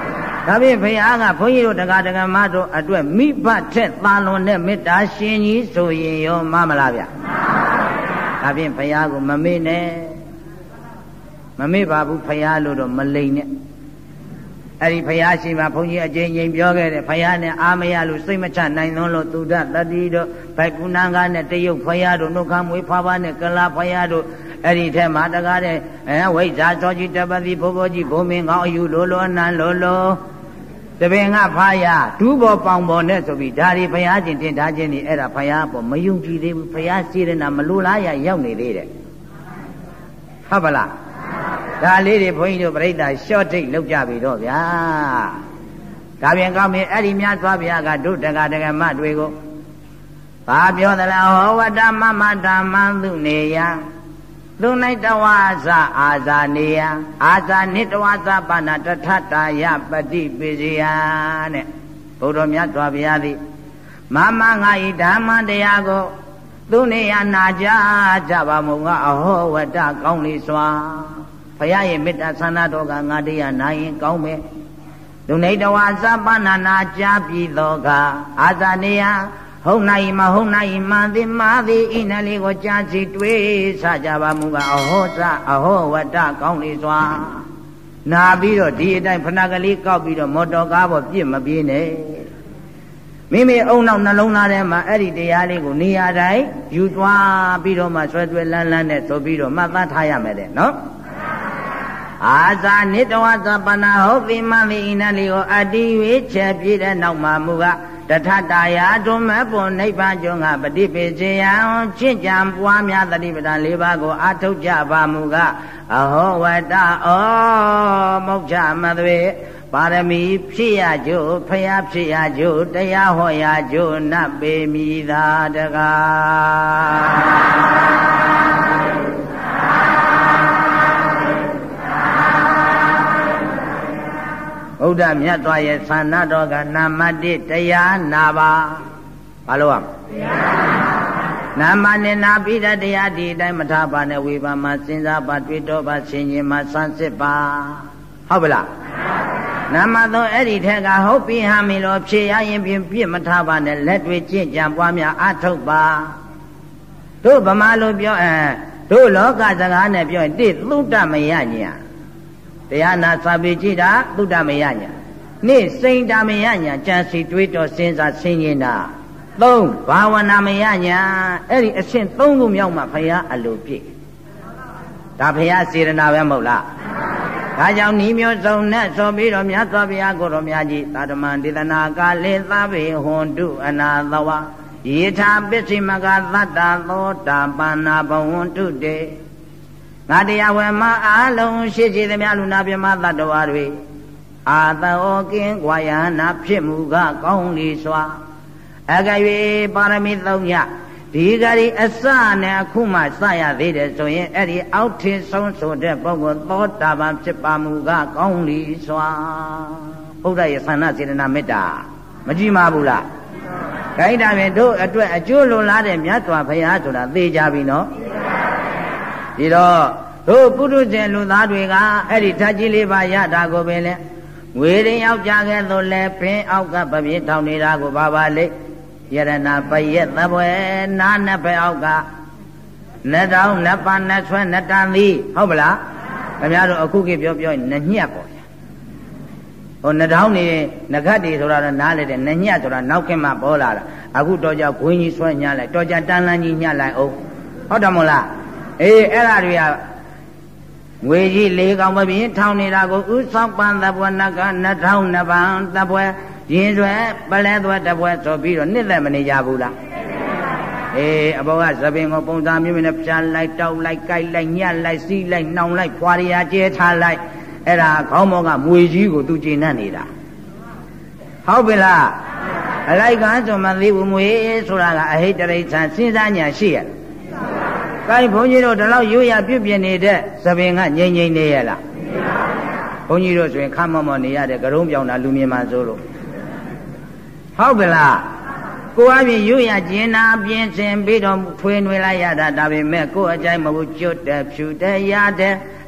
ဒါဖြင့်ဘုရားကဘုန်းကြီးတို့တရားတော်မတို့အတွက်မိဘထက်သာလွန်တဲ့မေတ္တာရှင်ကြီးဆိုရင်ရောမမလားဗျာဒါဖြင့်ဘုရားကိုမမေ့နဲ့မမေ့ပါဘူးဘုရားလို့တော့မလိမ်နဲ့အဲ့ဒီဘုရားရှိမှဘုန်းကြီးအကျဉ်းချင်းပြောခဲ့တယ်ဘုရားနဲ့အာမရလို့စိတ်မချနိုင်သွန်းလို့သူဒတတိတို့ဘိုက်ကုဏ္ဍကနဲ့တရုတ်ဘုရားတို့နှုတ်ခမ်းမွေးဖွားဖွားနဲ့ကလာဘုရားတို့အဲ့ဒီထဲမှာတကားတဲ့အဲဝိဇ္ဇာသောကြီးတပတိဘိုးဘိုးကြီးဘုံမင်းကောင်းအယူလိုလိုအနံလိုလိုတပင်ကဖားရဒူးဘောပေါင်ပေါ်နဲ့ဆိုပြီးဒါဒီဘုရားရှင်တင်ထားခြင်းนี่အဲ့ဒါဘုရားပေါ်မယုံကြည်သေးဘူးဘုရားစေရနာမလိုလားရရောက်နေသေးတယ်ဟုတ်ပါလားဒါလေးတွေဘုန်းကြီးတို့ပြိဿရှော့ထိတ်လောက်ကြပြီတော့ဗျာဒါပြန်ကောင်းပြီအဲ့ဒီမြတ်စွာဘုရားကတို့တက္ကတက္ကမတွေကိုဘာပြောသလဲဟောဝတ္တမမဓမ္မံသူနေယသူ၌တဝါဇအာဇာနေယအာဇာနိတဝါဇပါဏတထတာယပတိပိစိယတဲ့ဘုရားမြတ်စွာဘုရားသည်မမငါဤဓမ္မတရားကိုသူနေယနာကြကြပါမို့ငါအဟောဝတ္တကောင်းလေစွာဘုရားရဲ့မေတ္တာဆန္ဒတော်ကငါတရားနာရင်ကောင်းမယ်သူနေတဝါဇပဏနာကြားပြီးတော့ကအာဇာနေယဟုတ်နိုင်မဟုတ်နိုင်မှန်သည်မှားသည်ဤနလေးကိုကြားစီတွေးဆကြပါမူကအဟောစအဟောဝတ္တကောင်းလေစွာနာပြီးတော့ဒီအတိုင်းဖဏကလေးကောက်ပြီးတော့မော်တော်ကားပေါ်ပြစ်မပြေးနဲ့မိမိအုံနောက်နှလုံးသားထဲမှာအဲ့ဒီတရားလေးကိုနေရာတိုင်းယူသွားပြီးတော့မှဆွဲဆွဲလန်းလန်းနဲ့ဆိုပြီးတော့မှတ်သားထားရမယ်တဲ့နော်အာဇာနိတဝသပနာဟုတ်ပြီမှန်ပြီဤနလေးကိုအတိဝေချက်ပြည့်တဲ့နောက်မှာမူကတထတာယာဒုမပွန်နိဗ္ဗာန်ကျွန်းကပฏิပေစေယံချင့်ကြံပွားများတတိပဒံ၄ပါးကိုအာထုတ်ကြပါမူကအဟောဝတ္တဩမောက္ခမသွေပါရမီဖြစ်ရကြို့ဖျားဖြစ်ရကြို့တရားဟောရကြို့နတ်ပေမိသာတကားဘုရားမြတ်စွာရဲ့သန္နာတော်ကနာမတိတရားနာပါဘာလို့อ่ะနာမနဲ့နာပြီးတဲ့တရားဒီအတိုင်းမထားပါနဲ့ဝေဘာမှာစဉ်းစားပါတွေ့တော့ပါဆင်ခြင်မှာစမ်းစစ်ပါဟုတ်ပါလားနာမသောအဲ့ဒီထက်ကဟုတ်ပြီဟာမီလို့ဖြေရရင်ပြင်ပြစ်မထားပါနဲ့လက်တွေကျင့်ကြံပွားများအထုတ်ပါတို့ဗမာလိုပြောအဲတို့လောကစကားနဲ့ပြောရင်တိသုတ္တမယညာတရားနာစာပေကြည့်တာသုတ္တမယညာနေ့စိန်တမယညာကြံစီတွေးတော်စဉ်းစားဆင်ခြင်တာသုံးဘာဝနာမယညာအဲ့ဒီအရှင်းသုံးခုမြောက်မှဘုရားအလိုပြည့်ဒါဘုရားစေရနာပဲမဟုတ်လားဒါကြောင့်ဤမျိုးစုံနဲ့ဆိုပြီးတော့မြတ်စွာဘုရားကိုတော်မြတ်ကြီးသာဓမံဒေသနာကာလေသဗ္ဗေဟွန်တုအနာသဝယေထာပစ္စည်းမကသတ္တသောတာပန္နာဘဝန္တုတေငါတရားဝယ်မအားလုံးရှိရှိသမျှလူနာပြမသတ္တဝါတွေအာသောကင်းကွာယနာဖြစ်မှုကကောင်းလေစွာအက၍ပါရမီသုံးညဒီကရီအစနဲ့အခုမှစရသေးတယ်ဆိုရင်အဲ့ဒီအောက်ထင်ဆုံးဆိုတဲ့ပုဂ္ဂိုလ်သောတာပန်ဖြစ်ပါမှုကကောင်းလေစွာဘုရားရဲ့ဆန္ဒစေတနာမေတ္တာမကြည့်မဘူးလားခိုင်းတာဖြင့်တို့အတွက်အကျိုးလွန်လာတဲ့မြတ်စွာဘုရားဆိုတာသိကြပြီနော်ဒီတော့တို့ပုထုဇဉ်လူသားတွေကအဲ့ဒီဓာတ်ကြီးလေးပါရတာကိုပဲလေငွေရင်ယောက်ျားကဲသို့လဲပင်အောက်ကပပြင်းထောင်နေတာကိုပါပါလိယရဏပရက်သပွဲနာနှစ်ဖက်အောက်ကနှစ်တောင်းနှစ်ပါးနှစ်ဆွဲနှစ်တန်သည်ဟုတ်ပလားခင်ဗျားတို့အခုခေတ်ပြောပြောနှစ်ညက်ပေါ့ဗျာဟိုနှစ်တောင်းနေနှစ်ခတ်တွေဆိုတာတော့နားလေတဲ့နှစ်ညက်ဆိုတာနောက်ခင်မှပေါ်လာတာအခုတော့ကြောင့်ခွင်းကြီးဆွဲညလိုက်တော့ကြတန်းလန်းကြီးညလိုက်အောင်ဟုတ်တယ်မို့လားအေးအဲ့ဒါတွေကငွေကြီးလေးကောင်မပြင်းထောင်နေတာကိုဥဆောင်ပန်သဘွယ်နကနှစ်ထောင်နှစ်ပန်သဘွယ်ရင်ဆွဲပလဲသွဲတပွဲဆိုပြီးတော့နှစ်သက်မနေကြဘူးလားအေးအဘောကသပင်ကိုပုံစံမျိုးမျိုးနဲ့ဖြာလိုက်တောက်လိုက်ကြိုက်လိုက်ညှက်လိုက်စီးလိုက်နှောင်လိုက်ဖွာရကျဲထားလိုက်အဲ့ဒါခေါင်းမောကမွေကြီးကိုသူကျဉ်နှံ့နေတာဟုတ်ပြီလားအလိုက်ကဆိုမသိဘူးမွေဆိုတာကအဟိတရိစ္ဆာန်စဉ်းစားညာရှိရကိုင်းဘုန်းကြီးတို့ဒီလောက်ရိုးရပြုတ်ပြနေတဲ့သပင်ကငြိမ့်ငြိမ့်နေရလားဘုန်းကြီးတို့ဆိုရင်ခမမောနေရတဲ့ကရုံးပြောင်းတာလူမြင်မှဆိုလို့ဟုတ်ပြီလားကိုအပြင်ရိုးရကျင်နာပြင်းစင်ပြီးတော့ထွေးနွေလိုက်ရတာဒါပေမဲ့ကိုအကြိုက်မဟုတ်ကျွတ်တယ်ဖြူတယ်ရတဲ့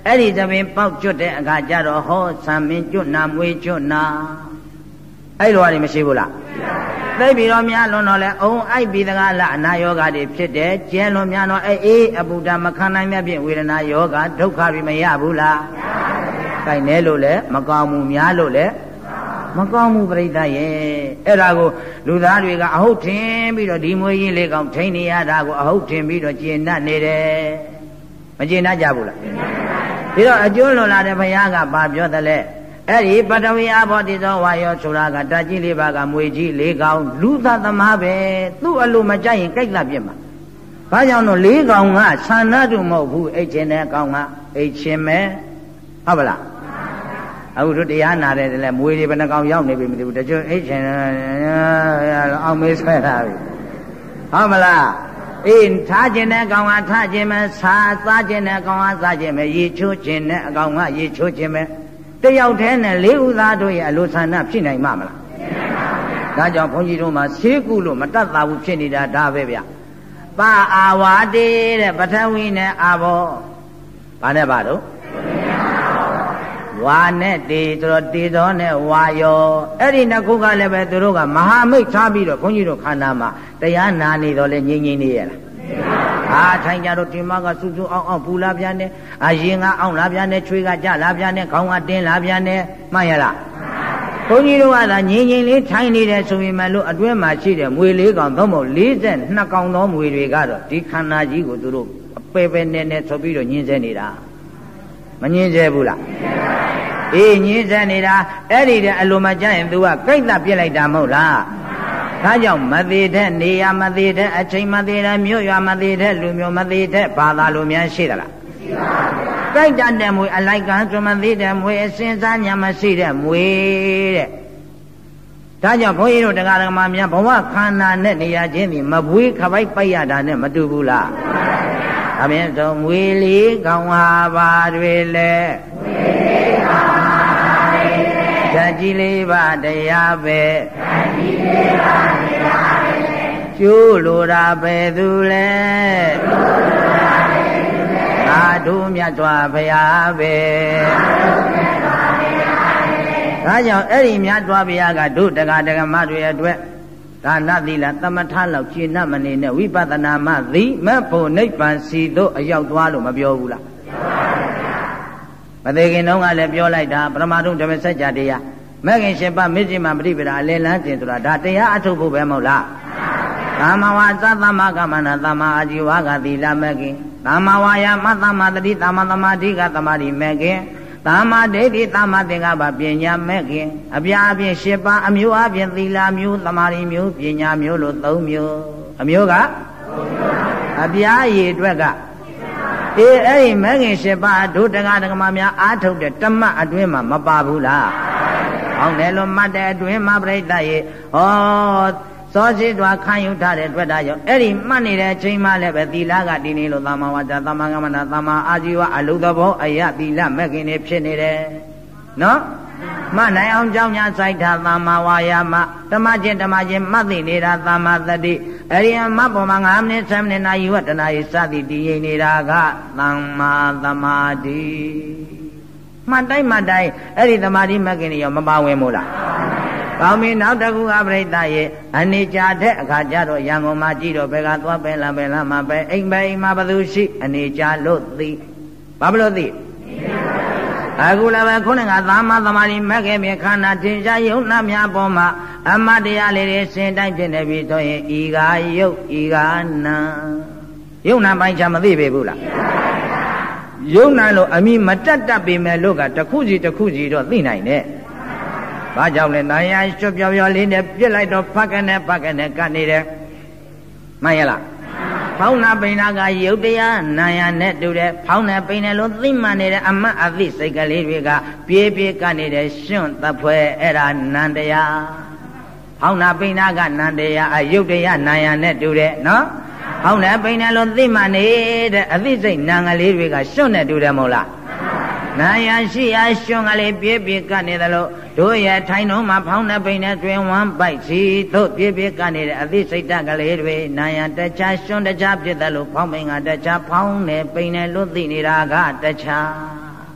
အဲ့ဒီသမင်ပေါက်ကျွတ်တဲ့အခါကျတော့ဟောဆံမင်းကျွတ်နာမွေးကျွတ်နာအဲ့လိုဟာတွေမရှိဘူးလားသိပြီးတော့များလွန်တော့လဲအုံအိုက်ပြီးတကားလားအနာယောဂတွေဖြစ်တယ်ကျဲလွန်များတော့အေးအေးအပူဓာမခံနိုင်တဲ့ဖြင့်ဝေဒနာယောဂဒုက္ခတွေမရဘူးလားကိုင်နေလို့လဲမကောင်းဘူးများလို့လဲမကောင်းဘူးပြိဿရဲ့အဲ့ဒါကိုလူသားတွေကအဟုတ်ထင်ပြီးတော့ဒီမွေးရင်းလေးကောင်ထိန်နေရတာကိုအဟုတ်ထင်ပြီးတော့ကျင့်တတ်နေတယ်မကျင့်တတ်ကြဘူးလားဒီတော့အကျိုးလွန်လာတဲ့ဘုရားကပါပြောတယ်လေအဲ့ဒီပထဝီအဘောတိသောဝါယောဆိုတာကဓာတ်ကြီးလေးပါးကမွေကြီးလေးကောင်လူသားသမားပဲသူ့အလိုမကြရင်ကြိုက်လာပြစ်မှာဘာကြောင့်လို့လေးကောင်ကဆန္ဒတုမဟုတ်ဘူးအိတ်ချင်းတဲ့ကောင်ကအိတ်ချင်းပဲဟုတ်ပါလားအခုတို့တရားနာတဲ့လည်းမွေတွေဘယ်နှကောင်ရောက်နေပြီမသိဘူးတချို့အိတ်ချင်းအောင်မေးဆွဲတာပြီဟုတ်မလားအေးထားခြင်းတဲ့ကောင်ကထားခြင်းပဲစားစားခြင်းတဲ့ကောင်ကစားခြင်းပဲရေချိုးခြင်းတဲ့အကောင်ကရေချိုးခြင်းပဲတယောက်တည်းနဲ့လေးဦးသားတို့ရဲ့အလိုဆန္ဒဖြစ်နိုင်မှာမလားဒါကြောင့်ဘုန်းကြီးတို့မှာဆေးကုလို့မတတ်တာဘူးဖြစ်နေတာဒါပဲဗျပါအာဝါတေတဲ့ပထဝီနဲ့အာဘောဘာနဲ့ပါတော့ဝါနဲ့တေတော်တေတော်နဲ့ဝါယောအဲ့ဒီနှစ်ခုကလည်းပဲသူတို့ကမဟာမိတ်ထားပြီးတော့ဘုန်းကြီးတို့ခန္ဓာမှာတရားနာနေတော့လဲငြိမ့်ငြိမ့်နေရလားအာထိုင်ကြတော့ဒီမကစူးစူးအောင်အောင်ပူလာပြန်တယ်အရင်ကအောင်လာပြန်တယ်ချွေးကကြလာပြန်တယ်ခေါင်းကတင်းလာပြန်တယ်မှန်ရလားဘုန်းကြီးတို့ကသာငြိမ့်ငြိမ့်လေးထိုင်နေတယ်ဆိုရင်မလို့အတွင်းမှာရှိတဲ့မွေလေးကောင်သုံးဖို့လေးဆယ်နှစ်ကောင်သောမွေတွေကတော့ဒီခန္ဓာကြီးကိုသူတို့အပေပဲနဲ့နဲ့ဆိုပြီးတော့ညှင်းဆဲနေတာမညှင်းဆဲဘူးလားအေးညှင်းဆဲနေတာအဲ့ဒီတဲ့အလိုမကျရင် तू ကကြိတ်သက်ပြစ်လိုက်တာမဟုတ်လားဒါကြောင့်မသေးတဲ့နေရာမသေးတဲ့အချိန်မသေးတဲ့မြို့ရွာမသေးတဲ့လူမျိုးမသေးတဲ့ဘာသာလူများရှိသလားရှိပါဘူးကြိုက်တတ်တဲ့မွေအလိုက်ကံဆိုမသေးတဲ့မွေအစင်စားညာမရှိတဲ့မွေတဲ့ဒါကြောင့်ဘုန်းကြီးတို့တရားဓမ္မများဘဝခန္ဓာနဲ့နေရာချင်းဒီမပွေးခပိုက်ပိုက်ရတာနဲ့မတူဘူးလားဒါဖြင့်ဆိုမွေလေးကောင်ဟာပါတွေလဲမွေလေးကောင်ဟာပါတွေလဲဓာတ်ကြီးလေးပါတရားပဲဓာတ်ကြီးလေးပါတရားပဲကျိုးလိုတာပဲသူလဲကျိုးလိုတာပဲသူလဲသာဓုမြတ်စွာဘုရားပဲသာဓုမြတ်စွာဘုရားပဲဒါကြောင့်အဲ့ဒီမြတ်စွာဘုရားကတို့တရားဓမ္မတွေအတွက်ဒါနသီလသမထလောက်ကျင့်နှမနေနဲ့ဝိပဿနာမှသိမဖို့နိဗ္ဗာန်စီတို့အရောက်သွားလို့မပြောဘူးလားမသေးခင်တုန်းကလည်းပြောလိုက်တာပရမတုဓမ္မစကြာတရားမဂ္ဂင်ရှင်ပမေဇိမပရိပဒါအလယ်လန်းတင်ဆိုတာဒါတရားအထုတ်ဖို့ပဲမဟုတ်လားသမ္မာဝါစာသမ္မာကမ္မနာသမ္မာအာဇီဝကသီလမဂ္ဂင်သမ္မာဝါယာမသမ္မာတတိသမ္မာသမာဓိကသမ္မာဓိမဂ္ဂင်သမ္မာဒိဋ္ဌိသမ္မာသင်္ကပ္ပပညာမဲ့ခင်အပြာအပြင်၈ပါးအမျိုးအပြင်သီလမျိုးသမာဓိမျိုးပညာမျိုးလို့၃မျိုးအမျိုးကအပြာရည်အတွက်ကအေးအဲ့ဒီမဲ့ခင်၈ပါးဒုတက္ကဒကမများအာထုတ်တဲ့တမတ်အတွင်းမှာမပါဘူးလားဟောင်းတယ်လို့မှတ်တဲ့အတွင်းမှာပြိဿရေဟောစောစီတော်ခံယူထားတဲ့အတွက်ဒါကြောင့်အဲ့ဒီမှတ်နေတဲ့အချိန်မှလည်းပဲသီလကတည်နေလို့သမ္မာဝါစာသမ္မာကမ္မနာသမ္မာအာဇီဝအလုသဘောအယသီလမဲ့ခင်နေဖြစ်နေတယ်နော်မှတ်နိုင်အောင်ကြောင်းညာစိုက်တာသမ္မာဝါယာမဓမ္မချင်းဓမ္မချင်းမှတ်သိနေတာသမ္မာသတိအရိယမပေါ်မှာ၅မိနစ်7မိနစ်နာရီဝတ္တနာရီစသည်တည်ငြိမ်နေတာကသမ္မာသမာဓိမှတ်တိုင်းမှတ်တိုင်းအဲ့ဒီသမာဓိမဲ့ခင်နေရောမပါဝင်ဘူးလားကောင်းပြီနောက်တစ်ခုအပရိသတ်ရဲ့အနေကြတဲ့အခါကျတော့ရန်ကုန်မှာကြည့်တော့ဘယ်ကသွားပဲလားပဲလားမှာပဲအိမ်ပဲအိမ်မှာဘသူရှိအနေကြလို့သိဘာလို့သိအခုလည်းပဲခုနကသာမသမာဓိမဲ့ခဲ့မြေခန္ဓာတင်ရှားယုံနာများပေါ်မှာအမတ်တရားလေးတွေစင်တိုင်းဖြစ်နေပြီဆိုရင်ဤကာယုတ်ဤကာနာယုံနာပိုင်းချမသိပေဘူးလားယုံနာလို့အမိမတတ်တတ်ပေမဲ့လို့ကတစ်ခုစီတစ်ခုစီတော့သိနိုင်တယ်ဘာကြောင့်လဲနာယရွှတ်ပြော်ပြော်လေးနဲ့ပြစ်လိုက်တော့ဖက်ကနေဖက်ကနေကတ်နေတယ်မှန်ရလားဖောင်းနာပိဏကယုတ်တရားနာယနဲ့တူတယ်ဖောင်းနေပိဏလို့သိမှန်နေတဲ့အမတ်အသိစိတ်ကလေးတွေကပြေးပြေးကတ်နေတဲ့ရှင်သဖွဲအဲ့ဒါနန္တရားဖောင်းနာပိဏကနန္တရားအယုတ်တရားနာယနဲ့တူတယ်နော်ဖောင်းနေပိဏလို့သိမှန်နေတဲ့အသိစိတ်နာငလေးတွေကရှင်နဲ့တူတယ်မဟုတ်လားနာယရှိရာရှင်ကလေးပြေးပြေးကနေတယ်လို့တို့ရဲ့ထိုင်တော့မှဖောင်းတဲ့ပိန်နဲ့တွင်ဝမ်းပိုက်စီသို့ပြေးပြေးကနေတဲ့အသိစိတ်တကလေးတွေနာယတခြားရှင်တခြားဖြစ်တယ်လို့ဖောင်းပိန်ကတခြားဖောင်းတဲ့ပိန်နဲ့လွတ်သိနေတာကတခြား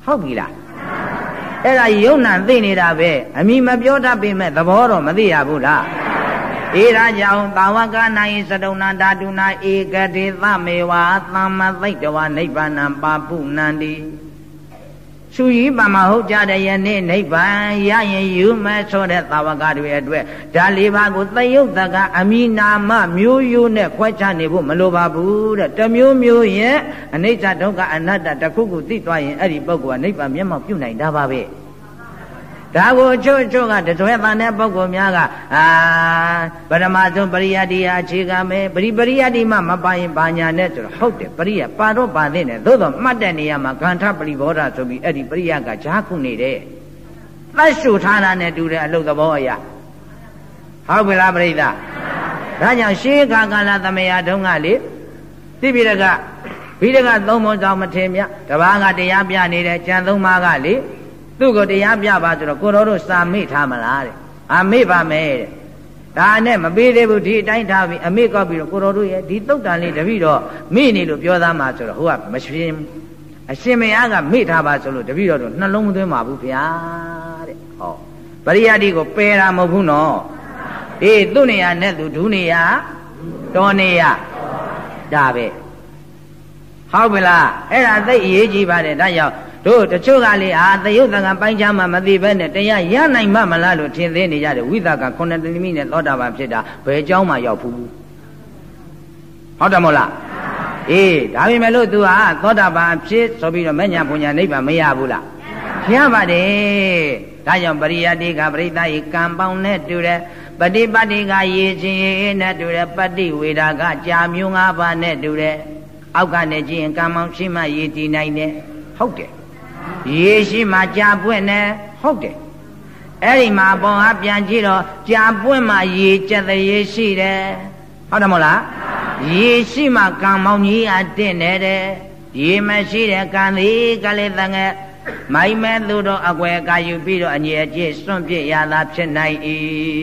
ဟုတ်ပြီလားအဲ့ဒါယုံနာသိနေတာပဲအမိမပြောတတ်ပေမဲ့သဘောတော့မသိရဘူးလားဧရာကြောင့်တာဝကနာယစတုဏဓာတုနာဧကတိသမေဝသမ္မသိတဝနိဗ္ဗာနံပါပုဏ္ဏတိသူကြီးပါမဟုတ်ကြတဲ့ယနေ့နိဗ္ဗာန်ရရင်ယူမဲ့ဆိုတဲ့တာဝကတွေအတွက်ဒါလေးပါးကိုသယုတ်တကအမိနာမမျိုးရိုးနဲ့ခွဲခြားနေဖို့မလိုပါဘူးတဲ့တမျိုးမျိုးရဲ့အနိစ္စဒုက္ခအနတ္တတစ်ခုခုသိသွားရင်အဲ့ဒီပုဂ္ဂိုလ်ကနိဗ္ဗာန်မျက်မှောက်ပြုနိုင်တာပါပဲဒါကိုအချို့အချို့ကတတွဲတန်တဲ့ပုဂ္ဂိုလ်များကအာပရမဇုံပရိယတ္တိအခြေခံမယ်ပရိပရိယတ္တိမှမပါရင်ဘာညာနဲ့ဆိုတော့ဟုတ်တယ်ပရိယပါတော့ပါသေးတယ်သို့တော့မှတ်တဲ့နေရာမှာဂန္ဓပရိဘောဓဆိုပြီးအဲ့ဒီပရိယကဈာခုနေတယ်သတ်ရှုထားတာနဲ့တူတဲ့အလုပ်သဘောအရာဟုတ်ပြီလားပရိသတ်ဒါကြောင့်ရှေးခါကာလသမယတုန်းကလေသိပြီတကဘိဒကသုံးပုံဆောင်မထင်မြတပားကတရားပြနေတယ်ကြံသုံးပါးကလေသူ့ကိုတရားပြပါဆိုတော့ကိုတော်တို့စာမေ့ထားမလားတဲ့အာမေ့ပါမယ်တဲ့ဒါနဲ့မပေးသေးဘူးဒီအတိုင်းထားပြီးအမေ့ကောက်ပြီးတော့ကိုတော်တို့ရဲ့ဒီသုတ်တန်လေးတပည့်တော့မေ့နေလို့ပြောသားမှာဆိုတော့ဟိုကမရှင်အရှင်မယားကမေ့ထားပါဆိုလို့တပည့်တော်တို့နှလုံးမသွင်းပါဘူးဗျာတဲ့ဟောပရိယတ္တိကိုပယ်တာမဟုတ်ဘူးနော်အေးသူ့နေရာနဲ့သူဒုနေရာတော်နေရာဒါပဲဟုတ်ပြီလားအဲ့ဒါသိအရေးကြီးပါတယ်ဒါကြောင့်တို့တချို့ကလေအာသယုတ်တံကပိုင်းခြားမှမသိဘဲနဲ့တရားရနိုင်မှမလားလို့ထင်သေးနေကြတယ်ဝိသကခုနှစ်တမိနဲ့သောတာပန်ဖြစ်တာဘယ်เจ้าမှရောက်ဘူးဟုတ်တယ်မဟုတ်လားအေးဒါပေမဲ့လို့ तू ဟာသောတာပန်ဖြစ်ဆိုပြီးတော့မညာပူညာနိဗ္ဗာန်မရဘူးလားရပါတယ်ဒါကြောင့်ပရိယတ္တိကပရိသတ်ဤကံပေါင်းနဲ့တူတယ်ပฏิပတ်တိကရေခြင်းနဲ့တူတယ်ပฏิဝေဒကကြာမျိုး၅ပါးနဲ့တူတယ်အောက်ကနေကြည့်ရင်ကံပေါင်းရှိမှရေတည်နိုင်တယ်ဟုတ်တယ်ရေရှိမှကြာပွင့်နေဟုတ်တယ်အဲ့ဒီမှာပေါ်ဟာပြန်ကြည့်တော့ကြာပွင့်မှရေကျက်တဲ့ရေရှိတယ်ဟုတ်တယ်မဟုတ်လားရေရှိမှကံမောင်ကြီးအတင့်နေတယ်ရေမရှိတဲ့ကံသည်ကလေးတငယ်မိုင်မဲ့သူတို့အကွယ်ကာယူပြီးတော့အငြိအကျေးစွန့်ပြစ်ရတာဖြစ်နိုင်၏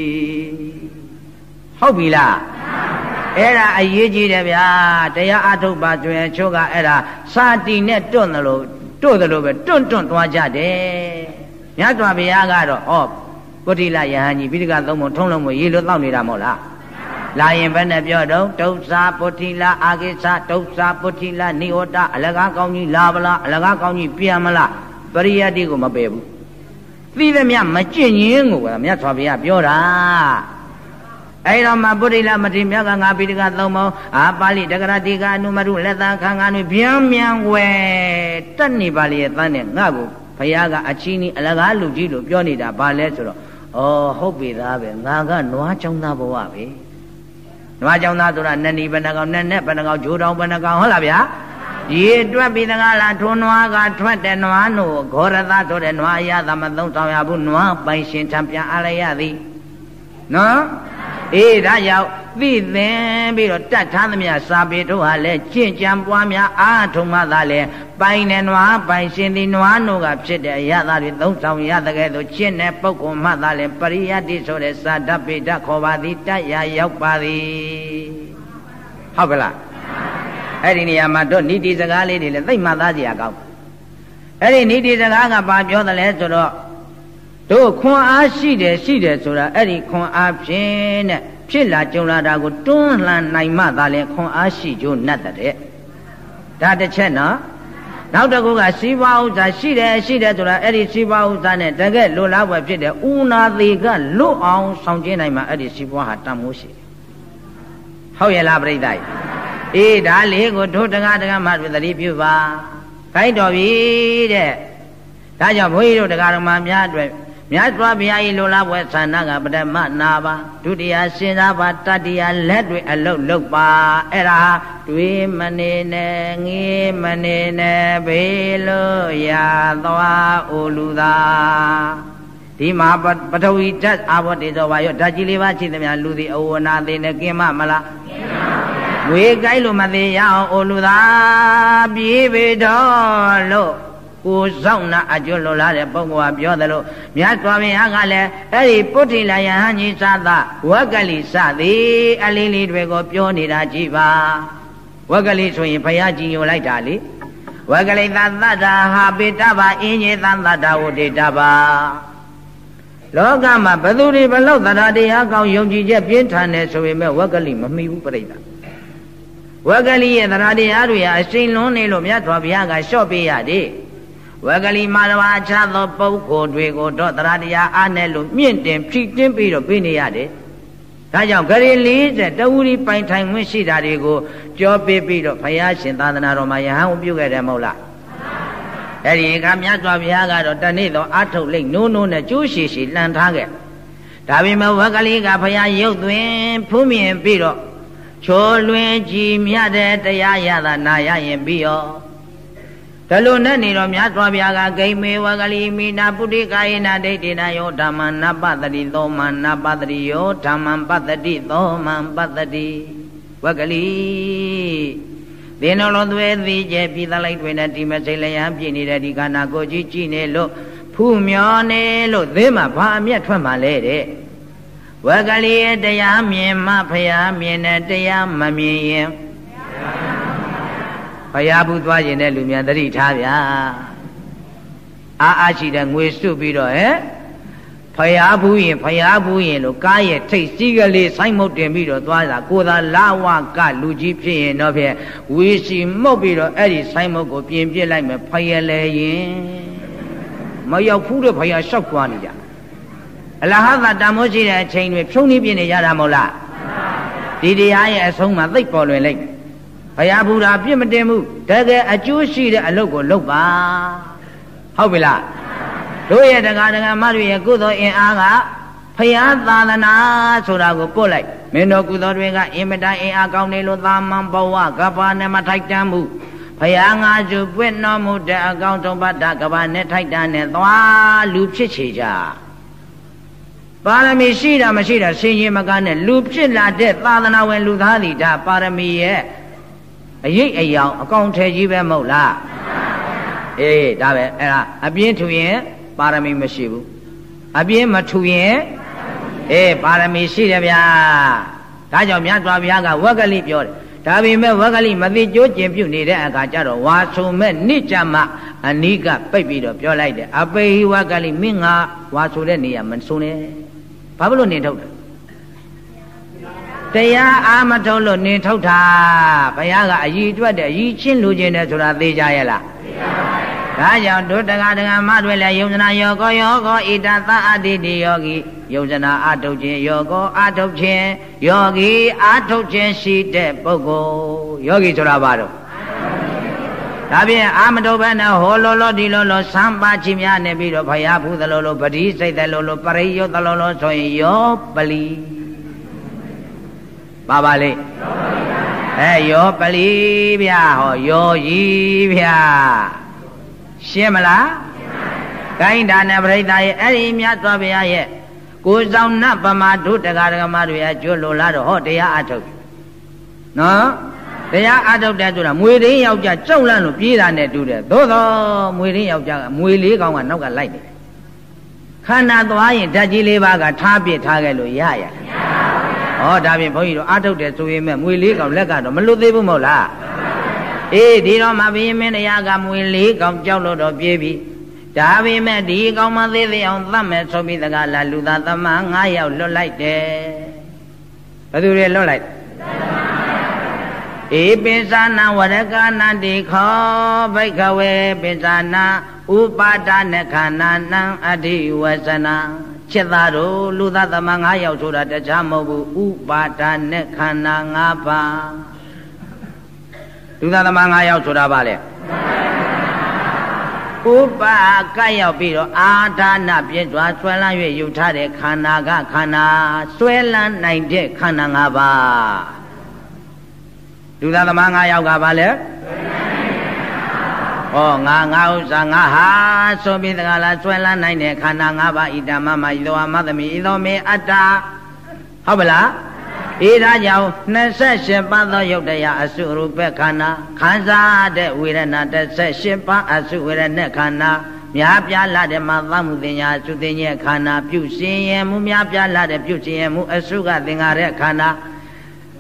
ဟုတ်ပြီလားအဲ့ဒါအရေးကြီးတယ်ဗျာတရားအထုတ်ပါကျွင်ချို့ကအဲ့ဒါစာတီနဲ့တွန့်တယ်လို့တို့တယ်လို့ပဲတွန့်တွန့်သွားကြတယ်မြတ်စွာဘုရားကတော့ဩပုထိလယဟန်ကြီးပိဋကသုံးပုံထုံးလုံးကိုရေလို့တောက်နေတာမဟုတ်လားလာရင်ဘယ်နဲ့ပြောတော့ဒုက္ခပုထိလအာကိစ္စဒုက္ခပုထိလနိဝတ္တအလကားကောင်းကြီးလာပလားအလကားကောင်းကြီးပြန်မလားပရိယတ္တိကိုမပယ်ဘူးသိသမျှမကျင့်ရင်ကိုမြတ်စွာဘုရားပြောတာအဲ့တော့မှပုရိလမတိမြတ်ကငါပိဋကသုံးပုံအာပါဠိတက္ကရာတိကအနုမရုလက်သံခံခံတွေဗျံမြန်ွယ်တက်နေပါလေရဲ့တန်းနဲ့ငါ့ကိုဘုရားကအချင်းကြီးအလကားလူကြီးလို့ပြောနေတာဘာလဲဆိုတော့ဩဟုတ်ပြီသားပဲငါကနွားချောင်းသားဘဝပဲနွားချောင်းသားဆိုတာနဏီဘဏ္ဍကောင်နဲ့နဲ့ဘဏ္ဍကောင်ဂျိုးတောင်ဘဏ္ဍကောင်ဟုတ်လားဗျာရေတွက်ပြီးတကားလားထိုနွားကထွက်တဲ့နွားနို့ဂောရသဆိုတဲ့နွားရသမသုံးဆောင်ရဘူးနွားပိုင်ရှင်ထံပြန်အားရရသည်နော်အေးဒါကြောင့်သိသင်ပြီးတော့တတ်ထားသမျှစာပေတို့ဟာလဲကျင့်ကြံပွားများအားထုတ်မှသာလဲပိုင်တဲ့နွားပိုင်ရှင်သည်နွားနို့ကဖြစ်တဲ့အရာသားတွေသုံးဆောင်ရတဲ့ကဲ့သို့ကျင့်တဲ့ပုဂ္ဂိုလ်မှသာလဲပရိယတ္တိဆိုတဲ့စာဓာတ်ပေဓာတ်ခေါ်ပါသည်တတ်ရရောက်ပါသည်ဟုတ်ကလားအဲ့ဒီနေရာမှာတို့နိတိစကားလေးတွေလည်းသိမှသားစီရကောင်းအဲ့ဒီနိတိစကားကဘာပြောတယ်လဲဆိုတော့တို့ခွန်အားရှိတယ်ရှိတယ်ဆိုတာအဲ့ဒီခွန်အားဖြင့်တဲ့ဖြစ်လာကြုံလာတာကိုတွန်းလှန်နိုင်မှသာလဲခွန်အားရှိကြိုးနတ်တဲ့ဒါတစ်ချက်နော်နောက်တစ်ခုကစီးပွားဥစ္စာရှိတယ်ရှိတယ်ဆိုတာအဲ့ဒီစီးပွားဥစ္စာနဲ့တကယ်လွတ်လာွယ်ဖြစ်တဲ့ဥနာသေးကလွတ်အောင်ဆောင်ကျင်းနိုင်မှအဲ့ဒီစီးပွားဟာတန်မိုးရှိတယ်ဟုတ်ရဲ့လားပြိဿကြီးအေးဒါလေးကိုတို့တကားတကားမှသတိပြုပါခိုင်းတော်ပြီတဲ့ဒါကြောင့်ဘုန်းကြီးတို့တရားတော်မှာများအတွက်မြတ်စွာဘုရား၏လိုလားဘွယ်ဆန္ဒကပထမနာပါဒုတိယစဉ်းစားပါတတိယလက်တွေအလုတ်လုတ်ပါအဲ့ဒါတွေးမနေနဲ့ငေးမနေနဲ့ဘေးလို့ရသွားအိုလူသာဒီမှာပထဝီဓာတ်အာဘောတေဇောဝါယောဓာတ်ကြီးလေးပါရှိသမျှလူသည်အဝနာသေးနဲ့กินမမလားกินပါဗျာဝေကိုက်လို့မသေးရအောင်အိုလူသာပြေးပေတော်လို့ကိုဆောင်နာအကျွလွန်လာတဲ့ပုဂ္ဂိုလ်ကပြောသလိုမြတ်စွာဘုရားကလည်းအဲ့ဒီပုထိလယဟန်ကြီးသာသဝက္ကလိစသည်အလေးလေးတွေကိုပြောနေတာကြည့်ပါဝက္ကလိဆိုရင်ဘုရားကြီးညိုလိုက်တာလေဝကလိတသတ္တဟာပိတဘာအင်းကြီးသံသတ္တဝတိတဘာလောကမှာဘသူတွေဘလောက်တရားတရားကောင်းယုံကြည်ချက်ပြင်းထန်တယ်ဆိုပေမဲ့ဝကလိမမီဘူးပြိတ္တာဝကလိရဲ့တရားတရားတွေဟာအရှိန်လွန်းနေလို့မြတ်စွာဘုရားကလျှော့ပေးရတယ်ဝကလိမာရဝအခြားသောပုဂ္ဂိုလ်တွေကိုတော့တရားတရားအားနဲ့လို့မြင့်တင်ဖြည့်တင်းပြီးတော့ပေးနေရတယ်ဒါကြောင့်ဂရေလေးတဲ့တဝူရီပိုင်ထိုင်ခွင့်ရှိတာတွေကိုကြောပေးပြီးတော့ဘုရားရှင်သာသနာတော်မှာယဟန်ပြုခဲ့တယ်မဟုတ်လားအဲ့ဒီကမြတ်စွာဘုရားကတော့တနေ့တော့အထုတ်လိမ့်နိုးနိုးနဲ့ကျိုးရှိရှိလှန်ထားခဲ့ဒါပေမဲ့ဝကလိကဘုရားရုပ်သွင်းဖူးမြင်ပြီးတော့ချိုးလွင်ကြည်မြတ်တဲ့တရားရတာနာရရင်ပြီးရောဒါလိုနဲ့နေတော့မြတ်စွာဘုရားကဂိမေဝကလိမိနာပုတိကာယနာဒိဋ္ဌိနာယောဓမ္မနပတ္တိသောမနပတ္တိယောဓမ္မပတ္တိသောမပတ္တိဝကလိသင်တော်သွဲသိကျပြည်သလိုက်တွင်နဲ့ဒီမစိလျံပြည့်နေတဲ့ဒီခန္ဓာကိုယ်ကြီးကြည်နေလို့ဖူးမျောနေလို့သင်မှာဘာအမျက်ထွက်မှလဲတဲ့ဝကလိရဲ့တရားမြင်မှဖရာမြင်တဲ့တရားမမြင်ရင်ဘုရားဘူးသွားရင်တဲ့လူများသတိထားဗျာအာအာရှိတဲ့ငွေစုပြီးတော့ဟဲ့ဖရာဘူးရင်ဖရာဘူးရင်လို့ကားရဲ့ထိတ်စီးကလေးဆိုင်မုတ်တင်ပြီးတော့သွားတာကိုသာလာဝကလူကြီးဖြစ်ရင်တော့ဖြင့်ဝီစီမှုတ်ပြီးတော့အဲ့ဒီဆိုင်မုတ်ကိုပြင်ပြစ်လိုက်မယ်ဖယလဲရင်မရောက်ဘူးတဲ့ဖရာရှောက်သွားနေကြအလဟသတမိုးရှိတဲ့အချိန်တွေဖြုံးနှီးပြနေကြတာမဟုတ်လားဒီတရားရဲ့အဆုံးမှာသိပ်ပေါ်လွင်လိုက်ဘုရားဘုရားပြစ်မတင်ဘူးတကယ်အကျိုးရှိတဲ့အလုပ်ကိုလုပ်ပါဟုတ်ပြီလားတို့ရဲ့တရားတရားမတို့ရဲ့ကုသိုလ်အင်အားကဘုရားသာသနာဆိုတာကိုပို့လိုက်မင်းတို့ကုသိုလ်တွေကအင်မတန်အင်အားကောင်းနေလို့သာမန်ဘဝကဘာနဲ့မထိုက်တန်ဘူးဘုရားငါကျုပ်ပွင့်တော်မူတဲ့အကောင်းဆုံးဘတ်တကဘာနဲ့ထိုက်တန်နဲ့သွားလူဖြစ်ချေကြပါရမီရှိတာမရှိတာဆင်ရင်မကနဲ့လူဖြစ်လာတဲ့သာသနာဝင်လူသားတွေဒါပါရမီရဲ့အရေးအယောင်အကောင်ထဲကြီးပဲမဟုတ်လားအေးဒါပဲအဲ့ဒါအပြင်းထူရင်ပါရမီမရှိဘူးအပြင်းမထူရင်အေးပါရမီရှိတယ်ဗျာဒါကြောင့်မြတ်စွာဘုရားကဝကလိပြောတယ်ဒါပေမဲ့ဝကလိမသိကျိုးကျင်ပြုနေတဲ့အခါကျတော့ဝါဆုံမဲ့နိကြမအနိကပိတ်ပြီးတော့ပြောလိုက်တယ်အပေဟိဝကလိမင်းငါဝါဆိုတဲ့နေရာမဆုံနဲ့ဘာဖြစ်လို့နေထုတ်တယ်တရားအာမထုတ်လို့နေထုတ်တာဘုရားကအည်အတွက်တဲ့အည်ချင်းလူချင်းတယ်ဆိုတာသိကြရဲ့လားသိပါပါဒါကြောင့်တို့တရားတရားမတွေလည်းယုံစနာယောကောယောကောဣတသအတ္တိတိယောဂီယုံစနာအာထုတ်ခြင်းယောကောအာထုတ်ခြင်းယောဂီအာထုတ်ခြင်းရှိတဲ့ပုဂ္ဂိုလ်ယောဂီဆိုတာဘာတော့ဒါဖြင့်အာမထုတ်ဘဲနဲ့ဟောလောလောဒီလောလောစံပါချီများနေပြီးတော့ဘုရားဖူးသလိုလိုပတိစိတ်သလိုလိုပရိယုတ်သလိုလိုဆိုရင်ယောပလီပါပါလေအဲယောပလီဗျာဟောယောကြီးဗျာရှင်းမလားကိုင်းဒါနဲ့ပြိဿရဲ့အဲ့ဒီမြတ်စွာဘုရားရဲ့ကိုယ်ဆောင်နတ်ပမာဒုတက္ကရကမတွေအကျွလို့လာတော့ဟောတရားအထုတ်နော်တရားအထုတ်တဲ့ဆိုတာမွေရင်းယောက်ျားကြောက်လန့်လို့ပြေးတာနဲ့တူတယ်သို့သောမွေရင်းယောက်ျားကမွေလေးကောင်ကနောက်ကလိုက်တယ်ခန္ဓာသွားရင်ဓာတ်ကြီးလေးပါးကထားပြစ်ထားခဲ့လို့ရရဟောဒါဖြင့်ဘုန်းကြီးတို့အထုတ်တယ်ဆိုရင်မဲ့မွေလေးကောင်လက်ကတော့မလွတ်သေးဘူးမဟုတ်လားအေးဒီတော့မှဘုရင်မင်းတရားကမွေလေးကောင်ကြောက်လို့တော့ပြေးပြီဒါပေမဲ့ဒီကောင်မသေးသေးအောင်သတ်မယ်ဆိုပြီးတကလားလူသားသမား၅ယောက်လွတ်လိုက်တယ်ဘယ်သူတွေလွတ်လိုက်ဧပိသနာဝရကနာတိခောဘိကဝေပိသနာဥပါဒနခန္ဓာနံအဓိဝဇနာจิตသားတို့လူသားသမား၅ယောက်ဆိုတာတခြားမဟုတ်ဘူးဥပါဒနဲ့ခန္ဓာ၅ပါးလူသားသမား၅ယောက်ဆိုတာဘာလဲဥပါကရောက်ပြီးတော့အာဒါနပြည့်စွာဆွဲလန်း၍ယူထားတဲ့ခန္ဓာကခန္ဓာဆွဲလန်းနိုင်တဲ့ခန္ဓာ၅ပါးလူသားသမား၅ယောက်ကဘာလဲဟောငါငါဥစ္စာငါဟာဆိုပြီးတကလားဆွဲလန်းနိုင်တဲ့ခန္ဓာ၅ပါးဣဒမမဣသောမသမိဣသောမေအတ္တဟုတ်ပလားဤဒါကြောင့်၂၈ပါးသောယုတ်တရားအစုရူပခန္ဓာခံစားတဲ့ဝေဒနာ၁၈ပါးအစုဝေဒနာခန္ဓာများပြားလာတဲ့မှာသမှုတင်ညာအစုတင်ရဲ့ခန္ဓာပြုရှင်ရမှုများပြားလာတဲ့ပြုရှင်ရမှုအစုကသင်္ခါရခန္ဓာ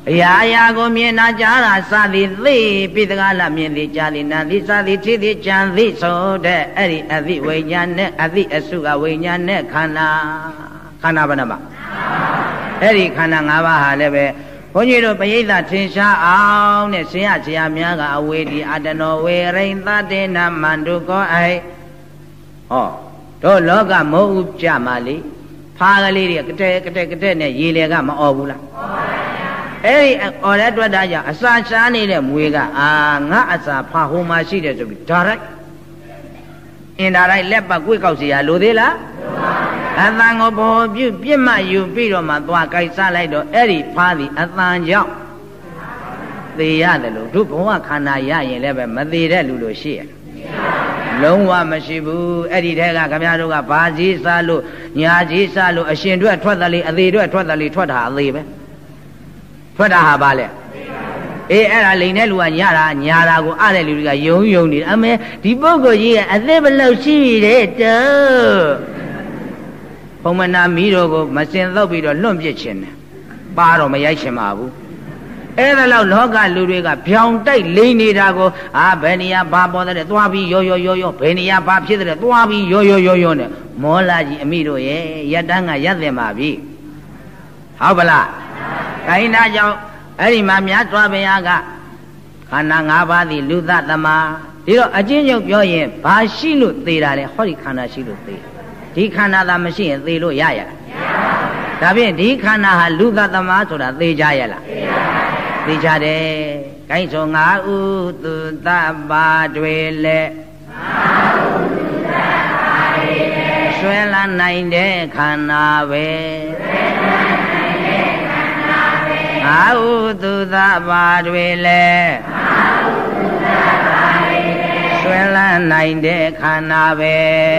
Ya ya go mien na jara sa di thi pitagala mien di jali na di sa di thi di chan di so de eri avi winyan ne avi asuga winyan ne khana khana bana ba eri khana ngah ba ha le be bုန်းကြီးတို့ပရိသတ်ထင်ရှားအောင်နဲ့ဆရာဆရာများကအဝေဒီအတနောဝေရိန်သတေနမန္တုကောအိဟောတို့လောကမဟုတ်ကြမှာလေဖားကလေးတွေကတဲ့ကတဲ့ကတဲ့နဲ့ရေလေကမအော်ဘူးလားအဲ့ဒီအော်တဲ့အတွက်ဒါကြောင့်အစာရှားနေတဲ့မွေးကအာငါအစာဖာဟိုမှာရှိတယ်ဆိုပြီးဒါရိုက်အင်ဒါရိုက်လက်ပတ်ကွေ့ကောက်စီရလိုသေးလားအသံကိုဘောပြုပြစ်မှတ်ယူပြီးတော့မှသွားကြိုက်စားလိုက်တော့အဲ့ဒီဖားသည်အသံကြောင့်သေရတယ်လို့တို့ဘဝခန္ဓာရရင်လည်းပဲမသေးတဲ့လူလို့ရှိရလုံးဝမရှိဘူးအဲ့ဒီတဲကခင်ဗျားတို့ကဘာကြီးစားလို့ညာကြီးစားလို့အရှင်တို့ထွက်တယ်လေအသေးတို့ထွက်တယ်လေထွက်တာအသေးပဲထွက်တာဟာဘာလဲအေးအဲ့ဒါလိန်တဲ့လူကညတာညာတာကိုအားတဲ့လူတွေကယုံယုံနေအမေဒီပုဂ္ဂိုလ်ကြီးကအသေးဘလောက်ရှိပြီတဲ့တော့ဘုံမနာမီးတော်ကိုမစင်တော့ပြီးတော့လွန့်ပစ်ခြင်းတယ်ပါတော့မရိုက်ချင်ပါဘူးအဲ့ဒါလောက်လောကလူတွေကဖြောင်တိုက်လိန်နေတာကိုအာဘယ်နေရာဘာပေါ်တဲ့သွားပြီးရောရောရောရောဘယ်နေရာဘာဖြစ်တဲ့သွားပြီးရောရောရောရောနဲ့မောလာကြီးအမိတို့ရဲ့ရတန်းကရက်တင်ပါပြီဟုတ်ပါလားခိုင်းတာကြောင့်အဲ့ဒီမှာမြတ်စွာဘုရားကခန္ဓာ၅ပါးသည်လူသတ္တမဒီတော့အချင်းချင်းပြောရင်ဘာရှိလို့သေတာလဲဟောဒီခန္ဓာရှိလို့သေဒီခန္ဓာသာမရှိရင်သေလို့ရရလားမရပါဘူးဒါဖြင့်ဒီခန္ဓာဟာလူသတ္တမဆိုတာသေကြရလားသေကြတယ်ကိုင်းဆိုငါဥသူသဗ္ဗတွေလဲဆွဲလာနိုင်တဲ့ခန္ဓာပဲငါဥသူသဗ္ဗတွေလဲဆွဲလာနိုင်တဲ့ခန္ဓာပဲ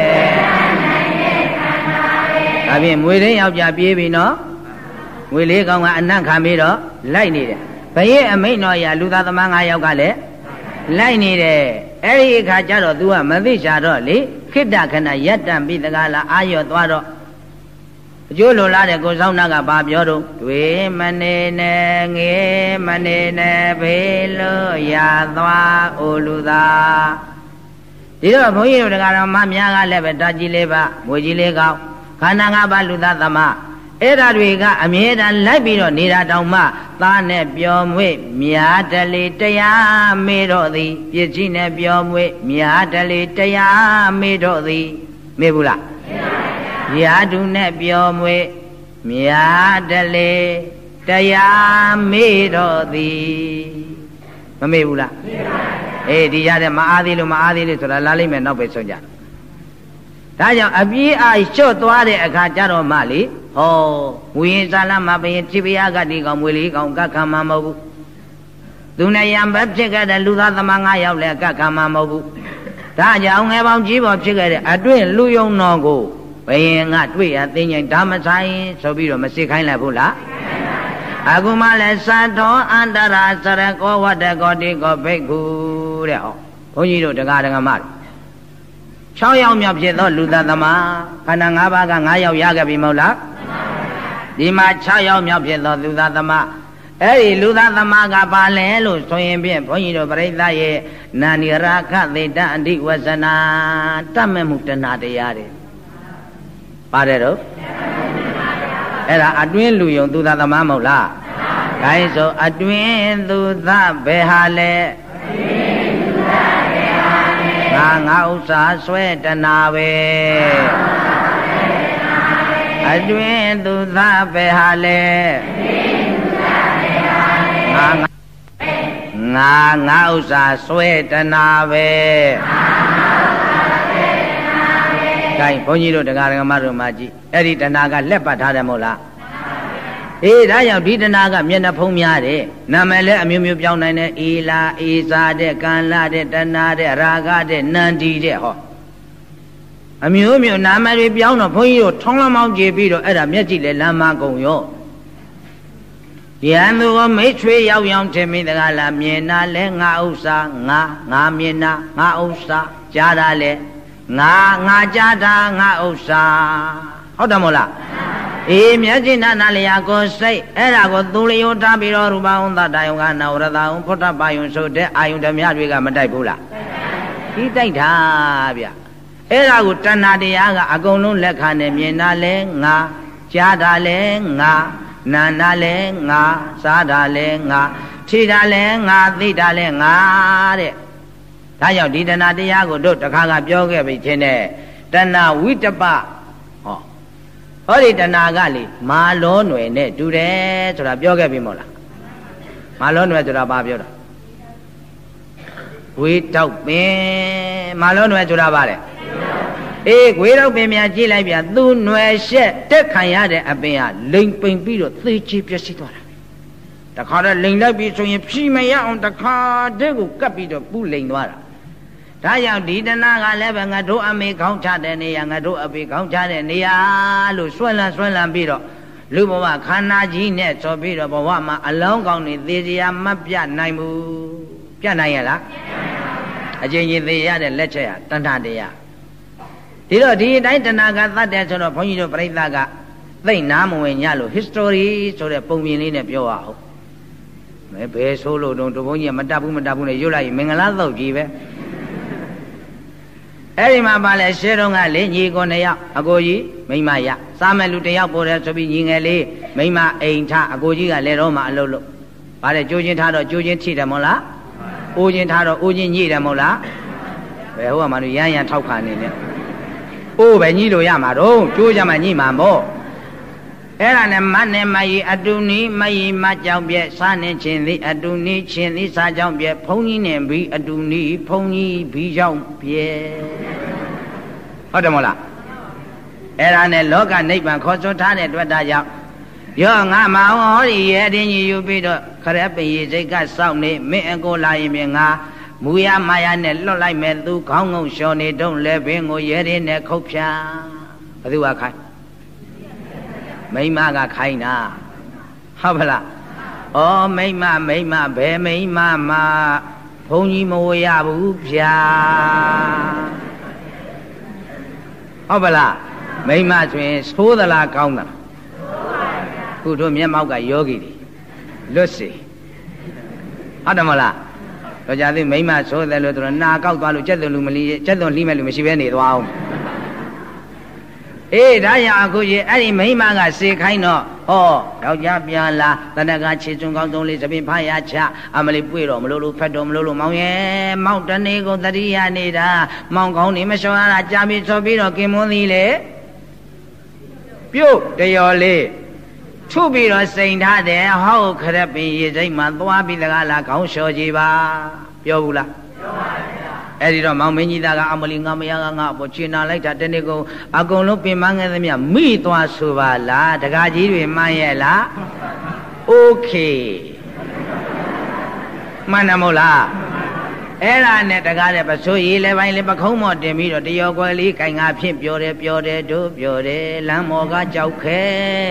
ဒါဖြင့်မွေရင်းယောက်ျားပြေးပြီနော်မွေလေးကောင်ကအနံ့ခံပြီးတော့လိုက်နေတယ်ဘယေအမိန်တော်ရာလူသားသမား၅ယောက်ကလည်းလိုက်နေတယ်အဲ့ဒီအခါကျတော့ तू ကမသိချာတော့လေခိတ္တခဏရက်တံပြီးတကားလားအာရော့သွားတော့အကျိုးလိုလားတဲ့ကိုဆောင်နာကဘာပြောတော့တွေမနေနဲ့ငေမနေနဲ့ဘေးလို့ရသွားအိုလူသားဒီတော့ဘုန်းကြီးတို့တရားတော်မများကလည်းပဲဓာကြီးလေးပါမွေကြီးလေးကောင်းခန္ဓာ၅ပါးလူသားသမားအဲ့ဓာတွေကအမြဲတမ်းလိုက်ပြီးတော့နေတာတောင်မှသားနဲ့ပျော်မွေ့မြားတလေတရားမေတော့သည်ပြည့်ကြီးနဲ့ပျော်မွေ့မြားတလေတရားမေတော့သည်မေ့ဘူးလားရာဓုနဲ့ပျော်မွေ့မြားတလေတရားမေတော့သည်မမေ့ဘူးလားမေ့ပါဘူးအေးဒီရတဲ့မအားသေးလို့မအားသေးလို့ဆိုတာလာလိမ့်မယ်နောက်ပဲဆုံးကြဒါကြောင့်အပြေးအားလျှော့သွားတဲ့အခါကျတော့မှလေဟောဝိရင်ဇာလမဘယင်ဖြစ်ပြားကတိကောင်မွေလေးကောင်ကခံမှာမဟုတ်ဘူးသူနဲ့ရံပဲဖြစ်ခဲ့တဲ့လူသားသမား၅ယောက်လည်းကခံမှာမဟုတ်ဘူးဒါကြောင့်ငယ်ပေါင်းကြီးပေါ်ဖြစ်ခဲ့တဲ့အတွင်းလူယုံတော်ကိုဘယင်ကတွေ့ရသိငိမ့်ဓမ္မဆိုင်ဆိုပြီးတော့မစစ်ခိုင်းလိုက်ဘူးလားအခုမှလည်းသတ္တောအန္တရာစရကောဝတ္တကောတိကောဘိက္ခုတဲ့ဟောဘုန်းကြီးတို့တရားဓမ္မတွေ၆ယောက်မြောက်ဖြစ်သောလူသားသမားခန္ဓာ၅ပါးက၅ယောက်ရခဲ့ပြီမဟုတ်လားဒီမှာ၆ယောက်မြောက်ဖြစ်သောလူသားသမားအဲ့ဒီလူသားသမားကပါလဲလို့ဆိုရင်ဖြင့်ဘုန်းကြီးတို့ပြိဿရဲ့နာနိရာခသေတအဓိဝဇနာတတ်မဲ့မှုတဏှာတရားတွေပါတယ်တော့အဲ့ဒါအတွင်းလူယုံသူသားသမားမဟုတ်လားဒါဆိုအတွင်းသူသားဘယ်ဟာလဲငါငါဥစ္စာဆွဲတဏှာပဲအတွင်းသူသားပဲဟာလေငါငါငါဥစ္စာဆွဲတဏှာပဲကဲဘုန်းကြီးတို့တရားဓမ္မတို့မှာကြည့်အဲ့ဒီတဏှာကလက်ပတ်ထားတယ်မဟုတ်လားအေးဒါကြောင့်ဒီတဏှာကမျက်နှာဖုံးများတယ်နာမည်လည်းအမျိုးမျိုးပြောင်းနိုင်တယ်အေလာအေစာတဲ့ကံလာတဲ့တဏှာတဲ့ရာဂတဲ့နန္ဒီတဲ့ဟောအမျိုးမျိုးနာမည်တွေပြောင်းတော့ဘုန်းကြီးတို့ထောင်းလမောင်းကြည့်ပြီးတော့အဲ့ဒါမျက်ကြည့်လဲလမ်းမကုန်ရောယံသူကမိတ်ဆွေရောက်ရောက်ထင်မိတကားလားမြင်နာလဲငါဥစ္စာငါငါမြင်နာငါဥစ္စာကြားတာလဲငါငါကြားတာငါဥစ္စာဟုတ်တယ်မို့လားအေးမျက်စိနာနာလျာကိုစိတ်အဲ့ဒါကိုသူလျောထားပြီးတော့ရူပဝန္တတာယုံကနာဝရတာယုံဖုဒ္ဓပါယုံဆိုတဲ့အာယုံဓမြတွေကမတိုက်ဘူးလားဒီတိုက်တာဗျအဲ့ဒါကိုတဏှာတရားကအကုန်လုံးလက်ခံနေမြင်တာလဲငါကြားတာလဲငါနာနာလဲငါစားတာလဲငါထိတာလဲငါသိတာလဲငါတဲ့ဒါကြောင့်ဒီတဏှာတရားကိုတို့တခါကပြောခဲ့ပြီချင်းတဲ့တဏှာဝိတပဟောဟောဒီတဏှာကလေမာလောຫນွယ်နဲ့တူတယ်ဆိုတာပြောခဲ့ပြီမို့လားမာလောຫນွယ်ဆိုတာဘာပြောတာဝေတောက်ပင်မာလောຫນွယ်ဆိုတာဘာလဲအေးဝေတောက်ပင်များကြည့်လိုက်ပြန်သူ့ຫນွယ်ရှက်တက်ခံရတဲ့အပင်ဟာလိမ်ပိန်ပြီးတော့သေချေပြည့်စည်သွားတာတခါတော့လိမ်လိုက်ပြီးဆိုရင်ဖြီမရအောင်တခါတည်းကိုကပ်ပြီးတော့ပူလိမ်သွားတာဒါကြောင့်ဒီတဏှာကလည်းပဲငါတို့အမေခေါင်းချတဲ့နေရာငါတို့အဖေခေါင်းချတဲ့နေရာလို့ဆွဲလန်းဆွဲလန်းပြီးတော့လူဘဝခန္ဓာကြီးနဲ့ဆိုပြီးတော့ဘဝမှာအလောင်းကောင်းနေသေးစရာမပြနိုင်ဘူးပြနိုင်ရလားအချင်းချင်းသေးရတဲ့လက်ချက်ဟာတဏှာတရားဒီတော့ဒီအတိုင်းတဏှာကသတ်တယ်ဆိုတော့ဘုန်းကြီးတို့ပြိဿကသိနာမဝင်ညလို့ history ဆိုတဲ့ပုံပြင်လေးနဲ့ပြောရအောင်မဲဘယ်ဆိုလို့တော့တို့ဘုန်းကြီးကမတတ်ဘူးမတတ်ဘူးနဲ့ရွတ်လိုက်ရင်မင်္ဂလာသုတ်ကြီးပဲအဲ့ဒီမှာပါလဲရှေးတုန်းကလေညီကိုနှစ်ယောက်အကိုကြီးမိမရစားမဲ့လူတစ်ယောက်ပေါ်တယ်ဆိုပြီးညီငယ်လေးမိမအိမ်ထအကိုကြီးကလည်းတော့မှအလုပ်လုပ်ဗါတဲ့ကြိုးချင်းထားတော့ကြိုးချင်းထိတယ်မို့လားအိုးချင်းထားတော့အိုးချင်းညှိတယ်မို့လားဘယ်ဟိုကမှလို့ရမ်းရမ်းထောက်ခါနေနဲ့အိုးပဲညှိလို့ရမှာတော့ကြိုးကြမှာညှိမှာပေါ့အဲ့ဒါနဲ့မနဲ့မယီအတူနီးမယီမကြောက်ပြက်စားနေခြင်းသည်အတူနီးခြင်းသည်စားကြောင့်ပြက်ဘုံကြီးနဲ့ဘီအတူနီးဘုံကြီးဘီကြောင့်ပြက်ဟုတ်တယ်မဟုတ်လားအဲ့ဒါနဲ့လောကနိဗ္ဗာန်ခေါ်ဆိုထားတဲ့အတွက်ဒါကြောင့်ရောငါမဟောဒီရဲ့တင်းကြီးယူပြီးတော့ခရက်ပင်ရေစိတ်ကစောင့်နေမင်းအကိုလာရင်ပြင်ငါမူရမာယာနဲ့လွတ်လိုက်မဲ့သူခေါင်းငုံလျှော်နေတော့လဲပင်ကိုရဲရင်းနဲ့ခုတ်ဖြာဘယ်သူကခိုင်းမိမကခိုင်းတာဟုတ်ပါလားဩမိမမိမဘယ်မိမမှာဘုန်းကြီးမဝရဘူးဗျာဟုတ်ပါလားမိမဆိုရင်သိုးသလားကောင်းသလားခုတို့မျက်မှောက်ကယောဂီတွေလွတ်စီဟုတ်တယ်မလားတော့ကြသည်မိမသိုးတယ်လို့သူနာကောက်သွားလို့ကျက်သွန်လူမလီကျက်သွန်လှိမဲ့လူမရှိဘဲနေသွားအောင်အေးဒါရအခုကြီးအဲ့ဒီမိမကစေခိုင်းတော့ဟောယောက်ျားပြန်လာတဏ္ဍကခြေစွန်းကောင်းဆုံးလေးသပင်ဖားရချအမလေးပွေတော့မလို့လို့ဖက်တော့မလို့လို့မောင်ရဲ့မောင်တနေကိုတတိယနေတာမောင်ကောင်းနေမလျှော်ရတာကြာပြီးဆိုပြီးတော့กินမွန်းသည်လေပြုတ်တရော်လေးထုပြီးတော့စိန်ထားတယ်ဟောခရက်ပင်ရေစိတ်မှာသွားပြီးတကားလားခေါင်းလျှော်ကြည်ပါပြောဘူးလားပြောပါဗျာအဲ့ဒီတော့မောင်မင်းကြီးသားကအမလီငါမရကငါအပေါ်ချင်နာလိုက်တာတနေ့ကုန်အကုန်လုံးပင်မငယ်သမျှမိသွားဆိုပါလားတကားကြီးတွေမှန်းရဲ့လားโอเคမှန်တယ်မဟုတ်လားအဲ့ဒါနဲ့တကားတဲ့ပစိုးရည်လည်းပိုင်းလည်းပခုံးမော်တင်ပြီးတော့တရောကွယ်လေးကင်ငါဖြင့်ပြောတယ်ပြောတယ်တို့ပြောတယ်လမ်းမော်ကကြောက်ခဲ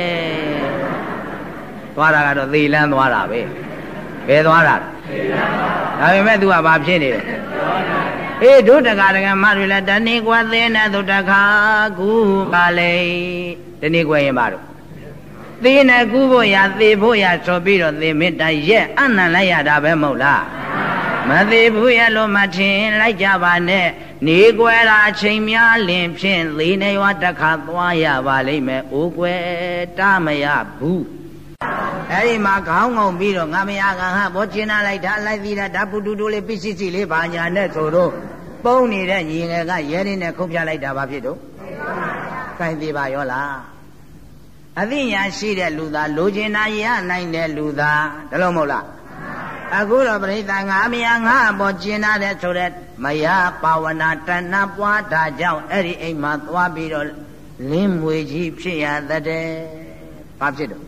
သွားတာကတော့သေလန်းသွားတာပဲဘယ်သွားတာသေလန်းသွားဒါပေမဲ့ तू ကဘာဖြစ်နေလဲအေးတို့တကားတကမတွေလည်းတဏိကွာသင်းတဲ့သူတခါကူပါလေတဏိကွာရင်ပါတော့သေနဲ့ကူဖို့ရသေဖို့ရဆိုပြီးတော့သေမေတ္တာရဲ့အနံလိုက်ရတာပဲမဟုတ်လားမသေးဘူးရလို့မထင်လိုက်ကြပါနဲ့နေကွယ်တာအချိန်များလင်ဖြင့်သေနေရွာတစ်ခါသွားရပါလိမ့်မယ်အိုးကွယ်တာမရဘူးအဲ့ဒီမှာခေါင်းငုံပြီးတော့ငါမရကဟာဘောကျင်နာလိုက်တာလိုက်ပြီးတာဓာပုတူတူလေးပိစီစီလေးဘာညာနဲ့ဆိုတော့ပုံနေတဲ့ညီငယ်ကရဲရင်းနဲ့ခုတ်ပြလိုက်တာဘာဖြစ်တော့ကိုင်သေးပါရောလားအသိဉာဏ်ရှိတဲ့လူသားလိုချင်တာရနိုင်တဲ့လူသားဒါလို့မဟုတ်လားအခုတော့ပြိဿငါမရငါအပေါ်ကျင်နာတဲ့ဆိုတဲ့မယပါဝနာတဏှပွားတာကြောင့်အဲ့ဒီအိမ်မှာသွားပြီးတော့လင်းမွေကြီးဖြစ်ရတဲ့ဘာဖြစ်တော့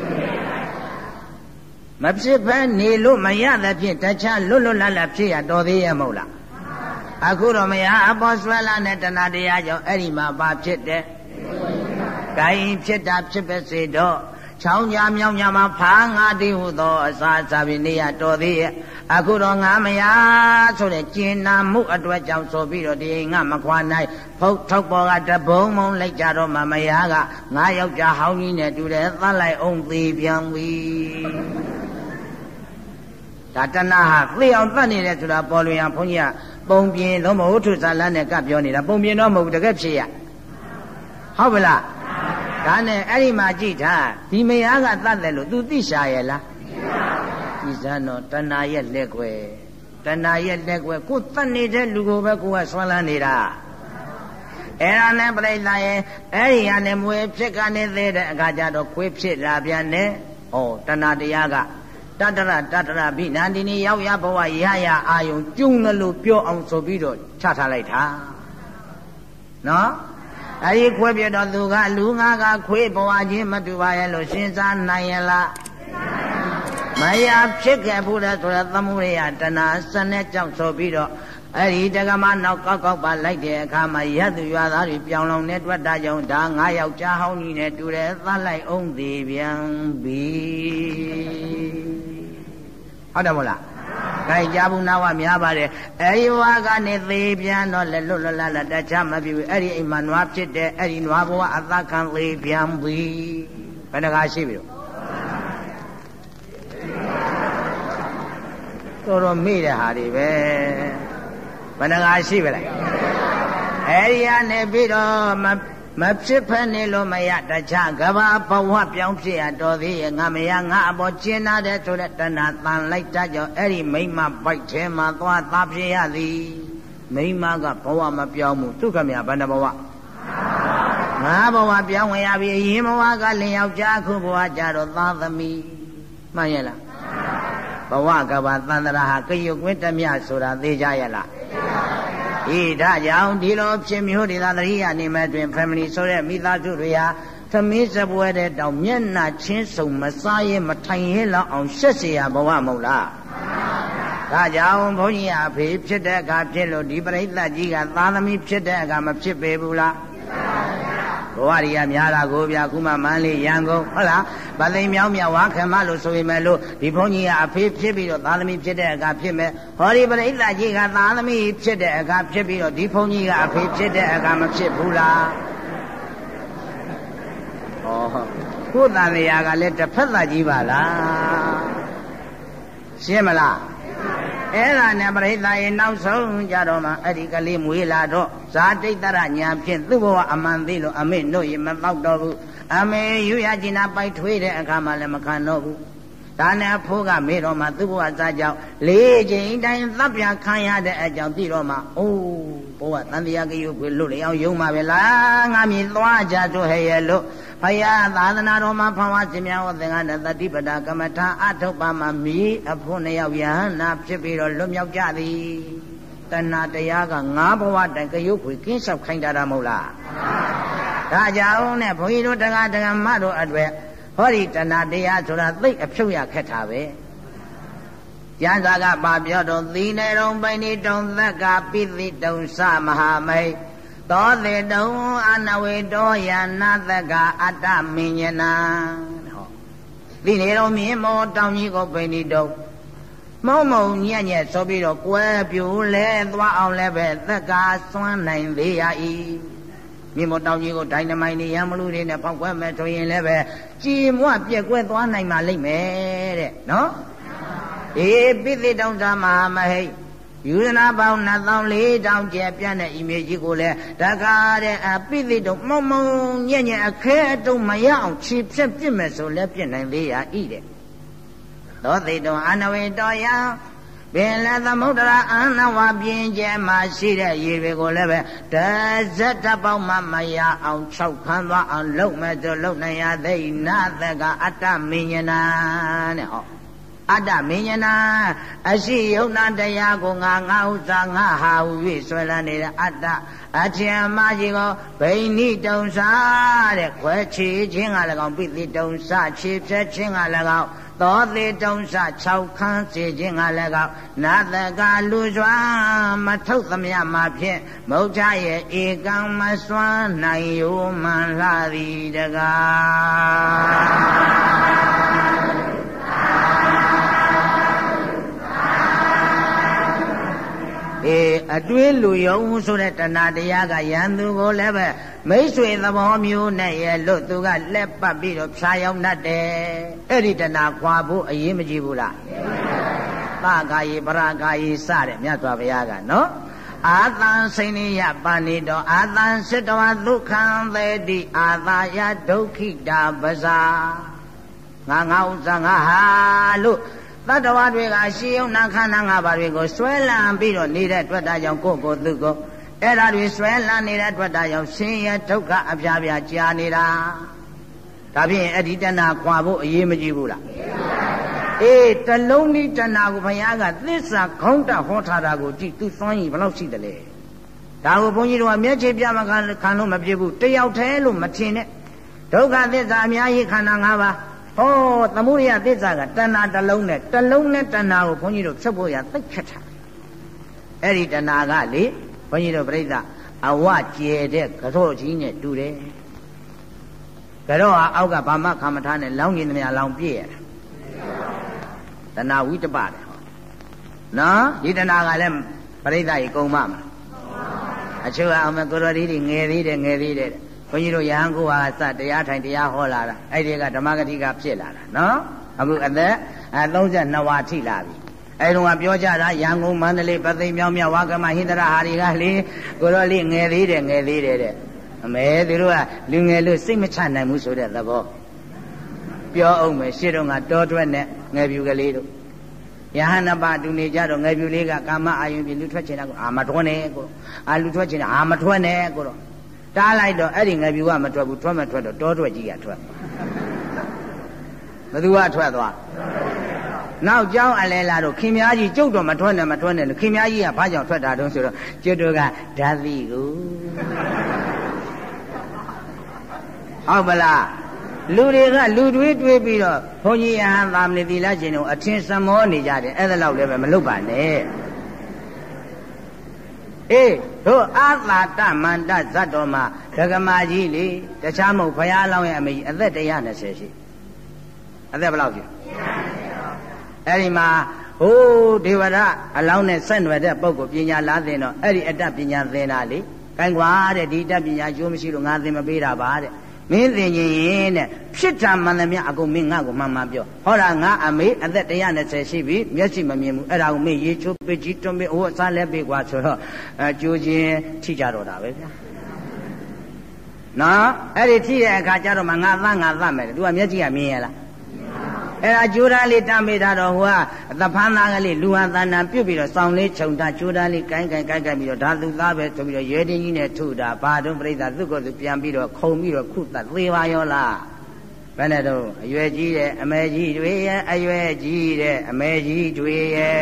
မဖြစ်ဘဲနေလို့မရတဲ့ဖြင့်တခြားလွတ်လွတ်လပ်လပ်ဖြစ်ရတော်သေးရဲ့မဟုတ်လားအခုတော့မရအပေါ်ဆွဲလာတဲ့တဏှာတရားကြောင့်အဲ့ဒီမှာဘာဖြစ်တဲ့ gain ဖြစ်တာဖြစ်ပဲစေတော့ချောင်းကြမြောင်းကြမှာဖာငါတိဟုသောအစာစာပြီးနေရတော်သေးရဲ့အခုတော့ငါမရဆိုတဲ့ကျင်နာမှုအတွက်ကြောင့်ဆိုပြီးတော့ဒီငါမခွာနိုင်ဖုတ်ထောက်ပေါ်ကတဘုံမုံလိုက်ကြတော့မှမရကငါယောက်ျားဟောင်းကြီးနဲ့တူတယ်သတ်လိုက်အောင်သေးပြန်ပြီဒါတဏှာဟာသိအောင်သတ်နေတယ်ဆိုတာပေါ်လွင်အောင်ဘုန်းကြီးကပုံပြင်တော့မဟုတ်ထုဇာလန်းနဲ့ကပ်ပြောနေတာပုံပြင်တော့မဟုတ်တကယ်ဖြစ်ရဟုတ်ပါလားဒါနဲ့အဲ့ဒီမှာကြည့်ထားဒီမယားကသတ်တယ်လို့ तू သိရှာရဲ့လားဒီစမ်းတော့တဏှာရဲ့လက်ွယ်တဏှာရဲ့လက်ွယ်ကိုသတ်နေတဲ့လူကိုပဲကိုကဆွမ်းလန်းနေတာအဲ့ဒါနဲ့ပြိဿရဲ့အဲ့ဒီကနေမွေဖြစ်ကနေသေးတဲ့အခါကျတော့ခွေးဖြစ်လာပြန်တယ်ဩတဏှာတရားကတတရတတရဘိနန္ဒီနီရောက်ရဘဝရရအာယုံကျုံတယ်လို့ပြောအောင်ဆိုပြီးတော့ချထားလိုက်တာနော်အဲဒီခွေးပြတော့သူကလူငါကခွေးဘဝချင်းမတူပါရဲ့လို့ရှင်းစားနိုင်ရလားမရဖြစ်ခဲ့ဘူးလေဆိုတော့သမှုရိယတဏှာစနဲ့ကြောင့်ဆိုပြီးတော့အဲ့ဒီတက္ကမနောက်ကောက်ကောက်ပါလိုက်တဲ့အခါမှာရတ်သူရွာသားတွေပြောင်းလောင်နေတွက်တာကြောင့်ဒါငါယောက်ျားဟောင်းကြီးနဲ့တူတယ်သတ်လိုက်အောင်သေးပြန်ပြီဟုတ်တယ်မို့လားခိုင်ကြဘူးနာဝများပါတယ်အဲဒီဝါကနေသေးပြန်တော့လက်လွတ်လွတ်လပ်လပ်တခြားမဖြစ်ဘူးအဲ့ဒီအိမ်မှာနွားဖြစ်တဲ့အဲ့ဒီနွားဘဝအသက်ခံသေးပြန်ပြီဘယ်နှကားရှိပြီတော့တော်တော်မေ့တဲ့ဟာတွေပဲဘယ်နှကားရှိပါလဲအဲ့ဒီကနေပြီးတော့မမဖြစ်ဖက်နေလို့မရတခြားကဘာဘဝပြောင်းဖြစ်ရတော်သေးရဲ့ငါမရငါအပေါ်ကျင်းနာတဲ့ဆိုတဲ့တဏှာတန်လိုက်တတ်ကြောင့်အဲ့ဒီမိမပိုက်ထဲမှာသွားသားဖြစ်ရသည်မိမကဘဝမပြောင်းဘူးသူကမြဘယ်နှဘဝငါဘဝပြောင်းဝင်ရပြီအရင်ဘဝကလင်ယောက်ျားခုဘဝကြတော့သားသမီးမှန်ရဲ့လားဘဝကဘာသန္တရာဟာကယုတ်ကွင်းတမြဆိုတာသိကြရဲ့လားဤဒါကြောင့်ဒီလိုဖြစ်မျိုးဒီသာသတိရနေမဲ့တွင် family ဆိုတဲ့မိသားစုတွေဟာသမီးစပွဲတဲ့တောင်မျက်နှာချင်းစုံမစားရဲမထိုင်ရဲလောက်အောင်ရှက်เสียဘဝမဟုတ်လားဒါကြောင့်ဘုန်းကြီးအဖေဖြစ်တဲ့အခါဖြစ်လို့ဒီပရိသတ်ကြီးကသားသမီးဖြစ်တဲ့အခါမဖြစ်ပေဘူးလားဘဝရီကများတာကိုဗျာခုမှမန်းလေးရန်ကုန်ဟုတ်လားဗသိမ်မြောင်းမြဝါခမလို့ဆိုပေမဲ့လို့ဒီဘုန်းကြီးကအဖေဖြစ်ပြီးတော့သားသမီးဖြစ်တဲ့အခါဖြစ်မဲ့ဟောဒီပရိသတ်ကြီးကသားသမီးဖြစ်တဲ့အခါဖြစ်ပြီးတော့ဒီဘုန်းကြီးကအဖေဖြစ်တဲ့အခါမဖြစ်ဘူးလားဩကိုယ်တန်ရာကလည်းတစ်ဖက်သက်ကြီးပါလားရှင်းမလားအဲ့ဒါနဲ့ပရိသတ်ရဲ့နောက်ဆုံးကြတော့မှအဲ့ဒီကလေးမွေးလာတော့ဇာတိတ္တရညာဖြင့်သူ့ဘဝအမှန်သိလို့အမေတို့ရင်မတော့တော့ဘူးအမေယူရကျင်နာပိုက်ထွေးတဲ့အခါမှလည်းမခံတော့ဘူးဒါနဲ့အဖိုးကမေးတော့မှသူ့ဘဝစားကြောင့်လေးချိန်တိုင်းသတ်ပြခံရတဲ့အကြောင်းသိတော့မှအိုးဘဝတန်တရားကရုပ်ကိုလွတ်လျောင်းယုံပါပဲလားငါမြင်သွားကြတို့ဟဲ့ရဲ့လို့ဘုရားသာသနာတော်မှာဖန်ဝါရှင်များဟောသင်္ကန်းတတိပဒကမ္မထာအထုပ်ပါမှာမိအဖို့နှစ်ယောက်ယဟနာဖြစ်ပြီးတော့လွတ်မြောက်ကြသည်တဏှာတရားကငါးဘဝတိုင်ကရုပ်ကိုကင်းလျှောက်ခိုင်းတာမဟုတ်လားဒါကြောင့်နဲ့ဘုန်းကြီးတို့တရားဓမ္မတို့အတွက်ဟောဒီတဏှာတရားဆိုတာသိအဖြုတ်ရခက်တာပဲကျမ်းစာကပါပြောတော့သီနေတုံပိဏိတုံသက်ကပိသိတုံသမဟာမိတ်သောတေတုံအနဝေတောယနာသက္ကအတ္တမဉ္ဇနာဟောသီနေတုံမြင်မောတောင်ကြီးကိုပိဏိတုံမုံမုံညက်ညက်ဆိုပြီးတော့ကွဲပြိုလဲသွားအောင်လည်းပဲသက်ကစွမ်းနိုင်သေးရ၏မြင်မောတောင်ကြီးကိုဒိုင်နမိုင်းနေရမလူတွေနဲ့ဖောက်ကွဲမဲ့ဆိုရင်လည်းပဲကြည်မွပြက်ကွဲသွားနိုင်ပါလိမ့်မယ်တဲ့နော်ဒီပိသိတုံသမဟာမဟိတ်ယူဇနာပေါင်းနှစ်သောင်းလေးတောင်ကျပြန့်တဲ့ဤမြေကြီးကိုလည်းတကားတဲ့အပိသိတုံမုံမုံညက်ညက်အခဲအတုံမရအောင်ခြေဖြတ်ပြစ်မယ်ဆိုလည်းပြစ်နိုင်သေးရဤတဲ့သောသိတုံအနဝေတောယပင်လည်းသမုဒ္ဒရာအနဝပြင်းကျဲမှာရှိတဲ့ရေတွေကိုလည်းပဲတဇက်တပေါင်းမှမရအောင်၆ခန်းသွားအောင်လုံမဲ့ဆိုလုံနိုင်ရသေးနာသက္ကအတ္တမဉ္ဇနာတဲ့ဟောအတ္တမဉ္ဇနာအရှိယုံနာတရားကိုငါငါဥစ္စာငါဟာဟု၍ဆွဲလန်းနေတဲ့အတ္တအထင်အမှားကြီးကိုဗိနိတုံစာတဲ့ခွဲချေခြင်းက၎င်းပိသိတုံစာခြေဖြတ်ခြင်းက၎င်းသောတိတုံးစ၆ခန်းစေခြင်းကလည်းကောနာတကလူစွာမထုတ်သမျှမှာဖြင့်မုတ်ချရဲ့ဧကံမစွမ်းနိုင်ယိုမှန်လာသည်တကားအေးအတွေးလူယုံဆိုတဲ့တဏှာတရားကယံသူကိုလည်းပဲမိတ်ဆွေသဘောမျိုးနဲ့ရဲ့လို့သူကလက်ပတ်ပြီးတော့ဖြာရောက်တတ်တယ်အဲ့ဒီတဏှာခွာဖို့အရေးမကြီးဘူးလားသကာယေပရကာယေစတဲ့မြတ်စွာဘုရားကနော်အာသံစိဏိယပါဏိတောအာသံစိတဝဒုက္ခံသေတိအာသာယဒုက္ခိတာပဇာငါငါဥစ္စာငါဟာလို့တတ္တဝါတွေကရှိယုံနာခန္ဓာ၅ပါးတွေကိုဆွဲလန်းပြီးတော့နေတဲ့အတွက်ဒါကြောင့်ကိုယ့်ကိုယ်သူကိုအဲ့ဒါတွေဆွဲလန်းနေတဲ့အတွက်ဒါကြောင့်ဆင်းရဲဒုက္ခအပြားပြားကြာနေတာဒါဖြင့်အဲ့ဒီတဏှာခွာဖို့အရေးမကြီးဘူးလားအေးတလုံးဒီတဏှာကိုဘုရားကသစ္စာခေါင်းတဟောထားတာကိုကြည့်သူစွမ်းရည်ဘယ်လောက်ရှိတယ်လဲဒါကိုဘုန်းကြီးတို့ကမျက်ခြေပြမခံလို့မပြစ်ဘူးတယောက်တည်းလို့မထင်နဲ့ဒုက္ခသစ္စာအများကြီးခန္ဓာ၅ပါးဟောသမုဒယသစ္စာကတဏှာတစ်လုံးနဲ့တစ်လုံးနဲ့တဏှာကိုဘုန်းကြီးတို့ဖြုတ်ဖို့ရသိခက်တာအဲ့ဒီတဏှာကလေဘုန်းကြီးတို့ပြိဿအဝကျဲတဲ့ကြော့ကြီးနဲ့တူတယ်ကြော့ဟာအောက်ကဘာမှခံမထားနဲ့လောင်းကျင်သမျှလောင်းပြည့်ရတာတဏှာဝိတ္တပတယ်နော်ဒီတဏှာကလည်းပြိဿကြီးကုံမမှာအချို့အောင်မကိုရဒီတွေငယ်သေးတယ်ငယ်သေးတယ်ဘုန်းကြီးတို့ယဟန်ကိုဟာစတရားထိုင်တရားဟောလာတာအဲ့ဒီကဓမ္မဂတိကဖြစ်လာတာနော်အခုအသက်သုံးဆယ်နှစ်ဝါထိလာပြီအဲ့တုန်းကပြောကြတာရန်ကုန်မန္တလေးပသိမ်မြောင်းမြဝါကမဟိန္ဒရာဟာတွေကလေကိုတော့လေးငယ်သေးတယ်ငယ်သေးတယ်တဲ့အမေသူတို့ကလူငယ်လို့စိတ်မချနိုင်ဘူးဆိုတဲ့သဘောပြောအောင်မယ်ရှေ့တုန်းကတောတွက်နဲ့ငယ်ပြူကလေးတို့ယဟန်နပါတူနေကြတော့ငယ်ပြူလေးကကာမအာယုန်ပြလူထွက်ချင်တာကိုအာမထွက်နဲ့ကိုအာလူထွက်ချင်တာအာမထွက်နဲ့ကိုတော့တားလိုက်တော့အဲ့ဒီငယ်ပြူကမထွက်ဘူးထွက်မထွက်တော့တောထွက်ကြီးကထွက်ဘသူကထွက်သွားနောက်ကျောင်းအလဲလာတော့ခင်မကြီးကျုပ်တော့မထွက်နဲ့မထွက်နဲ့ခင်မကြီးကဘာကြောင့်ထွက်တာတုံးဆိုတော့ကျုပ်တို့ကဓာတိကိုဟုတ်ပလားလူတွေကလူတွေးတွေးပြီးတော့ဘုန်းကြီးယဟန်သာမဏေသီလရှင်တို့အထင်စမောနေကြတယ်အဲ့ဒါလောက်လည်းပဲမလုပ်ပါနဲ့အေးတို့အာသာတမန္တဇတ်တော်မှာဒကမာကြီးလေတခြားမဟုတ်ဘုရားလောင်းရဲ့အမေကြီးအသက်one hundred twentyရှိအသက်ဘယ်လောက်ရှိအဲ့ဒီမှာဟိုးဒေဝရအလောင်းနဲ့ဆက်နွယ်တဲ့ပုဂ္ဂိုလ်ပညာလားသင်တော့အဲ့ဒီအတ္တပညာသင်တာလေကိုင်းကွာတဲ့ဒီအတ္တပညာကျိုးမရှိလို့ငါသင်မပေးတာပါတဲ့မင်းသင်ရင်ရင်တဲ့ဖြစ်တာမှန်သမျှအကုန်မင်းငါ့ကိုမှန်မှန်ပြောဟောတာငါအမေအသက်one hundred twentyရှိပြီမျက်စိမမြင်ဘူးအဲ့ဒါကိုမင်းရေချိုးပကြီးတွန်းပေးဟိုအစားလဲပေးကွာဆိုတော့အကျိုးချင်းထိကြတော့တာပဲဗျာနော်အဲ့ဒီထိတဲ့အခါကျတော့မှငါသားငါသားမယ်သူကမျက်စိကမြင်ရလားအဲ့ဒါကြိုးသားလေးတမ်းပေးတာတော့ဟိုကသဖန်းသားကလေးလူဟာသဏ္ဍာန်ပြုတ်ပြီးတော့စောင်းလေးခြုံတာကြိုးသားလေးကိုင်းကိုင်းကိုင်းကိုင်းပြီးတော့ဒါသူသားပဲဆိုပြီးတော့ရဲတင်းကြီးနဲ့ထုတာဘာတော့ပြိဿသူ့ကိုယ်သူပြန်ပြီးတော့ခုံပြီးတော့ခုတ်သေးပါရောလားဘယ်နဲ့တော့အရွယ်ကြီးတဲ့အမေကြီးတွေရဲ့အရွယ်ကြီးတဲ့အမေကြီးတွေရဲ့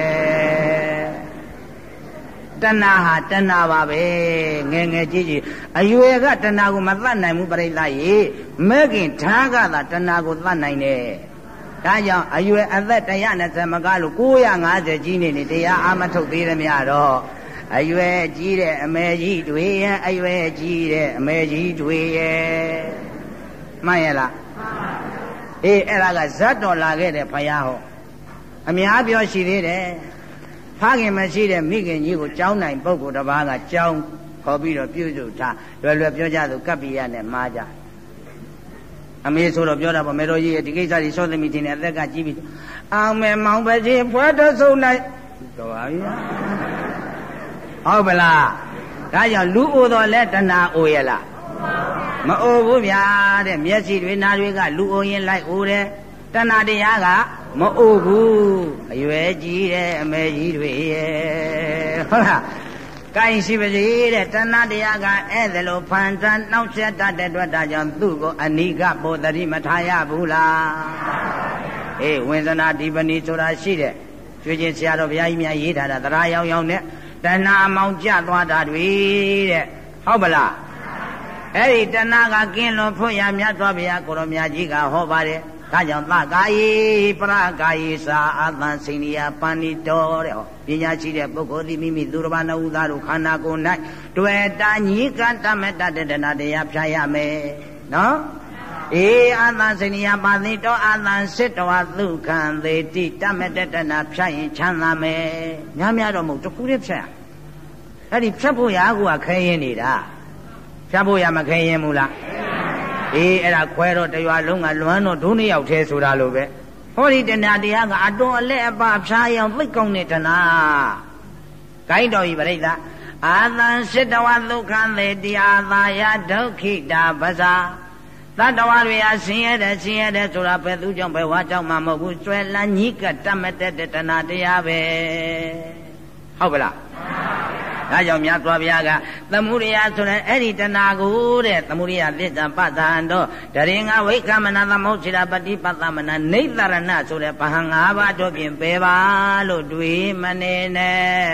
တဏှာဟာတဏှာပါပဲငယ်ငယ်ကြီးကြီးအရွယ်ကတဏှာကိုမသတ်နိုင်ဘူးပြိဿရေမဲ့ခင်ဓာကသာတဏှာကိုသတ်နိုင်တယ်ဒါကြောင့်အရွယ်အသက်one hundred twentyမကလို့nine hundred fiftyကြီးနေနေတရားအာမထုတ်သေးတယ်များတော့အရွယ်ကြီးတဲ့အမေကြီးတွေရဲ့အရွယ်ကြီးတဲ့အမေကြီးတွေရဲ့မှန်ရဲ့လားအေးအဲ့ဒါကဇတ်တော်လာခဲ့တဲ့ဘုရားဟောအများပြောရှိသေးတယ်ဖခင်မရှိတဲ့မိခင်ကြီးကိုကြောင်းနိုင်ပုဂ္ဂိုလ်တစ်ပါးကကြောင်းခေါ်ပြီးတော့ပြုစုထားလွယ်လွယ်ပြောကြသူကပ္ပိယနဲ့မှားကြအမေဆိုတော့ပြောတာပေါ့မေတော်ကြီးရဲ့ဒီကိစ္စကြီးစောသမီးတင်တဲ့အသက်ကကြီးပြီးအောင်မဲမောင်ပဲကြီးဖွဲတဆုံနိုင်တော်ပါပြီဟုတ်ပလားဒါကြောင့်လူအိုတော်လဲတဏှာအိုရလားမအိုဘူးဗျာတဲ့မျက်စိတွေနားတွေကလူအိုရင်လိုက်အိုတယ်တဏှာတရားကမအိုဘူးအရွယ်ကြီးတဲ့အမေကြီးတွေရဲ့ဟုတ်လားကိုင်းရှိပါစေတဲ့တဏှာတရားကအဲ့ဒါလိုဖန်ဆန်းနှောက်ယှက်တတ်တဲ့အတွက်ဒါကြောင့်သူ့ကိုအနိကပိုတတိမထားရဘူးလားအေးဝိဇ္ဇနာဒီပဏီဆိုတာရှိတဲ့ကျွေးချင်းဆရာတော်ဘုရားကြီးများရေးထားတာတရားရောက်ရောက်နဲ့တဏှာမောင်ကျသွားတာတွေတဲ့ဟုတ်ပလားအဲ့ဒီတဏှာကကင်းလွန်ဖို့ရမြတ်စွာဘုရားကိုရောမြတ်ကြီးကဟောပါတယ်ဒါကြောင့်သကာယေပရကာယေစာအာသံစိဏိယပဏိတောတဲ့ပညာရှိတဲ့ပုဂ္ဂိုလ်သည်မိမိသူတစ်ပါးနှစ်ဦးသားတို့ခန္ဓာကိုယ်၌တွေ့တာညီကတမတတတနာတရားဖြာရမယ်နော်အေအာသံစိဏိယပါတိတောအာသံစစ်တော်သုခံသေးတိတမတတနာဖြာရင်ချမ်းသာမယ်များများတော့မဟုတ်တခုတည်းဖြာအဲ့ဒီဖြတ်ဖို့ရကူကခဲရင်နေတာဖြတ်ဖို့ရမခဲရင်ဘူးလားအေးအဲ့ဒါခွဲတော့တရွာလုံးကလွမ်းတော့ဒုနှစ်ယောက်သေးဆိုတာလိုပဲဟောဒီတဏှာတရားကအတွန်းအလက်အပဖြားရောင်သိကောင်းတဲ့တဏှာဂိုင်းတော်ကြီးပြိဿအာသံစစ်တဝဒုက္ခံသေတရားသာယဒုက္ခိတာပဇာသတ္တဝါတွေဟာဆင်းရဲတယ်ဆင်းရဲတယ်ဆိုတာပဲသူကြောင့်ပဲဝါကြောင့်မှမဟုတ်ဘူးကျွဲလန်းကြီးကတတ်မတတ်တဲ့တဏှာတရားပဲဟုတ်ပါလားဒါကြောင့်မြတ်စွာဘုရားကသမုဒိယဆိုတဲ့အဲ့ဒီတဏှာကိုတဲ့သမုဒိယသစ္စာပတ္တံတော့တရင်္ဂဝိက္ခမနသမုစ္စေတပฏิပတ္တမနနေတရဏဆိုတဲ့ဘာဟံ၅ပါးတို့ဖြင့်ပယ်ပါလို့တွေးမနေနဲ့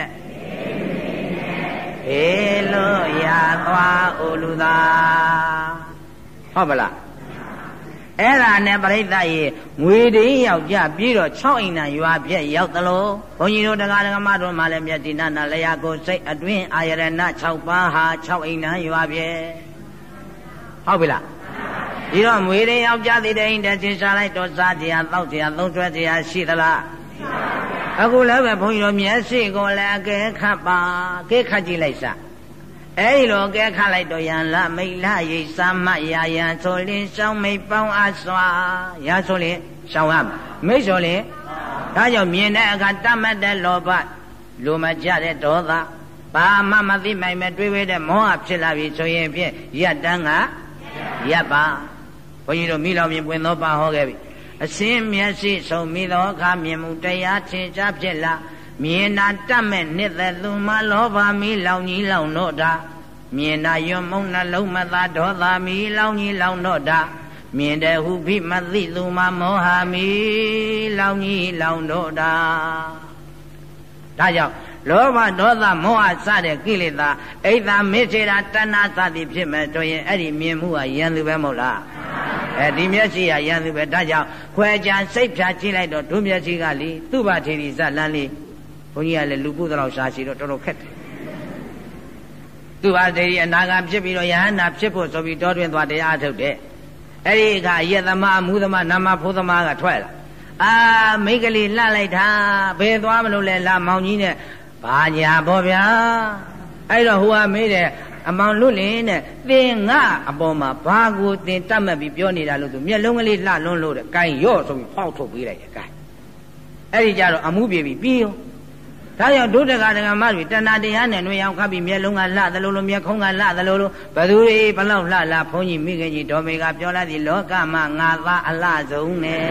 အေလို့ရသွားအိုလူသာဟုတ်ပါလားအဲ့ဒါနဲ့ပြိဿရေငွေတင်းယောက်ျားပြီးတော့၆အိမ်နာရွာပြက်ရောက်သလိုဘုန်းကြီးတို့တရားဓမ္မတို့မှလည်းမြတ်တိနာနာလျာကိုစိတ်အတွင်းအာရဏ၆ပါးဟာ၆အိမ်နာရွာပြက်ဟုတ်ပြီလားဒီတော့ငွေတင်းယောက်ျားဒီတိန်တဲ့ချင်းစားလိုက်တော့စားတရားတောက်တရားသုံးကျွဲတရားရှိသလားအခုလည်းပဲဘုန်းကြီးတို့မျက်စိကိုလည်းအကဲခတ်ပါအကဲခတ်ကြည့်လိုက်စားအဲ့ဒီလိုကဲခါလိုက်တော့ယံလမိတ်လရိတ်စာမယာယံဆိုလင်းရှောင်းမိတ်ပေါင်းအစွာရာဆိုလင်းရှောင်းရမိတ်ဆိုလင်းဒါကြောင့်မြင်တဲ့အခါတတ်မှတ်တဲ့လောဘလိုမကြတဲ့ဒေါသဘာမှမသိမိုင်မဲ့တွေးဝဲတဲ့မောဟဖြစ်လာပြီဆိုရင်ဖြင့်ယတ္တန်ကရပ်ပါဘုန်းကြီးတို့မိလောင်မြင်ပွင့်သောပါဟောခဲ့ပြီအစင်းမျက်စိဆုံးမိသောအခါမြင်မှုတရားထင်ရှားဖြစ်လာမြင်နာတတ်မဲ့နှစ်သက်သူမလောဘမီလောင်ကြီးလောင်တော့တာမြင်နာယွမုံနှလုံးမသာဒေါသမီလောင်ကြီးလောင်တော့တာမြင်တဲ့ဟုဖိမသိသူမမောဟမီလောင်ကြီးလောင်တော့တာဒါကြောင့်လောဘဒေါသမောဟစတဲ့ကိလေသာအိတ်သာမေစေတာတဏှာစသည်ဖြစ်မဲ့ဆိုရင်အဲ့ဒီမြင်မှုကယံသူပဲမဟုတ်လားအဲဒီမျက်စိကယံသူပဲဒါကြောင့်ခွဲခြားစိတ်ဖြာကြည့်လိုက်တော့ဒုမျက်စိကလေသူ့ဘာထေရီဇလန်းလေးဘုန်းကြီးကလည်းလူပုသလောက်ရှားရှိတော့တော်တော်ခက်တယ်သူ့ဟာတည်းအနာဂါဖြစ်ပြီးတော့ယဟန္တာဖြစ်ဖို့ဆိုပြီးတောတွင်သွားတရားထုတ်တယ်အဲ့ဒီအခါယက်သမားမူသမားနာမဖိုးသမားကထွက်လာအာမိတ်ကလေးလှလိုက်တာဘယ်သွားမလို့လဲလာမောင်ကြီးနဲ့ဘာညာပေါ့ဗျာအဲ့တော့ဟိုကမေးတယ်အမောင်လွတ်လင်းတဲ့သင်ငါအပေါ်မှာဘာကိုသင်တတ်မှတ်ပြီးပြောနေတာလို့သူမျက်လုံးကလေးလှလွန်းလို့တဲ့ကိုင်ရော့ဆိုပြီးပေါက်ထုတ်ပေးလိုက်တယ်ကိုင်အဲ့ဒီကြတော့အမှုပြေပြီးပြီးရောဒါကြောင့်ဒုဒကဒကမတွေတဏှာတရားနဲ့နှွေအောင်ခပ်ပြီးမျက်လုံးကလှသလိုလိုမျက်ခုံးကလှသလိုလိုဘသူတွေဘလောက်လှလှဘုန်းကြီးမိခင်ကြီးဒေါ်မေကပြောလိုက်သည်လောကမှာငါသားအလှဆုံးနဲ့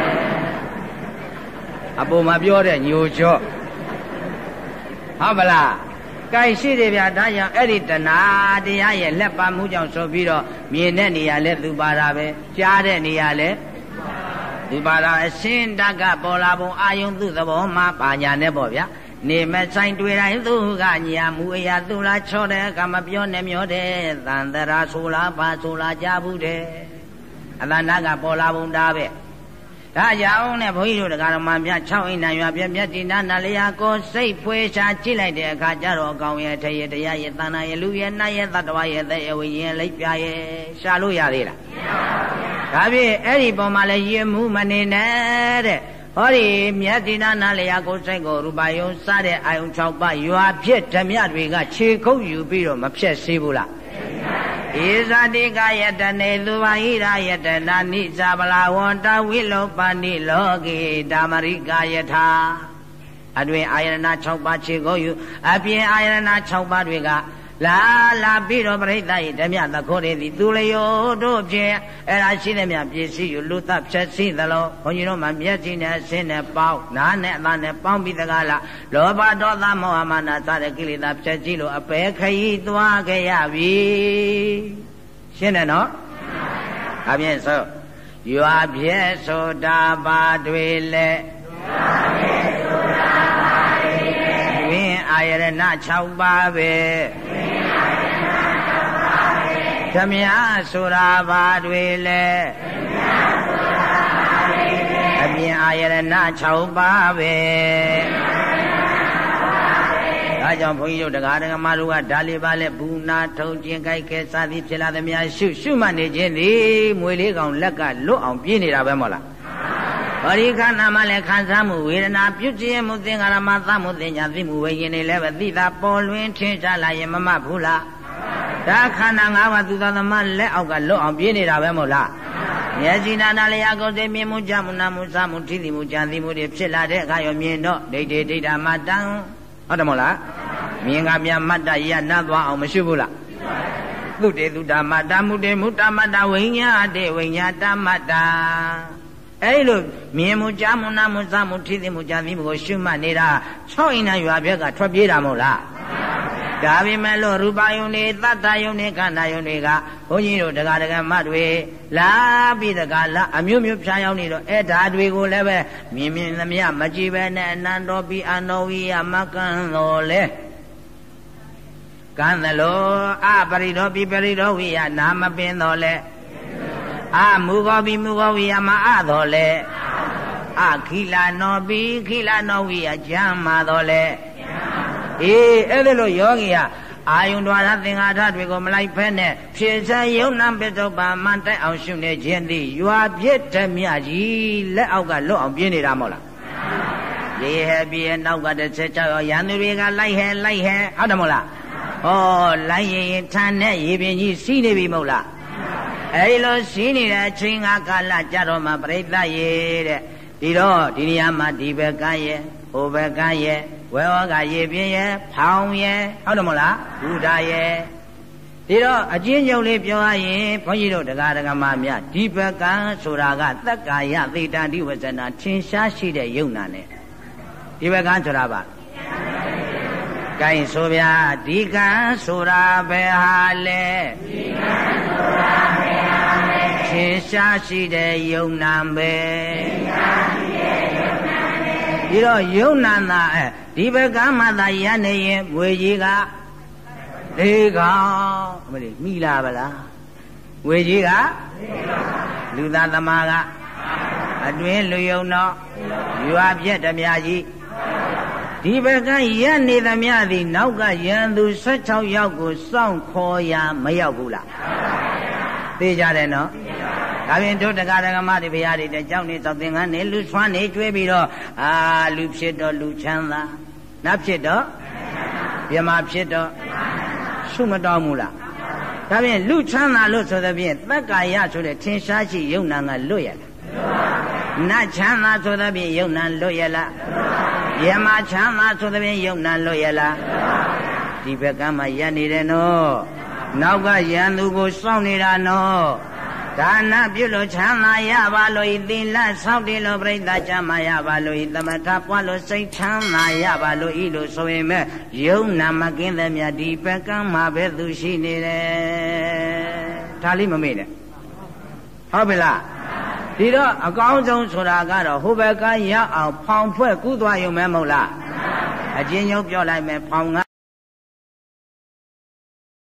အပေါ်မှာပြောတဲ့ညိုချော့ဟုတ်ပလားကိုင်ရှိတယ်ဗျာဒါကြောင့်အဲ့ဒီတဏှာတရားရဲ့လက်ပါမှုကြောင့်ဆိုပြီးတော့မြင်တဲ့နေရာလဲသူပါတာပဲကြားတဲ့နေရာလဲသူပါတာအရှင်းတကပေါ်လာပုံအာယုံသူ့သဘောမှာပါညာနဲ့ပေါ့ဗျာနေမဆိုင်တွေ့တိုင်းသူကညာမူအရာသူလားချောတဲ့အခါမပြောနဲ့မျောတဲ့သံတရာဆိုလားပါဆိုလားကြားဘူးတဲ့အတဏကပေါ်လာပုံဒါပဲဒါကြောင့်နဲ့ဘုန်းကြီးတို့တရားတော်မှာမြတ်၆အိမ်နာရွာပြမြတ်တိနာနာလျာကိုစိတ်ဖွေရှာကြည့်လိုက်တဲ့အခါကျတော့အကောင်ရဲ့ထရဲ့တရားရဲ့သန္တာရဲ့လူရဲ့နတ်ရဲ့သတ္တဝါရဲ့သက်ရဲ့ဝိညာဉ်လိပ်ပြရဲ့ရှာလို့ရသေးလားမရပါဘူးဒါဖြင့်အဲ့ဒီပုံမှာလည်းယဉ်မှုမနေနဲ့တဲ့ဟောဒီမြတ်တိနာနာလျာကိုစိတ်ကိုရူပယုံစတဲ့အာယုံ၆ပါးရွာဖြစ်ဓမြတွေကခြေခုပ်ယူပြီးတော့မဖြက်စေဘူးလားဧဇာတိကယတနေသူဝဟိရာယတနာနိဇာပလာဝန္တဝိလောပနိလောကေဓမ္မရိကယထာအတွင်အာယရဏ၆ပါးခြေကိုယူအပြင်အာယရဏ၆ပါးတွေကလာလာပြီးတော့ပြိဿရဲ့ဓမြသခိုးတွေသည်သူလျောတို့ဖြင့်အဲ့ဒါရှိတဲ့မြပစ္စည်းယူလူသဖြက်စီသလိုဘုန်းကြီးတို့မှာမျက်စိနဲ့ဆင်းနဲ့ပေါင်းနားနဲ့အသားနဲ့ပေါင်းပြီးတကားလားလောဘဒေါသမောဟမာနစတဲ့ကိလေသာဖြက်စီလို့အပေခရီးသွားခဲ့ရပြီရှင်းတယ်နော်ဒါဖြင့်ဆိုရွာပြဲဆိုတာပါတွေလေရွာပြဲဆိုတာပါတွေလေဝင်းအာယရဏ၆ပါးပဲဓမြဆိုတာဘာတွေလဲဓမြဆိုတာဘာပြင်အာယရဏ၆ပါးပဲဒါကြောင့်ဘုန်းကြီးတို့တရားဓမ္မတို့ကဒါလေးပါလဲဘူးနာထုံကျင်ကြိုက်ခဲစသည်ဖြစ်လာသမျှရှုရှုမှတ်နေခြင်းသည်မွေလေးကောင်လက်ကလွတ်အောင်ပြေးနေတာပဲမဟုတ်လားဗောဓိခန္ဓာမှာလည်းခံစားမှုဝေဒနာပြုခြင်းမှုသင်္ခါရမှာသမှုသင်ညာသိမှုဝိညာဉ်တွေလည်းပဲသိတာပေါ်လွင်ထင်ရှားလာရင်မမဘူးလားဒါခန္ဓာ၅ပါးသူသာသမလက်အောက်ကလွတ်အောင်ပြေးနေတာပဲမဟုတ်လားမျက်စိနာနာလျာကိုယ်သိမြင်မှုကြမှုနာမှုစမှုထိတိမှုကြံသိမှုတွေဖြစ်လာတဲ့အခါရောမြင်တော့ဒိဋ္ဌိဒိဋ္ဌာမတံဟုတ်တယ်မဟုတ်လားမြင်ကမြမတ္တရနတ်သွားအောင်မရှိဘူးလားသုတေသုတမတ္တမုတေမုတ္တမတ္တဝိညာတေဝိညာတမတ္တအဲ့လိုမြင်မှုကြားမှုနာမှုစမှုထိသိမှုကြံသိမှုကိုရှုမှတ်နေတာ၆အိမ်နာရွာဘက်ကထွက်ပြေးတာမဟုတ်လားဒါပေမဲ့လို့ရူပယုံနေသတ္တယုံနေခန္ဓာယုံတွေကဘုန်းကြီးတို့တရားဓမ္မတွေလာပြီးတကလာအမျိုးမျိုးဖြာရောက်နေတော့အဲ့ဓာတွေကိုလည်းပဲမြင်မြင်သမျှမကြည့်ပဲနဲ့အနန္တောပိအနောဝိယမကံတော်လဲကံသလိုအပရိဒောပိပရိဒောဝိယနာမပင်တော်လဲအမူကောပိမူကောဝိယမအတော်လဲအခိလနောပိခိလနောဝိယကြမ်းမာတော်လဲအေးအဲ့ဒါလို့ယောဂီကအာယုန်တော်ရသင်္ဃာထတွေကိုမလိုက်ဖဲနဲ့ဖြည့်စယုံနာပစ္စုပန်မှတိုက်အောင်ရှုနေခြင်းသည်ရွာပြစ်ဓမြကြီးလက်အောက်ကလွတ်အောင်ပြင်းနေတာမဟုတ်လားရေဟဲပြေနောက်ကတစ်ချက်ကြောက်ရန်သူတွေကလိုက်ဟဲလိုက်ဟဲဟုတ်တယ်မဟုတ်လားဩလိုက်ရင်ထန်နဲ့ရေပင်ကြီးစီးနေပြီမဟုတ်လားအဲဒီလိုစီးနေတဲ့အချိန်ကကာလကြတော့မှပြိဿရေတဲ့ဒီတော့ဒီနေရာမှာဒီဘက်ကရဲ့ဟိုဘက်ကရဲ့ဝေဝကရေပြင်းရဲ့ဖောင်းရဲ့ဟုတ်တယ်မဟုတ်လားဘုဒ္ဓရဲ့ဒီတော့အချင်းချုပ်လေးပြောရရင်ဘုန်းကြီးတို့တရားဓမ္မများဒီဘက်ကဆိုတာကသက္ကာယသေတံတိဝဇ္ဇနာထင်ရှားရှိတဲ့ယုံနာနဲ့ဒီဘက်ကဆိုတာပါကဲဆိုဗျာဒီကံဆိုတာဘယ်ဟာလဲဒီကံဆိုတာဘယ်ဟာလဲထင်ရှားရှိတဲ့ယုံနာပဲထင်ရှားရှိတဲ့ယုံနာပဲဒီတော့ယုံနာသာအဲဒီဘက်ကမှသာရနေရင်ငွေကြီးက၄ကောင်မလေးမိလာဗလားငွေကြီးကလူသားသမားကအတွင်းလူယုံတော့ရွာပြက်ဓမြကြီးဒီဘက်ကရနေသမျှသည်နောက်ကရန်သူ၁၆ယောက်ကိုစောင့်ခေါ်ရာမရောက်ဘူးလားသိကြတယ်နော်ဒါပြင်တို့တရားဓမ္မတွေဘုရားတွေတကြောက်နေသောက်သင်္ကန်းနေလူဆွမ်းနေကျွေးပြီးတော့အာလူဖြစ်တော့လူချမ်းသာနတ်ဖြစ်တော့မြမဖြစ်တော့ရှုမတော်မူလားဒါပြင်လူချမ်းသာလို့ဆိုတဲ့ဖြင့်သက္ကာယဆိုတဲ့ထင်ရှားရှိယုံနာကလွတ်ရလားနတ်ချမ်းသာဆိုတဲ့ဖြင့်ယုံနာလွတ်ရလားမြမချမ်းသာဆိုတဲ့ဖြင့်ယုံနာလွတ်ရလားဒီဘက်ကမှရနေတယ်နော်နောက်ကရန်သူကိုစောင့်နေတာနော်ဒါနပြုလို့ချမ်းသာရပါလို့ဤသီလဆောက်တည်လို့ပြိဿချမ်းသာရပါလို့ဤသမထပွားလို့စိတ်ချမ်းသာရပါလို့ဤလို့ဆိုရင်မဲ့ယုံနာမကင်းတဲ့မြတ်ဒီဘက်ကမှာပဲသူရှိနေတယ်ဒါလေးမမေ့နဲ့ဟုတ်ပြီလားဒီတော့အကောင်းဆုံးဆိုတာကတော့ဟိုဘက်ကရအောင်ဖောင်ဖွဲ့ကူးသွားရုံပဲမဟုတ်လားအချင်းချင်းပြောလိုက်မယ်ဖောင်က